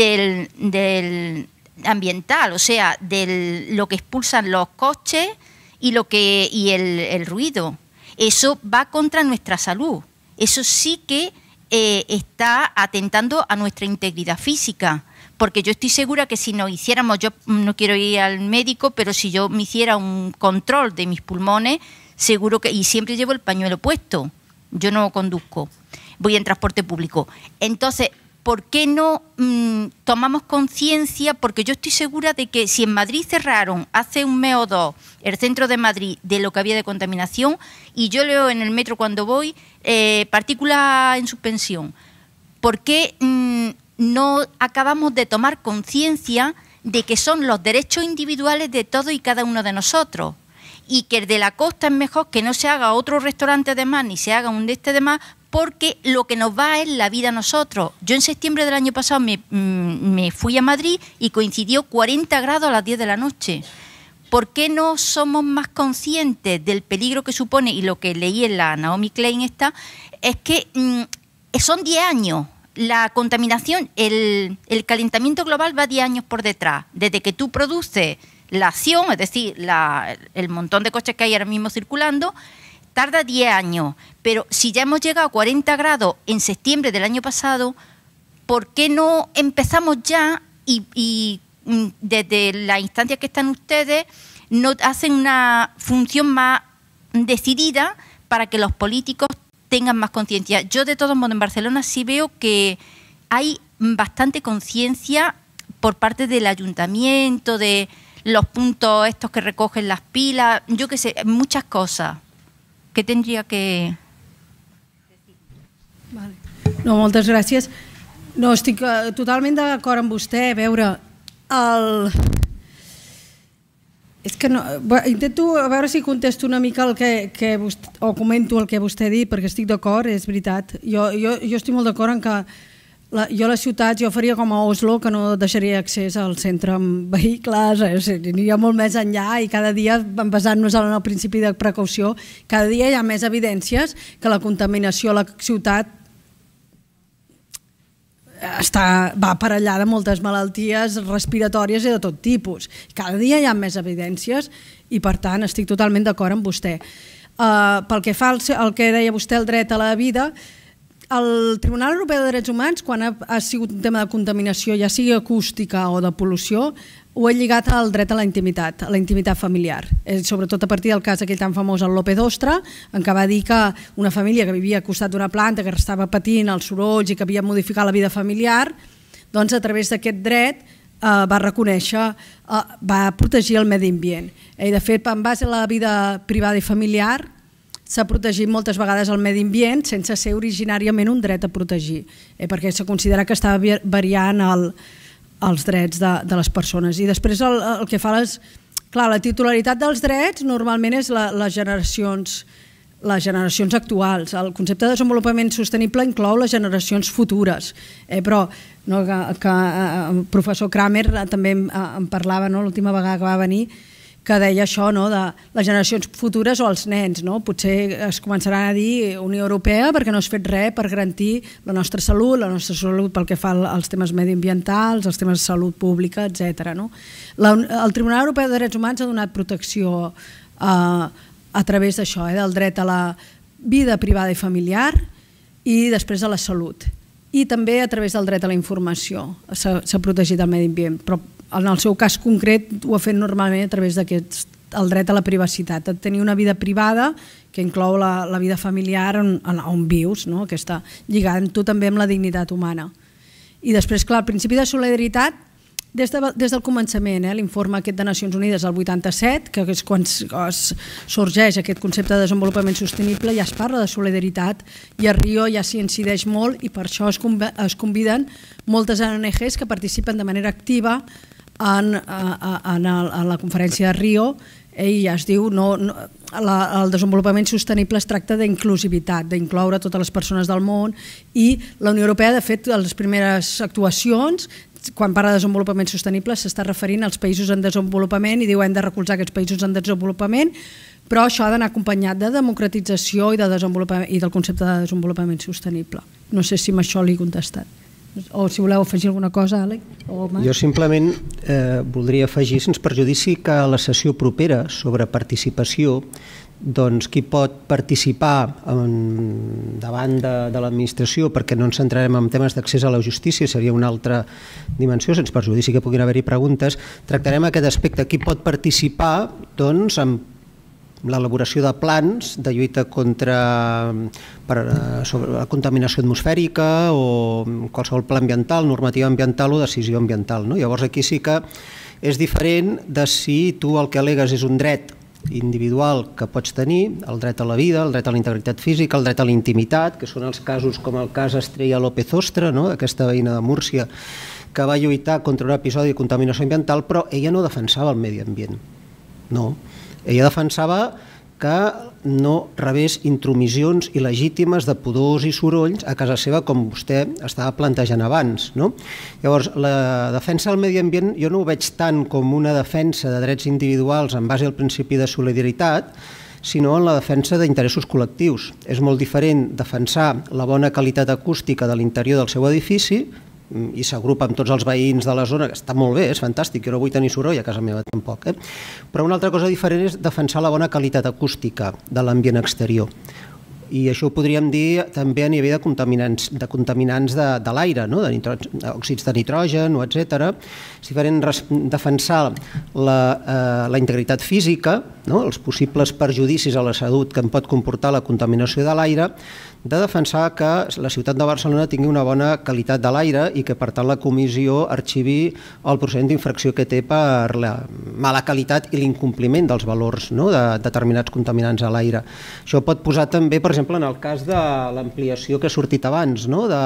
del ambiental, o sea, de lo que expulsan los coches y el ruido. Eso va contra nuestra salud. Eso sí que está atentando a nuestra integridad física. Porque yo estoy segura que si nos hiciéramos, yo no quiero ir al médico, pero si yo me hiciera un control de mis pulmones, seguro que, y siempre llevo el pañuelo puesto, yo no conduzco, voy en transporte público. Entonces, ¿por qué no tomamos conciencia? Porque yo estoy segura de que si en Madrid cerraron hace un mes o dos el centro de Madrid de lo que había de contaminación, y yo leo en el metro cuando voy, partículas en suspensión, ¿por qué no acabamos de tomar conciencia de que son los derechos individuales de todos y cada uno de nosotros? Y que el de la costa es mejor que no se haga otro restaurante de más ni se haga un de este de más, porque lo que nos va es la vida a nosotros. Yo en septiembre del año pasado me fui a Madrid y coincidió 40 grados a las 10 de la noche. ¿Por qué no somos más conscientes del peligro que supone? Y lo que leí en la Naomi Klein esta, es que son 10 años. La contaminación, el calentamiento global va 10 años por detrás. Desde que tú produces la acción, es decir, el montón de coches que hay ahora mismo circulando, tarda 10 años. Pero si ya hemos llegado a 40 grados en septiembre del año pasado, ¿por qué no empezamos ya y desde la instancia que están ustedes no hacen una función más decidida para que los políticos tengan más conciencia? Yo, de todos modos, en Barcelona sí veo que hay bastante conciencia por parte del ayuntamiento, de los puntos estos que recogen las pilas, yo qué sé, muchas cosas que tendría que... Vale. No, moltes gràcies. No, estic totalment d'acord amb vostè. A veure, és que no, intento a veure si contesto una mica el que vostè, o comento el que vostè ha dit, perquè estic d'acord, és veritat. Jo estic molt d'acord en que jo a les ciutats jo faria com a Oslo, que no deixaria accés al centre amb vehicles, aniria molt més enllà, i cada dia, basant-nos en el principi de precaució, cada dia hi ha més evidències que la contaminació a la ciutat va aparellada de moltes malalties respiratòries i de tot tipus. Cada dia hi ha més evidències i, per tant, estic totalment d'acord amb vostè. Pel que fa al que deia vostè, el dret a la vida, el Tribunal Europeu de Drets Humans, quan ha sigut un tema de contaminació, ja sigui acústica o de pol·lució, ho ha lligat al dret a la intimitat familiar. Sobretot a partir del cas aquell tan famós, el López Ostra, en què va dir que una família que vivia al costat d'una planta, que estava patint els sorolls i que havia modificat la vida familiar, doncs a través d'aquest dret va reconèixer, va protegir el medi ambient. I de fet, en base a la vida privada i familiar, s'ha protegit moltes vegades el medi ambient sense ser originàriament un dret a protegir, perquè s'ha considerat que estava variant els drets de les persones. I després el que fa és... Clar, la titularitat dels drets normalment és les generacions actuals. El concepte de desenvolupament sostenible inclou les generacions futures, però el professor Kramer també en parlava l'última vegada que va venir, que deia això, de les generacions futures o els nens. Potser es començaran a dir Unió Europea perquè no has fet res per garantir la nostra salut pel que fa als temes mediambientals, als temes de salut pública, etc. El Tribunal Europeu de Drets Humans ha donat protecció a través d'això, del dret a la vida privada i familiar i després a la salut. I també a través del dret a la informació s'ha protegit el medi ambient, però en el seu cas concret ho ha fet normalment a través del dret a la privacitat, a tenir una vida privada que inclou la vida familiar on vius, que està lligant-ho també amb la dignitat humana. I després, clar, el principi de solidaritat, des del començament, l'informe aquest de Nacions Unides del 87, que és quan sorgeix aquest concepte de desenvolupament sostenible, ja es parla de solidaritat i a Rio ja s'hi incideix molt i per això es conviden moltes ONGs que participen de manera activa en la conferència de Rio, i ja es diu el desenvolupament sostenible es tracta d'inclusivitat, d'incloure totes les persones del món, i la Unió Europea, de fet, les primeres actuacions quan parla de desenvolupament sostenible s'està referint als països en desenvolupament i diu hem de recolzar aquests països en desenvolupament, però això ha d'anar acompanyat de democratització i del concepte de desenvolupament sostenible. No sé si amb això l'he contestat. O si voleu afegir alguna cosa, Àlex? Jo simplement voldria afegir, sense perjudici, que a la sessió propera sobre participació, doncs qui pot participar davant de l'administració, perquè no ens centrarem en temes d'accés a la justícia, seria una altra dimensió, sense perjudici que puguin haver-hi preguntes, tractarem aquest aspecte. Qui pot participar doncs, en l'elaboració de plans de lluita contra la contaminació atmosfèrica o qualsevol pla ambiental, normativa ambiental o decisió ambiental. Llavors aquí sí que és diferent de si tu el que al·legues és un dret individual que pots tenir, el dret a la vida, el dret a la integritat física, el dret a la intimitat, que són els casos com el cas Estrella López Ostra, aquesta veïna de Múrcia, que va lluitar contra un episodi de contaminació ambiental, però ella no defensava el medi ambient. No. Ella defensava que no rebés intromissions il·legítimes de pudors i sorolls a casa seva, com vostè estava plantejant abans. Llavors, la defensa del medi ambient jo no ho veig tant com una defensa de drets individuals en base al principi de solidaritat, sinó en la defensa d'interessos col·lectius. És molt diferent defensar la bona qualitat acústica de l'interior del seu edifici i s'agrupa amb tots els veïns de la zona, que està molt bé, és fantàstic, jo no vull tenir soroll a casa meva tampoc, però una altra cosa diferent és defensar la bona qualitat acústica de l'ambient exterior. I això ho podríem dir també a nivell de contaminants de l'aire, d'òxids de nitrogen, etc. És diferent defensar la integritat física, els possibles perjudicis a la salut que en pot comportar la contaminació de l'aire, de defensar que la ciutat de Barcelona tingui una bona qualitat de l'aire i que, per tant, la comissió arxivi el procediment d'infracció que té per la mala qualitat i l'incompliment dels valors de determinats contaminants a l'aire. Això pot posar també, per exemple, en el cas de l'ampliació que ha sortit abans,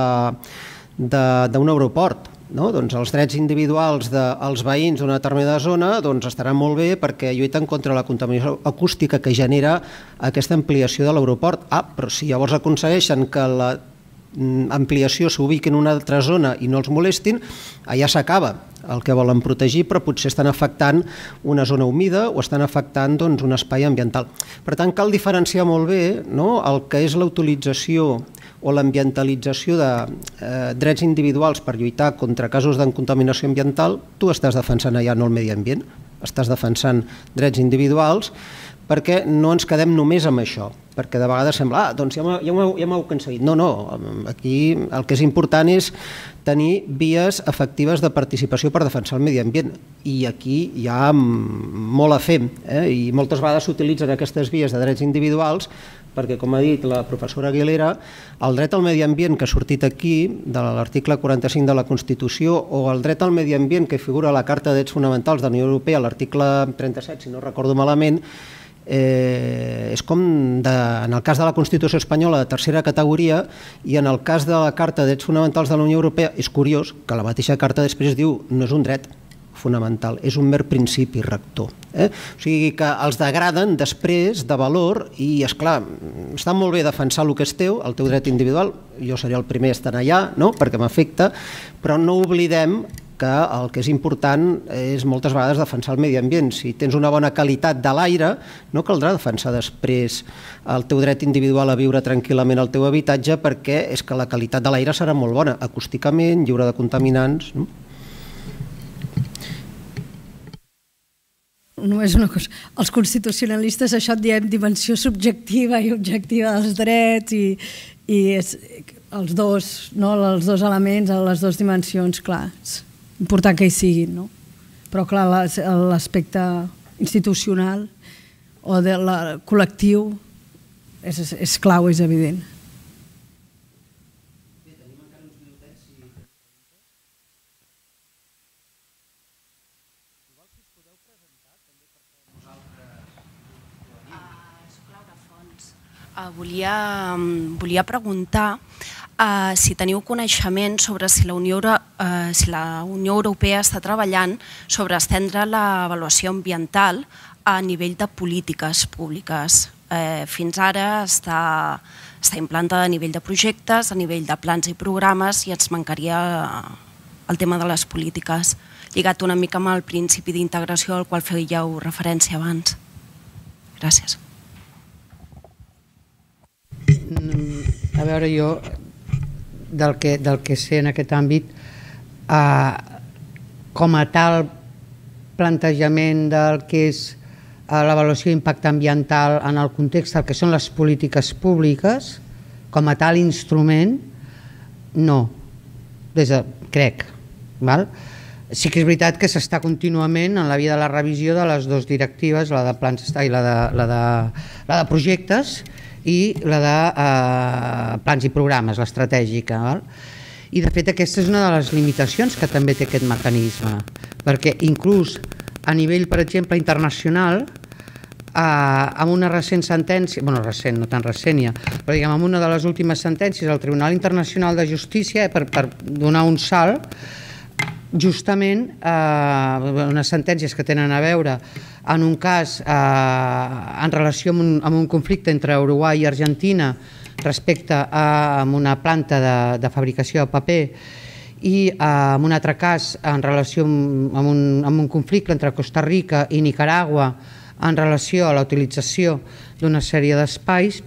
d'un aeroport. Doncs els drets individuals dels veïns d'una determinada zona estaran molt bé perquè lluiten contra la contaminació acústica que genera aquesta ampliació de l'aeroport. Però si llavors aconsegueixen que l'ampliació s'ubiqui en una altra zona i no els molestin, allà s'acaba el que volen protegir, però potser estan afectant una zona humida o estan afectant un espai ambiental. Per tant, cal diferenciar molt bé el que és la utilització o l'ambientalització de drets individuals per lluitar contra casos de contaminació ambiental. Tu estàs defensant allà no el medi ambient, estàs defensant drets individuals, perquè no ens quedem només amb això, perquè de vegades sembla, doncs ja m'ho he aconseguit. No, aquí el que és important és tenir vies efectives de participació per defensar el medi ambient, i aquí hi ha molt a fer, i moltes vegades s'utilitzen aquestes vies de drets individuals perquè, com ha dit la professora Aguilera, el dret al medi ambient que ha sortit aquí, de l'article 45 de la Constitució, o el dret al medi ambient que figura a la Carta de Drets Fonamentals de la Unió Europea, l'article 37, si no recordo malament, és com, en el cas de la Constitució espanyola, de tercera categoria, i en el cas de la Carta de Drets Fonamentals de la Unió Europea, és curiós que la mateixa carta després diu no és un dret fonamental, és un mer principi rector. O sigui que els degraden després de valor i, esclar, està molt bé defensar el que és teu, el teu dret individual, jo seria el primer estant allà, perquè m'afecta, però no oblidem que el que és important és moltes vegades defensar el medi ambient. Si tens una bona qualitat de l'aire, no caldrà defensar després el teu dret individual a viure tranquil·lament al teu habitatge, perquè és que la qualitat de l'aire serà molt bona, acústicament, lliure de contaminants. Només una cosa, els constitucionalistes això et diem dimensió subjectiva i objectiva dels drets i els dos elements, les dues dimensions, clar, és important que hi siguin, però clar, l'aspecte institucional o col·lectiu és clau, és evident. Volia preguntar si teniu coneixement sobre si la Unió Europea està treballant sobre estendre l'avaluació ambiental a nivell de polítiques públiques. Fins ara està implantada a nivell de projectes, a nivell de plans i programes, i ens mancaria el tema de les polítiques, lligat una mica amb el principi d'integració al qual fèieu referència abans. Gràcies. A veure, jo del que sé en aquest àmbit, com a tal plantejament del que és l'avaluació d'impacte ambiental en el context del que són les polítiques públiques, com a tal instrument, no, crec. Sí que és veritat que s'està contínuament en la via de la revisió de les dues directives, la de plans i la de projectes i la de plans i programes, l'estratègica. I de fet aquesta és una de les limitacions que també té aquest mecanisme, perquè inclús a nivell, per exemple, internacional, amb una recent sentència, recent, no tan recent ja, però diguem, amb una de les últimes sentències del Tribunal Internacional de Justícia, per donar un salt, justament unes sentències que tenen a veure en un cas en relació amb un conflicte entre Uruguai i Argentina respecte a una planta de fabricació de paper i en un altre cas en relació amb un conflicte entre Costa Rica i Nicaragua en relació a la utilització d'una sèrie d'espais,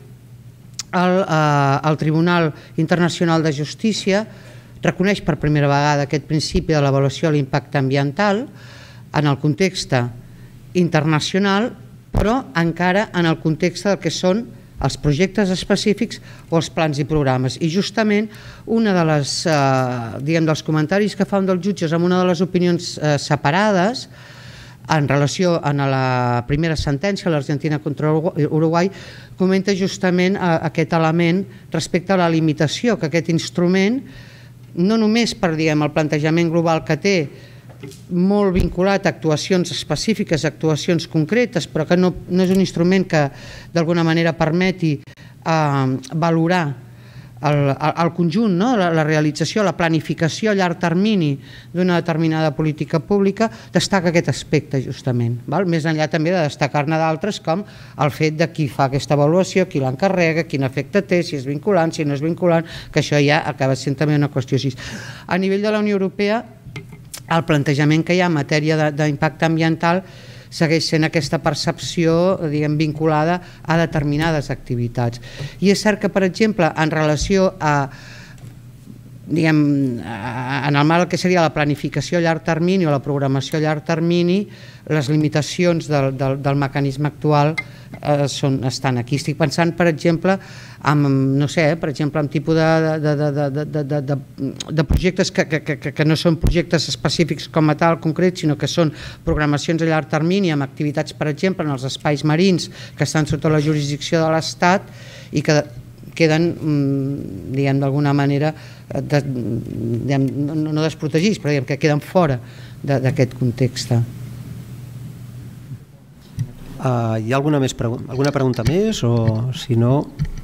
el Tribunal Internacional de Justícia reconeix per primera vegada aquest principi de l'avaluació de l'impacte ambiental en el context internacional, però encara en el context del que són els projectes específics o els plans i programes. I justament una de les, dels comentaris que fa un dels jutges amb una de les opinions separades en relació a la primera sentència, l'Argentina contra Uruguai, comenta justament aquest element respecte a la limitació que aquest instrument, no només per el plantejament global que té, molt vinculat a actuacions específiques, a actuacions concretes, però que no és un instrument que d'alguna manera permeti valorar el conjunt, la realització, la planificació a llarg termini d'una determinada política pública, destaca aquest aspecte justament, més enllà també de destacar-ne d'altres com el fet de qui fa aquesta avaluació, qui l'encarrega, quin efecte té, si és vinculant, si no és vinculant, que això ja acaba sent també una qüestió així. A nivell de la Unió Europea, el plantejament que hi ha en matèria d'impacte ambiental segueix sent aquesta percepció vinculada a determinades activitats. I és cert que, per exemple, en relació en el marc que seria la planificació a llarg termini o la programació a llarg termini, les limitacions del mecanisme actual estan aquí. Estic pensant, per exemple, amb tipus de projectes que no són projectes específics com a tal, concrets, sinó que són programacions a llarg termini amb activitats, per exemple, en els espais marins que estan sota la jurisdicció de l'Estat i que queden, d'alguna manera, no desprotegits, però que queden fora d'aquest context. Hi ha alguna pregunta més? O si no,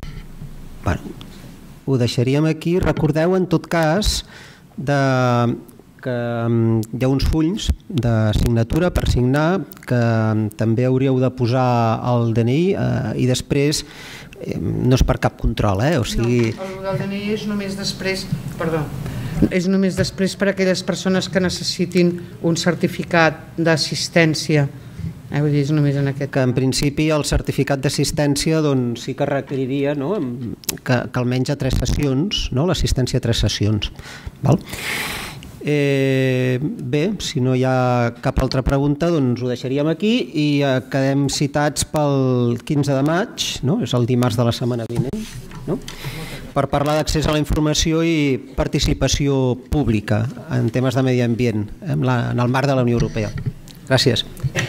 ho deixaríem aquí. Recordeu, en tot cas, que hi ha uns fulls de signatura per signar que també hauríeu de posar el DNI i després no és per cap control, o sigui... No, el del DNI és només després, és només després per a aquelles persones que necessitin un certificat d'assistència. Vull dir, és només en aquest... Que en principi el certificat d'assistència sí que requeriria que almenys a 3 sessions, l'assistència a 3 sessions. Bé, si no hi ha cap altra pregunta, doncs ho deixaríem aquí i quedem citats pel 15 de maig, és el dimarts de la setmana vinent, per parlar d'accés a la informació i participació pública en temes de medi ambient en el marc de la Unió Europea. Gràcies.